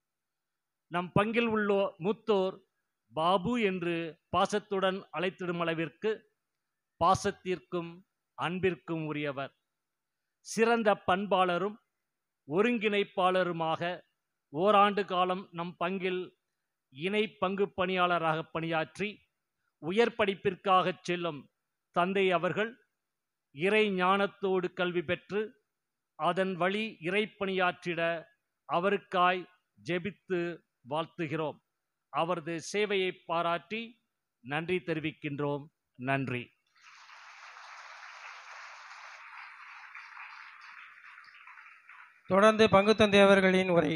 [SPEAKER 15] நம் பங்கில் உள்ள மூத்தோர் பாபு என்று பாசத்துடன் அழைத்திடும் அளவிற்கு பாசத்திற்கும் அன்பிற்கும் உரியவர். சிறந்த பண்பாளரும் ஒருங்கிணைப்பாளருமாக ஓராண்டு காலம் நம் பங்கில் இணை பங்கு பணியாளராக பணியாற்றி உயர் படிப்பிற்காக செல்லும் தந்தை அவர்கள் இறை ஞானத்தோடு கல்வி பெற்று அதன் வழி இறைப்பணியாற்றிட அவருக்காய் ஜெபித்து வாழ்த்துகிறோம். அவரது சேவையை பாராட்டி நன்றி தெரிவிக்கின்றோம். நன்றி.
[SPEAKER 14] தொடர்ந்து பங்கு தந்தை அவர்களின் உரை.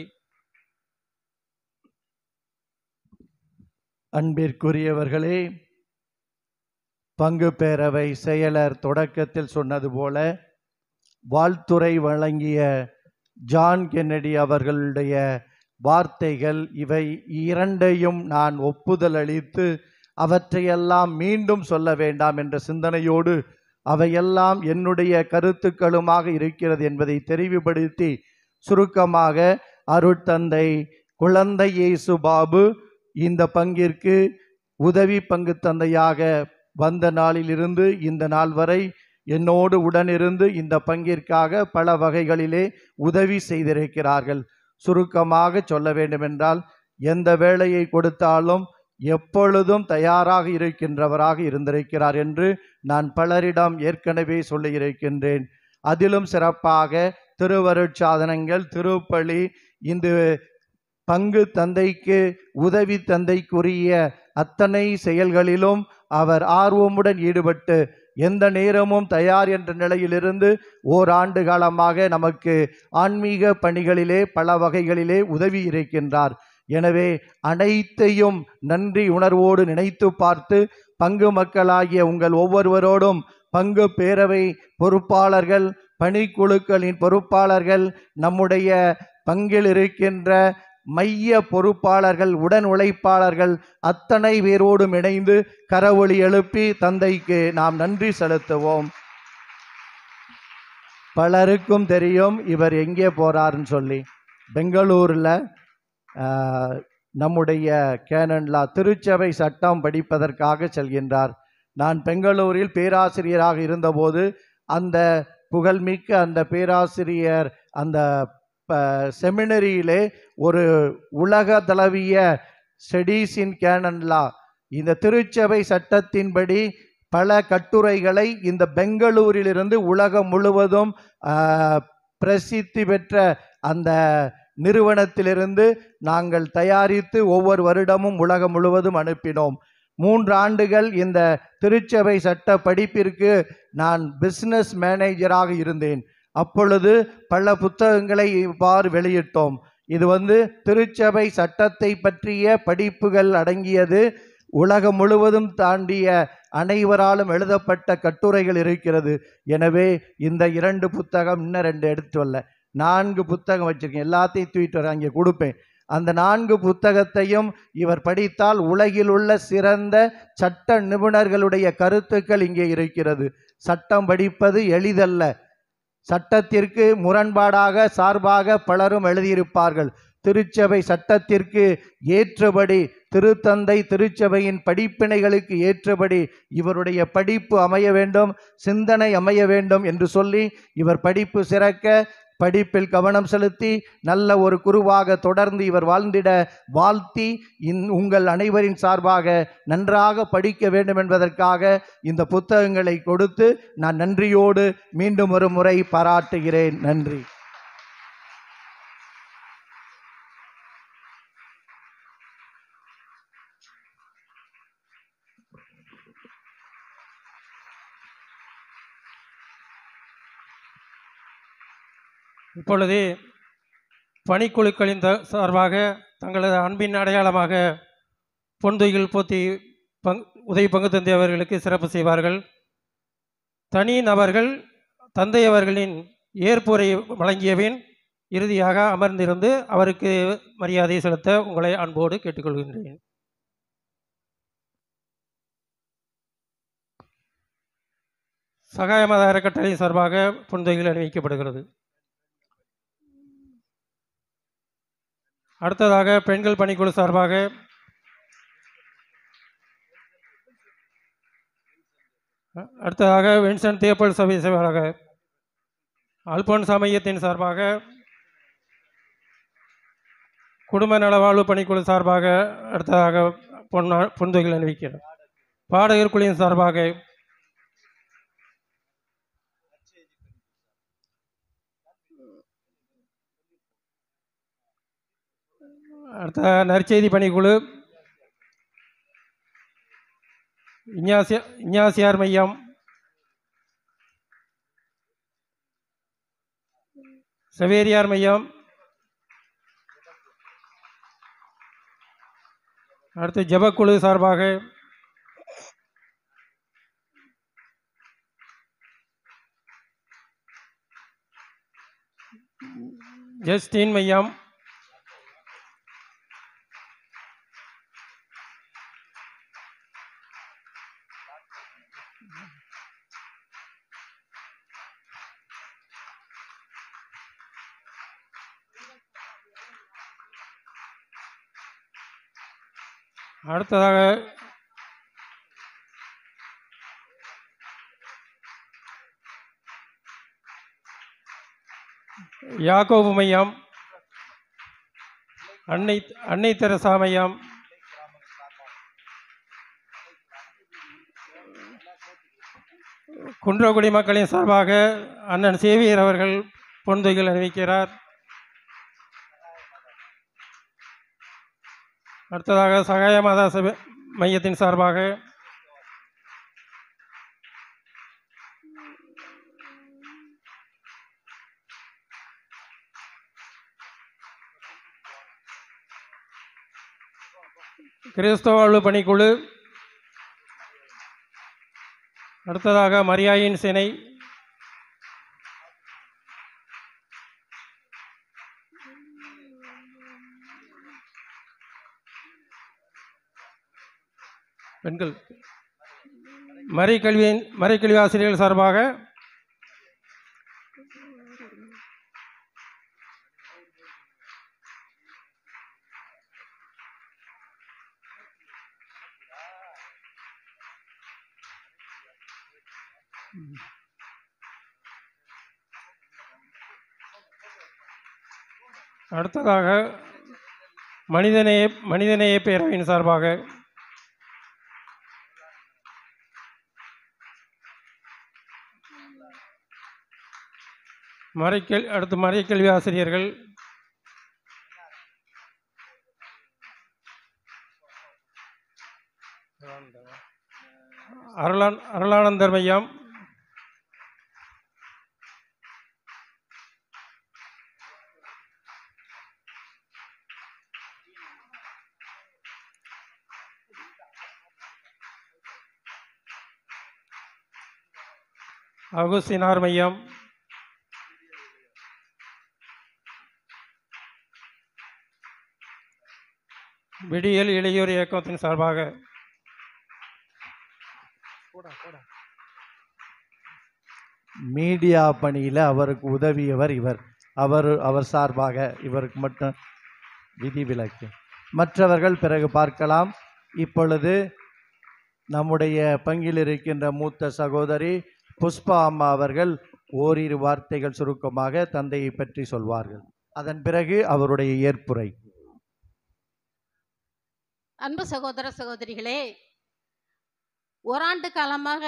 [SPEAKER 8] அன்பிற்குரியவர்களே, பங்கு பேரவை செயலர் தொடக்கத்தில் சொன்னது போல வாழ்த்துரை வழங்கிய ஜான் கென்னடி அவர்களுடைய வார்த்தைகள் இவை இரண்டையும் நான் ஒப்புதல் அளித்து அவற்றையெல்லாம் மீண்டும் சொல்ல வேண்டாம் என்ற சிந்தனையோடு அவையெல்லாம் என்னுடைய கருத்துக்களுமாக இருக்கிறது என்பதை தெரிவுபடுத்தி சுருக்கமாக அருட்தந்தை குழந்தை இயேசு பாபு இந்த பங்கிற்கு உதவி பங்கு தந்தையாக வந்த நாளிலிருந்து இந்த நாள் வரை என்னோடு உடனிருந்து இந்த பங்கிற்காக பல வகைகளிலே உதவி செய்திருக்கிறார்கள். சுருக்கமாக சொல்ல வேண்டுமென்றால், எந்த வேலையை கொடுத்தாலும் எப்பொழுதும் தயாராக இருக்கின்றவராக இருந்திருக்கிறார் என்று நான் பலரிடம் ஏற்கனவே சொல்லியிருக்கின்றேன். அதிலும் சிறப்பாக திருவருட்சாதனங்கள், திருப்பலி, இந்த பங்கு தந்தைக்கு உதவி தந்தைக்குரிய அத்தனை செயல்களிலும் அவர் ஆர்வமுடன் ஈடுபட்டு எந்த நேரமும் தயார் என்ற நிலையிலிருந்து ஓராண்டு காலமாக நமக்கு ஆன்மீக பணிகளிலே பல வகைகளிலே உதவி இருக்கின்றார். எனவே அனைத்தையும் நன்றி உணர்வோடு நினைத்து பார்த்து, பங்கு மக்களாகிய உங்கள் ஒவ்வொருவரோடும் பங்கு பேரவை பொறுப்பாளர்கள், பணிக்குழுக்களின் பொறுப்பாளர்கள், நம்முடைய பங்கில் இருக்கின்ற மைய பொறுப்பாளர்கள், உடன் உழைப்பாளர்கள் அத்தனை பேரோடும் இணைந்து கரவொலி எழுப்பி தந்தைக்கு நாம் நன்றி செலுத்துவோம். பலருக்கும் தெரியும் இவர் எங்கே போறாருன்னு சொல்லி. பெங்களூரில் நம்முடைய கேனன்லா திருச்சபை சட்டம் படிப்பதற்காக செல்கின்றார். நான் பெங்களூரில் பேராசிரியராக இருந்தபோது அந்த புகழ்மிக்க அந்த பேராசிரியர் அந்த செமினரியிலே ஒரு உலக தழுவிய ஸ்டடீஸ் இன் கேனன்லா, இந்த திருச்சபை சட்டத்தின்படி பல கட்டுரைகளை இந்த பெங்களூரிலிருந்து உலகம் முழுவதும் பிரசித்தி பெற்ற அந்த நிறுவனத்திலிருந்து நாங்கள் தயாரித்து ஒவ்வொரு வருடமும் உலகம் முழுவதும் அனுப்பினோம். 3 ஆண்டுகள் இந்த திருச்சபை சட்ட படிப்பிற்கு நான் பிஸ்னஸ் மேனேஜராக இருந்தேன். அப்பொழுது பல புத்தகங்களை இவ்வாறு வெளியிட்டோம். இது திருச்சபை சட்டத்தை பற்றிய படிப்புகள் அடங்கியது. உலகம் முழுவதும் தாண்டிய அனைவராலும் எழுதப்பட்ட கட்டுரைகள் இருக்கிறது. எனவே இந்த 2 புத்தகம், இன்னும் 2 எடுத்து வரல, 4 புத்தகம் வச்சிருக்கேன். எல்லாத்தையும் தூக்கிட்டு வர அங்கே கொடுப்பேன். அந்த 4 புத்தகத்தையும் இவர் படித்தால் உலகில் உள்ள சிறந்த சட்ட நிபுணர்களுடைய கருத்துக்கள் இங்கே இருக்கிறது. சட்டம் படிப்பது எளிதல்ல. சட்டத்திற்கு முரண்பாடாக சார்பாக பலரும் எழுதியிருப்பார்கள். திருச்சபை சட்டத்திற்கு ஏற்றபடி, திருத்தந்தை திருச்சபையின் படிப்பினைகளுக்கு ஏற்றபடி இவருடைய படிப்பு அமைய வேண்டும், சிந்தனை அமைய வேண்டும் என்று சொல்லி இவர் படிப்பு சிறக்க, படிப்பில் கவனம் செலுத்தி நல்ல ஒரு குருவாக தொடர்ந்து இவர் வாழ்ந்திட வாழ்த்தி உங்கள் அனைவரின் சார்பாக நன்றாக படிக்க வேண்டும் என்பதற்காக இந்த புத்தகங்களை கொடுத்து நான் நன்றியோடு மீண்டும் ஒரு முறை பாராட்டுகிறேன். நன்றி.
[SPEAKER 14] இப்பொழுது பணிக்குழுக்களின் சார்பாக தங்களது அன்பின் அடையாளமாக பொன்துயில் போத்தி உதவி பங்கு தந்தை அவர்களுக்கு சிறப்பு செய்வார்கள். தனி நபர்கள் தந்தை அவர்களின் ஏற்புரை வழங்கியபின் இறுதியாக அமர்ந்திருந்து அவருக்கு மரியாதை செலுத்த உங்களை அன்போடு கேட்டுக்கொள்கின்றேன். சகாய மத அறக்கட்டளை சார்பாக பொன்துயில் அணிவிக்கப்படுகிறது. அடுத்ததாக பெண்கள் பணிக்குழு சார்பாக வின்சென்ட் தேப்பல் சபை சார்பாக, அல்போன்ஸ் மையத்தின் சார்பாக, குடும்ப நலவாழ்வு பணிக்குழு சார்பாக அடுத்ததாக பொன்தொகைகள் அணிவிக்கிறார். பாடகர் குழுவின் சார்பாக அடுத்த நற்செய்தி பணிக்குழு, இஞ்ஞாசியார் மையம், சவேரியார் மையம், அடுத்து ஜெபக்குழு சார்பாக ஜஸ்டின் மையம், அடுத்ததாக யாக்கோபு மையம், அன்னை தெரசா மையம், குன்றக்குடி மக்களின் சார்பாக அண்ணன் சேவியர் அவர்கள் பொன்துகள் அறிவிக்கிறார். அடுத்ததாக சகாய மாதா சபை மையத்தின் சார்பாக கிறிஸ்தவ வாழ்வு பணிக்குழு, அடுத்ததாக மரியாயின் சேனை, பெண்கள் மறைக்கல்வி ஆசிரியர்கள் சார்பாக அடுத்ததாக மனிதநேய பேரவையின் சார்பாக மறைக்கல்வி ஆசிரியர்கள், அருளானந்தர் மையம், அகுஸ்தினார் மையம், விடியல் இளையோர் இயக்கத்தின் சார்பாக
[SPEAKER 8] மீடியா பணியில் அவருக்கு உதவியவர் இவர். அவர் சார்பாக இவருக்கு மட்டும் விதிவிலக்கு. மற்றவர்கள் பிறகு பார்க்கலாம். இப்பொழுது நம்முடைய பங்கில் இருக்கின்ற மூத்த சகோதரி புஷ்பா அம்மா அவர்கள் ஓரிரு வார்த்தைகள் சுருக்கமாக தந்தையை பற்றி சொல்வார்கள். அதன் பிறகு அவருடைய ஏற்புரை.
[SPEAKER 16] அன்பு சகோதர சகோதரிகளே, ஓராண்டு காலமாக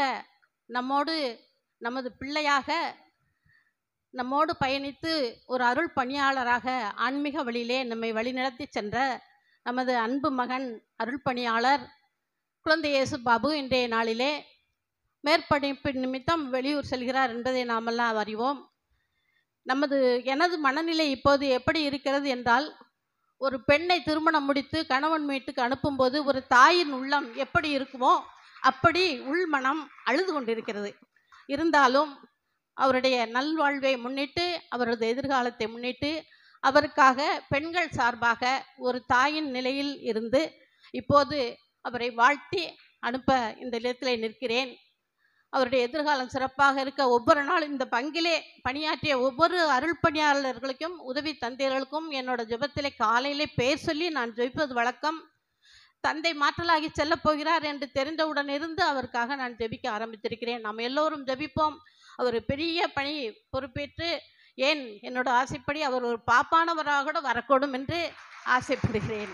[SPEAKER 16] நமது பிள்ளையாக நம்மோடு பயணித்து ஒரு அருள் பணியாளராக ஆன்மீக வழியிலே நம்மை வழிநடத்தி சென்ற நமது அன்பு மகன் அருள் பணியாளர் குழந்தை இயேசு பாபு இன்றைய நாளிலே மேற்படிப்பு நிமித்தம் வெளியூர் செல்கிறார் என்பதை நாமெல்லாம் அறிவோம். எனது மனநிலை இப்போது எப்படி இருக்கிறது என்றால், ஒரு பெண்ணை திருமணம் முடித்து கணவன் வீட்டுக்கு அனுப்பும்போது ஒரு தாயின் உள்ளம் எப்படி இருக்குமோ அப்படி உள்மனம் அழுது கொண்டிருக்கிறது. இருந்தாலும் அவருடைய நல்வாழ்வை முன்னிட்டு, அவரது எதிர்காலத்தை முன்னிட்டு, அவருக்காக பெண்கள் சார்பாக ஒரு தாயின் நிலையில் இருந்து இப்போது அவரை வாழ்த்தி அனுப்ப இந்த இடத்திலே நிற்கிறேன். அவருடைய எதிர்காலம் சிறப்பாக இருக்க ஒவ்வொரு நாள் இந்த பங்கிலே பணியாற்றிய ஒவ்வொரு அருள் பணியாளர்களுக்கும் உதவி தந்தையர்களுக்கும் என்னோட ஜெபத்திலே காலையிலே பேர் சொல்லி நான் ஜெபிப்பது வழக்கம். தந்தை மாற்றலாகி செல்ல போகிறார் என்று தெரிந்தவுடன் இருந்து அவருக்காக நான் ஜெபிக்க ஆரம்பித்திருக்கிறேன். நாம் எல்லோரும் ஜெபிப்போம். அவர் பெரிய பணி பொறுப்பேற்று, என்னோட ஆசைப்படி அவர் ஒரு பாப்பானவராக கூட வரக்கூடும் என்று ஆசைப்படுகிறேன்.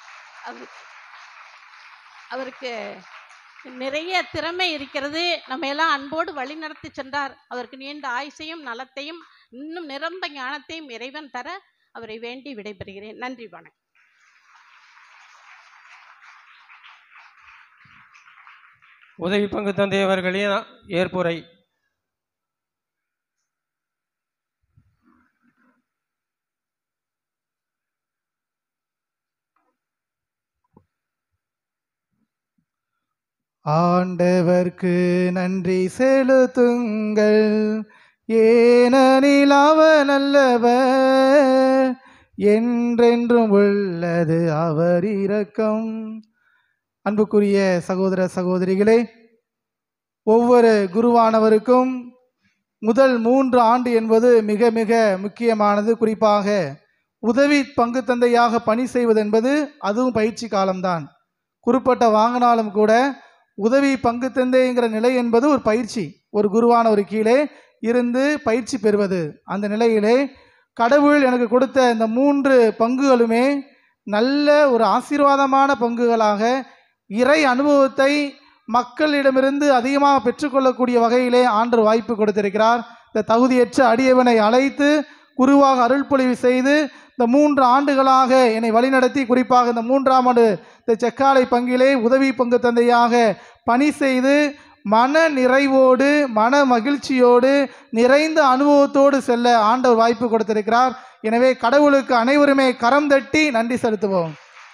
[SPEAKER 16] அவருக்கு நிறைய திறமை இருக்கிறது. நம்ம எல்லாம் அன்போடு வழி நடத்தி சென்றார். அவருக்கு நீண்ட ஆயுசையும் நலத்தையும் இன்னும் நிரம்ப ஞானத்தையும் இறைவன் தர அவரை வேண்டி விடைபெறுகிறேன். நன்றி, வணக்கம்.
[SPEAKER 14] உதவி பங்கு தந்தை அவர்களின் ஏற்புரை.
[SPEAKER 3] ஆண்டவர்க்கு நன்றி செலுத்துங்கள், ஏனெனில் அவர் நல்லவர், என்றென்றும் உள்ளது அவர் இரக்கம். அன்புக்குரிய சகோதர சகோதரிகளே, ஒவ்வொரு குருவானவருக்கும் முதல் 3 ஆண்டு என்பது மிக மிக முக்கியமானது. குறிப்பாக உதவி பங்கு தந்தையாக பணி செய்வது என்பது அதுவும் பயிற்சி காலம்தான். குறிப்பிட்ட வாங்கினாலும் கூட உதவி பங்கு தந்தைங்கிற நிலை என்பது ஒரு பயிற்சி. ஒரு குருவான ஒரு கீழே இருந்து பயிற்சி பெறுவது. அந்த நிலையிலே கடவுள் எனக்கு கொடுத்த இந்த 3 பங்குகளுமே நல்ல ஒரு ஆசீர்வாதமான பங்குகளாக இறை அனுபவத்தை மக்களிடமிருந்து அதிகமாக பெற்றுக்கொள்ளக்கூடிய வகையிலே ஆண்டவர் வாய்ப்பு கொடுத்திருக்கிறார். இந்த தகுதியற்ற அடியவனை அழைத்து குருவாக அருள்பொழிவு செய்து இந்த 3 ஆண்டுகளாக என்னை வழிநடத்தி, குறிப்பாக இந்த 3ஆம் ஆண்டு இந்த செக்காலை பங்கிலே உதவி பங்கு தந்தையாக பணி செய்து மன நிறைவோடு மன மகிழ்ச்சியோடு நிறைந்த அனுபவத்தோடு செல்ல ஆண்டவர் வாய்ப்பு கொடுத்திருக்கிறார். எனவே கடவுளுக்கு அனைவருமே கரம் தட்டி நன்றி செலுத்துவோம்.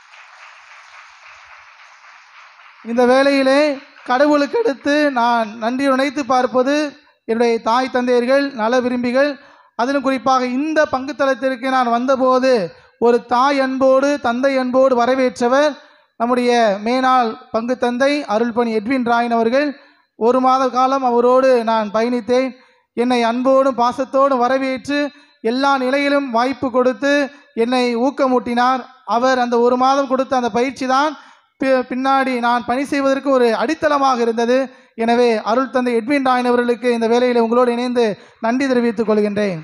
[SPEAKER 3] இந்த வேளையிலே கடவுளுக்கு அடுத்து நான் நன்றி நினைத்து பார்ப்பது என்னுடைய தாய் தந்தையர்கள், நல விரும்பிகள். அதிலும் குறிப்பாக இந்த பங்குத்தலத்திற்கு நான் வந்தபோது ஒரு தாய் அன்போடு தந்தை அன்போடு வரவேற்றவர் நம்முடைய மேனாள் பங்கு தந்தை அருள்பணி எட்வின் ராயன் அவர்கள். 1 மாத காலம் அவரோடு நான் பயணித்தேன். என்னை அன்போடும் பாசத்தோடும் வரவேற்று எல்லா நிலையிலும் வாய்ப்பு கொடுத்து என்னை ஊக்கமூட்டினார். அவர் அந்த 1 மாதம் கொடுத்த அந்த பயிற்சி தான் பின்னாடி நான் பணி செய்வதற்கு ஒரு அடித்தளமாக இருந்தது. எனவே அருள் தந்தை எட்வின் ராயன் அவர்களுக்கு இந்த வேளையில் உங்களோடு இணைந்து நன்றி தெரிவித்துக் கொள்கின்றேன்.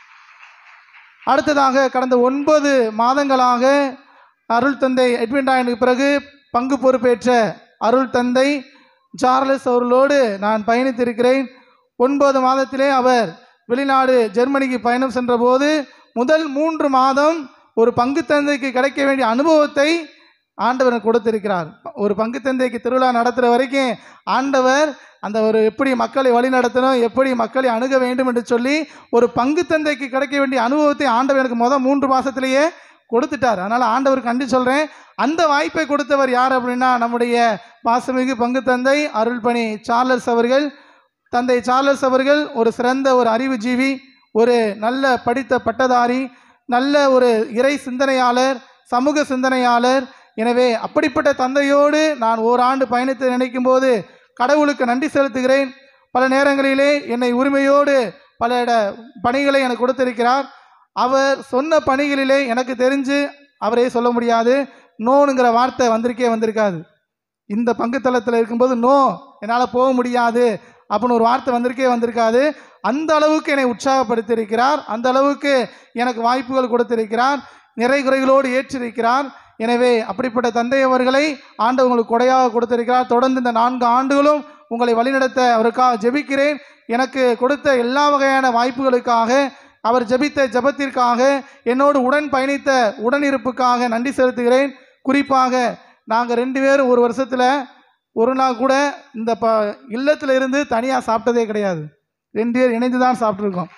[SPEAKER 3] அடுத்ததாக கடந்த 9 மாதங்களாக அருள் தந்தை எட்வின் ராயனுக்கு பிறகு பங்கு பொறுப்பேற்ற அருள் தந்தை சார்லஸ் அவர்களோடு நான் பயணித்திருக்கிறேன். 9 மாதத்திலே அவர் வெளிநாடு ஜெர்மனிக்கு பயணம் சென்ற போது முதல் 3 மாதம் ஒரு பங்கு தந்தைக்கு கிடைக்க வேண்டிய அனுபவத்தை ஆண்டவர் கொடுத்திருக்கிறார். ஒரு பங்கு தந்தைக்கு திருவிழா நடத்துகிற வரைக்கும் ஆண்டவர் அந்த ஒரு எப்படி மக்களை வழி நடத்தணும், எப்படி மக்களை அணுக வேண்டும் என்று சொல்லி ஒரு பங்கு தந்தைக்கு கிடைக்க வேண்டிய அனுபவத்தை ஆண்டவர் எனக்கு முதல் 3 மாதத்திலேயே கொடுத்துட்டார். அதனால் ஆண்டவருக்கு நன்றி சொல்கிறேன். அந்த வாய்ப்பை கொடுத்தவர் யார் அப்படின்னா நம்முடைய பாசமிகு பங்கு தந்தை அருள்பணி சார்லஸ் அவர்கள். தந்தை சார்லஸ் அவர்கள் ஒரு சிறந்த ஒரு அறிவுஜீவி, ஒரு நல்ல படித்த பட்டதாரி, நல்ல ஒரு இறை சிந்தனையாளர், சமூக சிந்தனையாளர். எனவே அப்படிப்பட்ட தந்தையோடு நான் ஓராண்டு பயணித்து நினைக்கும் போது கடவுளுக்கு நன்றி செலுத்துகிறேன். பல நேரங்களிலே என்னை உரிமையோடு பல பணிகளை எனக்கு கொடுத்திருக்கிறார். அவர் சொன்ன பணிகளிலே எனக்கு தெரிஞ்சு அவரே சொல்ல முடியாது, நோனுங்கிற வார்த்தை வந்திருக்காது. இந்த பங்குத்தளத்தில் இருக்கும்போது நோ என்னால் போக முடியாது அப்படின்னு ஒரு வார்த்தை வந்திருக்காது. அந்த அளவுக்கு என்னை உற்சாகப்படுத்தியிருக்கிறார். அந்த அளவுக்கு எனக்கு வாய்ப்புகள் கொடுத்திருக்கிறார். நிறை குறைகளோடு ஏற்றிருக்கிறார். எனவே அப்படிப்பட்ட தந்தை அவர்களை ஆண்டவங்களுக்கு கொடையாக கொடுத்திருக்கிறார். தொடர்ந்து இந்த 4 ஆண்டுகளும் உங்களை வழிநடத்த அவருக்காக ஜெபிக்கிறேன். எனக்கு கொடுத்த எல்லா வகையான வாய்ப்புகளுக்காக, அவர் ஜெபித்த ஜெபத்திற்காக, என்னோடு உடன் பயணித்த உடனிருப்புக்காக நன்றி செலுத்துகிறேன். குறிப்பாக நாங்கள் 2 பேரும் ஒரு வருஷத்தில் ஒரு நாள் கூட இந்த இல்லத்தில் இருந்து தனியாக சாப்பிட்டதே கிடையாது. 2 பேர் இணைந்து தான் சாப்பிட்ருக்கோம்.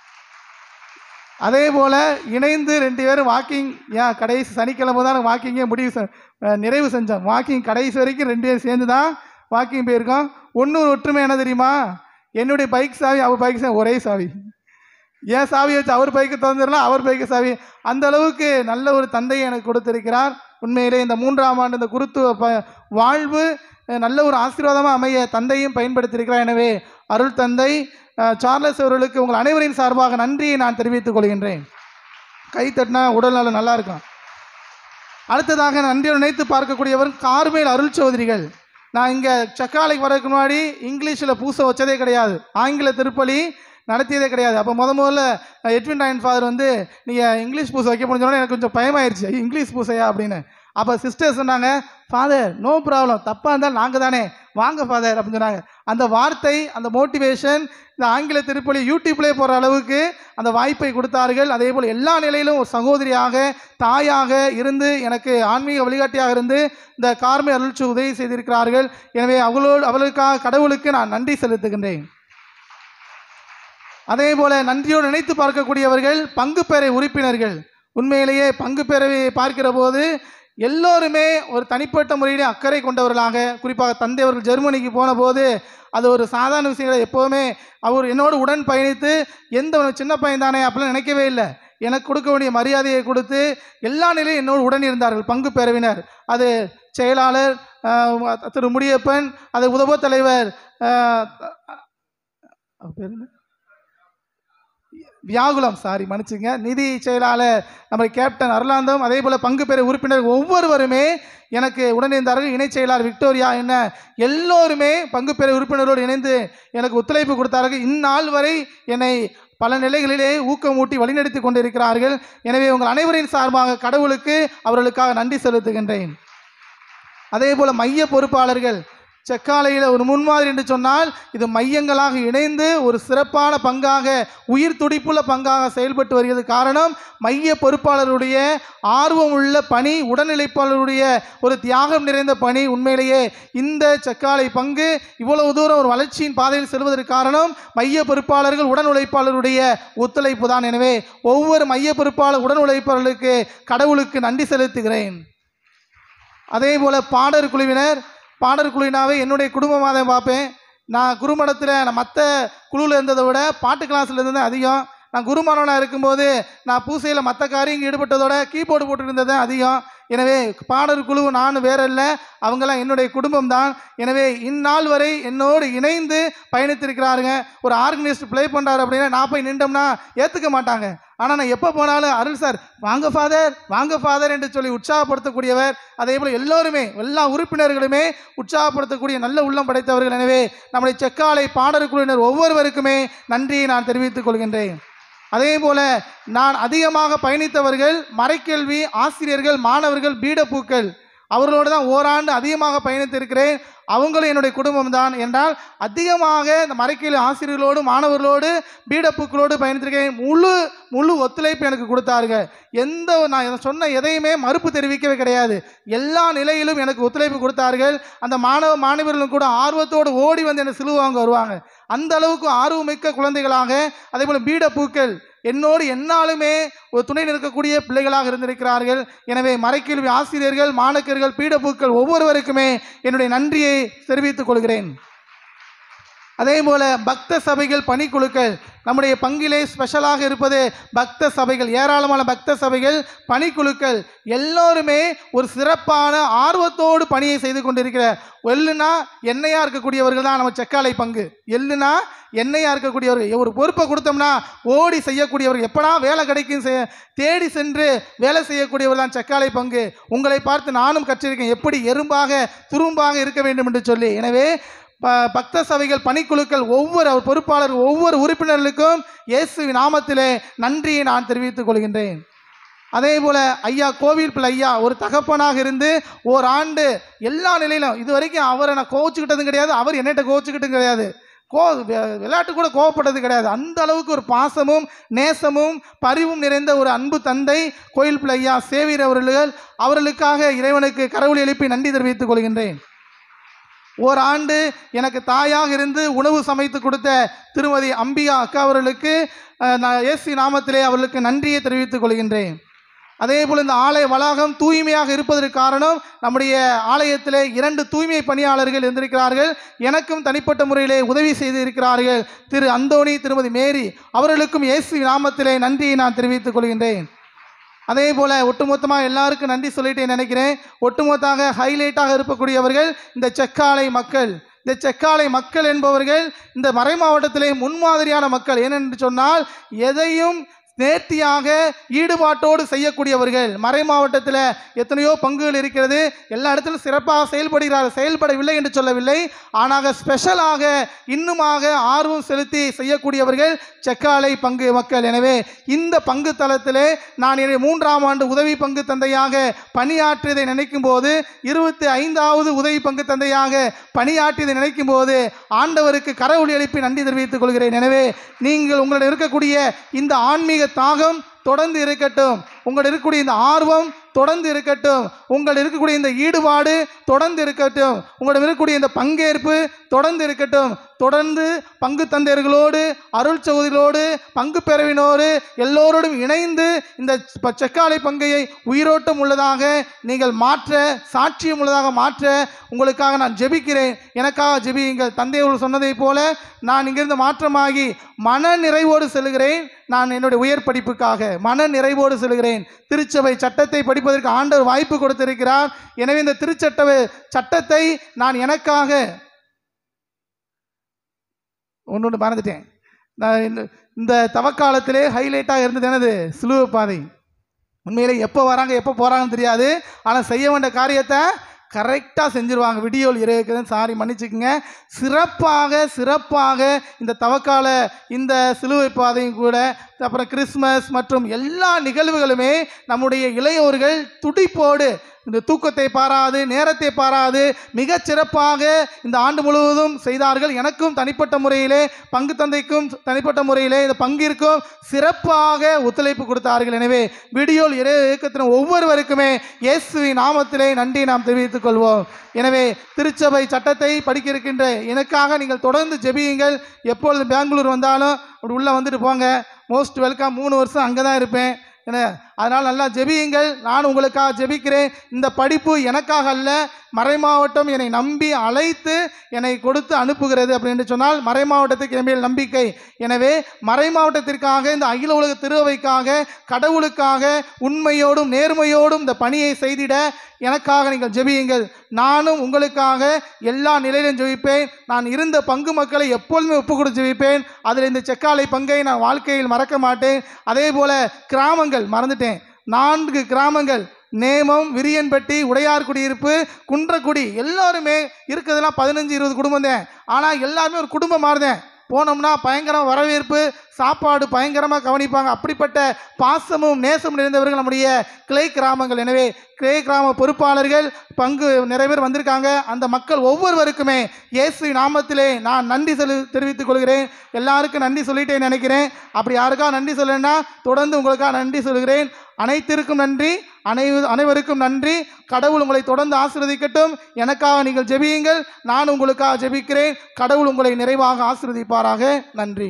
[SPEAKER 3] அதே போல் இணைந்து 2 பேரும் வாக்கிங், கடைசி சனிக்கிழமை தான் வாக்கிங்கே நிறைவு செஞ்சோம். வாக்கிங் கடைசி வரைக்கும் 2 பேரும் சேர்ந்து தான் வாக்கிங் போயிருக்கோம். ஒன்று ஒற்றுமை என்ன தெரியுமா? என்னுடைய பைக் சாவி அவர் பைக் சாவி ஒரே சாவி, என் சாவி வச்சு அவர் பைக்கு திறந்துடலாம், அவர் பைக்கு சாவி. அந்த அளவுக்கு நல்ல ஒரு தந்தையை எனக்கு கொடுத்திருக்கிறார். உண்மையிலே இந்த 3ஆம் ஆண்டு இந்த குருத்துவ வாழ்வு நல்ல ஒரு ஆசீர்வாதமாக அமைய தந்தையும் பயன்படுத்தியிருக்கிறார். எனவே அருள் தந்தை சார்லஸ் அவர்களுக்கு உங்கள் அனைவரின் சார்பாக நன்றியை நான் தெரிவித்துக் கொள்கின்றேன். கை தட்டினா உடல் நலம் நல்லா இருக்கும். அடுத்ததாக நன்றியை நினைத்து பார்க்கக்கூடியவர் கார்மேல் அருள் சௌதரிகள். நான் இங்கே செக்காலைக்கு வரதுக்கு முன்னாடி இங்கிலீஷில் பூச வச்சதே கிடையாது, ஆங்கில திருப்பலி நடத்தியதே கிடையாது. அப்போ முதல்ல எட்வின் ராயன் ஃபாதர் நீங்கள் இங்கிலீஷ் பூசை வைக்க முடிஞ்சோன்னா எனக்கு கொஞ்சம் பயமாயிருச்சு, இங்கிலீஷ் பூசையா அப்படின்னு. அப்போ சிஸ்டர் சொன்னாங்க, ஃபாதர் நோ ப்ராப்ளம், தப்பாக இருந்தால் நாங்கள் தானே, வாங்க ஃபாதர் அப்படின்னு சொன்னாங்க. அந்த வார்த்தை, அந்த மோட்டிவேஷன் இந்த ஆங்கில திருப்பலி யூடியூப்லேயே போகிற அளவுக்கு அந்த வாய்ப்பை கொடுத்தார்கள். அதே போல் எல்லா நிலையிலும் ஒரு சகோதரியாக, தாயாக இருந்து எனக்கு ஆன்மீக வழிகாட்டியாக இருந்து இந்த கார்மே அருள்ச்சி உதவி செய்திருக்கிறார்கள். எனவே அவர்களுக்காக கடவுளுக்கு நான் நன்றி செலுத்துகின்றேன். அதே போல நன்றியோடு நினைத்து பார்க்கக்கூடியவர்கள் பங்கு பேரை உறுப்பினர்கள். உண்மையிலேயே பங்கு பேரவை பார்க்கிற போது எல்லோருமே ஒரு தனிப்பட்ட முறையிலே அக்கறை கொண்டவர்களாக, குறிப்பாக தந்தை அவர்கள் ஜெர்மனிக்கு போன போது அது ஒரு சாதாரண விஷயங்களை எப்போவுமே அவர் என்னோடு உடன் பயணித்து எந்த சின்ன பையன் தானே அப்படிலாம் நினைக்கவே இல்லை. எனக்கு கொடுக்க வேண்டிய மரியாதையை கொடுத்து எல்லா நிலையும் என்னோடு உடன் இருந்தார்கள் பங்கு பேரவினர். அது செயலாளர் திரு முடியப்பன், அது உதவ தலைவர் வியாகுலம், மன்னிச்சுங்க, நிதி செயலாளர் நம்ம கேப்டன் அருளாந்தம், அதே போல் பங்கு பெற உறுப்பினர் ஒவ்வொருவருமே எனக்கு உடனிருந்தார்கள். இணைச் செயலாளர் விக்டோரியா என்ன எல்லோருமே பங்கு பெற உறுப்பினரோடு இணைந்து எனக்கு ஒத்துழைப்பு கொடுத்தார்கள். இந்நாள் வரை என்னை பல நிலைகளிலே ஊக்கமூட்டி வழிநடத்தி கொண்டிருக்கிறார்கள். எனவே உங்கள் அனைவரின் சார்பாக கடவுளுக்கு அவர்களுக்காக நன்றி செலுத்துகின்றேன். அதே போல் மைய பொறுப்பாளர்கள் செக்காலையில் ஒரு முன்மாதிரி என்று சொன்னால் இது மையங்களாக இணைந்து ஒரு சிறப்பான பங்காக உயிர் துடிப்புள்ள பங்காக செயல்பட்டு வருகிறது. காரணம் மைய பொறுப்பாளருடைய ஆர்வம் உள்ள பணி, உடனிழைப்பாளருடைய ஒரு தியாகம் நிறைந்த பணி. உண்மையிலேயே இந்த செக்காலை பங்கு இவ்வளவு தூரம் ஒரு வளர்ச்சியின் பாதையில் செல்வதற்கு காரணம் மைய பொறுப்பாளர்கள் உடன் உழைப்பாளருடைய ஒத்துழைப்பு தான். எனவே ஒவ்வொரு மைய பொறுப்பாளர் உடன் உழைப்பாளர்களுக்கு கடவுளுக்கு நன்றி செலுத்துகிறேன். அதே போல் பாடர் குழுவினாவே என்னுடைய குடும்பமாக தான் பார்ப்பேன். நான் குருமடத்தில் நான் மற்ற குழுவில் இருந்ததை விட பாட்டு கிளாஸில் இருந்தது அதிகம். நான் குருமானவனாக இருக்கும்போது நான் பூசையில் மற்ற காரியங்கள் ஈடுபட்டதோட கீபோர்டு போட்டுருந்தது அதிகம். எனவே பாடல் குழு நான் வேற இல்லை, அவங்கெல்லாம் என்னுடைய குடும்பம் தான். எனவே இந்நாள் வரை என்னோடு இணைந்து பயணித்திருக்கிறாருங்க. ஒரு ஆர்கனைஸ்ட் ப்ளே பண்ணுறாரு அப்படின்னா நான் போய் நின்றோம்னா ஏற்றுக்க மாட்டாங்க. ஆனால் நான் எப்போ போனாலும் அருள் சார் வாங்க ஃபாதர் என்று சொல்லி உற்சாகப்படுத்தக்கூடியவர். அதே போல் எல்லோருமே எல்லா உறுப்பினர்களுமே உற்சாகப்படுத்தக்கூடிய நல்ல உள்ளம் படைத்தவர்கள். எனவே நம்முடைய செக்காலை பாடல் குழுவினர் ஒவ்வொருவருக்குமே நன்றியை நான் தெரிவித்துக் கொள்கின்றேன். அதே போல் நான் அதிகமாக பயணித்தவர்கள் மறைக்கல்வி ஆசிரியர்கள், மாணவர்கள், பீடப்பூக்கள், அவர்களோடு தான் ஓராண்டு அதிகமாக பயணித்திருக்கிறேன். அவங்களும் என்னுடைய குடும்பம் தான். என்றால் அதிகமாக இந்த மறைக்கல்வி ஆசிரியர்களோடு, மாணவர்களோடு, பீடப்பூக்களோடு பயணித்திருக்கிறேன். முழு ஒத்துழைப்பு எனக்கு கொடுத்தார்கள். நான் சொன்ன எதையுமே மறுப்பு தெரிவிக்கவே கிடையாது. எல்லா நிலையிலும் எனக்கு ஒத்துழைப்பு கொடுத்தார்கள். அந்த மாணவர்களும் கூட ஆர்வத்தோடு ஓடி வந்து என்னை சிலுவாங்க வருவாங்க. அந்த அளவுக்கு ஆர்வமிக்க குழந்தைகளாக, அதே போல் பீடப்பூக்கள் என்னோடு என்னாலுமே ஒரு துணை நிற்கக்கூடிய பிள்ளைகளாக இருந்திருக்கிறார்கள். எனவே மறைக்கல்வி ஆசிரியர்கள், மாணக்கர்கள், பீடப்பூக்கள் ஒவ்வொருவருக்குமே என்னுடைய நன்றியை தெரிவித்துக் கொள்கிறேன். அதே போல பக்த சபைகள், பணிக்குழுக்கள், நம்முடைய பங்கிலே ஸ்பெஷலாக இருப்பது பக்த சபைகள். ஏராளமான பக்த சபைகள், பணிக்குழுக்கள் எல்லோருமே ஒரு சிறப்பான ஆர்வத்தோடு பணியை செய்து கொண்டிருக்கிற எள்ளுனா எண்ணெயாக இருக்கக்கூடியவர்கள் தான் நம்ம செக்காலை பங்கு. எள்ளுனா எண்ணெயாக இருக்கக்கூடியவர்கள், ஒரு பொறுப்பை கொடுத்தோம்னா ஓடி செய்யக்கூடியவர்கள், எப்படா வேலை கிடைக்கும் தேடி சென்று வேலை செய்யக்கூடியவர் தான் செக்காலை பங்கு. உங்களை பார்த்து நானும் கற்றிருக்கேன் எப்படி எறும்பாக துரும்பாக இருக்க வேண்டும் என்று சொல்லி. எனவே பக்த சபைகள், பணிக்குழுக்கள் ஒவ்வொரு பொறுப்பாளர் ஒவ்வொரு உறுப்பினர்களுக்கும் இயேசுவின் நாமத்திலே நன்றியை நான் தெரிவித்துக் கொள்கின்றேன். அதே போல் ஐயா கோவில் பிள்ளை ஐயா ஒரு தகப்பனாக இருந்து ஓராண்டு எல்லா நிலையிலும் இது வரைக்கும் அவரை நான் கோவிச்சுக்கிட்டதும் கிடையாது, அவர் என்னகிட்ட கோவிச்சுக்கிட்டும் கிடையாது, விளையாட்டு கூட கோவப்பட்டது கிடையாது. அந்த அளவுக்கு ஒரு பாசமும் நேசமும் பரிவும் நிறைந்த ஒரு அன்பு தந்தை கோவில் பிள்ளை ஐயா சேவியர் அவர்களுக்காக இறைவனுக்கு கரவொலி எழுப்பி நன்றி தெரிவித்துக் கொள்கின்றேன். ஓராண்டு எனக்கு தாயாக இருந்து உணவு சமைத்து கொடுத்த திருமதி அம்பிகா அக்கா அவர்களுக்கு நான் இயேசு நாமத்திலே அவர்களுக்கு நன்றியை தெரிவித்துக் கொள்கின்றேன். அதே போல் இந்த ஆலய வளாகம் தூய்மையாக இருப்பதற்கு காரணம் நம்முடைய ஆலயத்திலே 2 தூய்மை பணியாளர்கள் இருந்திருக்கிறார்கள். எனக்கும் தனிப்பட்ட முறையிலே உதவி செய்து இருக்கிறார்கள். திரு அந்தோணி, திருமதி மேரி அவர்களுக்கும் இயேசு நாமத்திலே நன்றியை நான் தெரிவித்துக் கொள்கின்றேன். அதே போல் ஒட்டுமொத்தமாக எல்லாருக்கும் நன்றி சொல்லிட்டு நினைக்கிறேன். ஒட்டுமொத்தமாக ஹைலைட்டாக இருக்கக்கூடியவர்கள் இந்த செக்காலை மக்கள். இந்த செக்காலை மக்கள் என்பவர்கள் இந்த மறை மாவட்டத்திலே முன்மாதிரியான மக்கள். ஏனென்று சொன்னால் எதையும் நேர்த்தியாக ஈடுபாட்டோடு செய்யக்கூடியவர்கள். மறை மாவட்டத்தில் எத்தனையோ பங்குகள் இருக்கிறது, எல்லா இடத்திலும் சிறப்பாக செயல்படவில்லை என்று சொல்லவில்லை. ஆனால் ஸ்பெஷலாக இன்னுமாக ஆர்வம் செலுத்தி செய்யக்கூடியவர்கள் செக்காலை பங்கு மக்கள். எனவே இந்த பங்கு தளத்திலே நான் 3ஆம் ஆண்டு உதவி பங்கு தந்தையாக பணியாற்றியதை நினைக்கும் போது, 25வது உதவி பங்கு தந்தையாக பணியாற்றியதை நினைக்கும் போது ஆண்டவருக்கு கரவொலி எழுப்பி நன்றி தெரிவித்துக் கொள்கிறேன். எனவே நீங்கள் உங்களிடம் இருக்கக்கூடிய இந்த ஆன்மீக தாகம் தொடர்ந்து இருக்கட்டும், உங்களிடம் இருக்கக்கூடிய இந்த ஆர்வம் தொடர்ந்து இருக்கட்டும், உங்களிடம் இருக்கக்கூடிய இந்த ஈடுபாடு தொடர்ந்து இருக்கட்டும், உங்களிடம் இருக்கக்கூடிய இந்த பங்கேற்பு தொடர்ந்து இருக்கட்டும். தொடர்ந்து பங்கு தந்தையர்களோடு, அருள் சகோதரிகளோடு, பங்கு பெறவினோடு எல்லோரோடும் இணைந்து இந்த செக்காலை பங்கையை உயிரோட்டம் உள்ளதாக நீங்கள் மாற்ற, சாட்சியம் உள்ளதாக மாற்ற உங்களுக்காக நான் ஜெபிக்கிறேன். எனக்காக ஜெபியுங்கள். தந்தையர்கள் சொன்னதை போல நான் இங்கிருந்து மாற்றமாகி மன நிறைவோடு செல்கிறேன். நான் என்னுடைய உயர் படிப்புக்காக மன நிறைவோடு செல்கிறேன். திருச்சபை சட்டத்தை படிப்பதற்கு ஆண்டவர் வாய்ப்பு கொடுத்திருக்கிறார். எனவே இந்த சட்டத்தை நான் எனக்காக ஒன்று மறந்துட்டேன். நான் இந்த தவக்காலத்திலே ஹைலைட்டாக இருந்தது எனது சிலுவை பாதை. உண்மையிலே எப்போ வராங்க எப்போ போகிறாங்கன்னு தெரியாது, ஆனால் செய்ய வேண்டிய காரியத்தை கரெக்டாக செஞ்சுருவாங்க. வீடியோவில் இருக்கிறது சாரி மன்னிச்சுக்குங்க. சிறப்பாக இந்த தவக்கால இந்த சிலுவை பாதையும் கூட, அப்புறம் கிறிஸ்மஸ் மற்றும் எல்லா நிகழ்வுகளுமே நம்முடைய இளையோர்கள் துடிப்போடு இந்த தூக்கத்தை பாராது, நேரத்தை பாராது மிகச் சிறப்பாக இந்த ஆண்டு முழுவதும் செய்தார்கள். எனக்கும் தனிப்பட்ட முறையிலே, பங்கு தந்தைக்கும் தனிப்பட்ட முறையிலே, இந்த பங்கிற்கும் சிறப்பாக ஒத்துழைப்பு கொடுத்தார்கள். எனவே வீடியோவில் இயக்கத்தின் ஒவ்வொருவருக்குமே இயேசுவின் நாமத்திலே நன்றி நாம் தெரிவித்துக் கொள்வோம். எனவே திருச்சபை சட்டத்தை படிக்க இருக்கின்ற எனக்காக நீங்கள் தொடர்ந்து ஜெபியுங்கள். எப்பொழுது பெங்களூர் வந்தாலும் அப்படி உள்ளே வந்துட்டு போங்க. Most welcome. 3 வருஷம் அங்கே தான் இருப்பேன். அதனால் நல்லா ஜெபியுங்கள். நான் உங்களுக்காக ஜெபிக்கிறேன். இந்த படிப்பு எனக்காக அல்ல, மறைமாவட்டம் என்னை நம்பி அழைத்து என்னை கொடுத்து அனுப்புகிறது அப்படின்னு சொன்னால் மறைமாவட்டத்துக்கு என் மேல் நம்பிக்கை. எனவே மறைமாவட்டத்திற்காக, இந்த அகில உலக திருவைக்காக, கடவுளுக்காக உண்மையோடும் நேர்மையோடும் இந்த பணியை செய்திட எனக்காக நீங்கள் ஜெபியுங்கள். நானும் உங்களுக்காக எல்லா நிலையிலும் ஜெபிப்பேன். நான் இருந்த பங்கு மக்களை எப்பொழுதுமே ஒப்பு கொடுத்து ஜெபிப்பேன். அதில் இந்த செக்காலை பங்கை நான் வாழ்க்கையில் மறக்க மாட்டேன். அதே போல கிராமங்கள் மறந்துட்டேன். 4 கிராமங்கள், நேமம், விரியன்பட்டி, உடையார் குடியிருப்பு, குன்றக்குடி, எல்லாருமே இருக்கிறதெல்லாம் 15-20 குடும்பம் தான். ஆனால் எல்லாருமே ஒரு குடும்பம் மாறுதேன். போனோம்னா பயங்கர வரவேற்பு, சாப்பாடு பயங்கரமாக கவனிப்பாங்க. அப்படிப்பட்ட பாசமும் நேசமும் நிறைந்தவர்கள் நம்முடைய கிளை கிராமங்கள். எனவே கிளை கிராம பொறுப்பாளர்கள் பங்கு நிறைய பேர் வந்திருக்காங்க. அந்த மக்கள் ஒவ்வொருவருக்குமே இயேசு நாமத்திலே நான் நன்றி தெரிவித்துக் கொள்கிறேன். எல்லாருக்கும் நன்றி சொல்லிட்டேன் நினைக்கிறேன். அப்படி யாருக்காக நன்றி சொல்லலைன்னா தொடர்ந்து உங்களுக்காக நன்றி சொல்கிறேன். அனைத்திற்கும் நன்றி, அனைவருக்கும் நன்றி. கடவுள் உங்களை தொடர்ந்து ஆசீர்வதிக்கட்டும். எனக்காக நீங்கள் ஜெபியுங்கள், நான் உங்களுக்காக ஜெபிக்கிறேன். கடவுள் உங்களை நிறைவாக ஆசீர்வதிப்பாராக. நன்றி.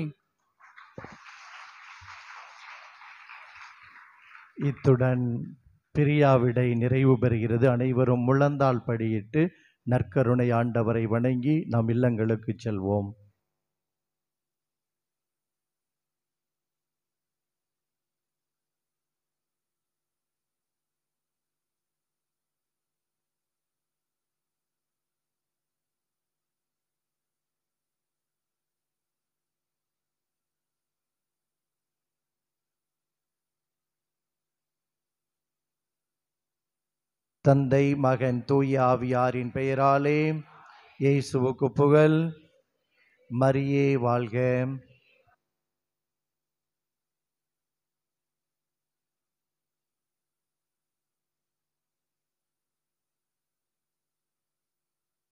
[SPEAKER 8] இத்துடன் பிரியாவிடை நிறைவு பெறுகிறது. அனைவரும் முழந்தாள் படியிட்டு நற்கருணை ஆண்டவரை வணங்கி நம் இல்லங்களுக்கு செல்வோம். தந்தை, மகன், தூய ஆவியாரின் பெயராலே இயேசுவுக்கு புகழ். மரியே வாழ்க.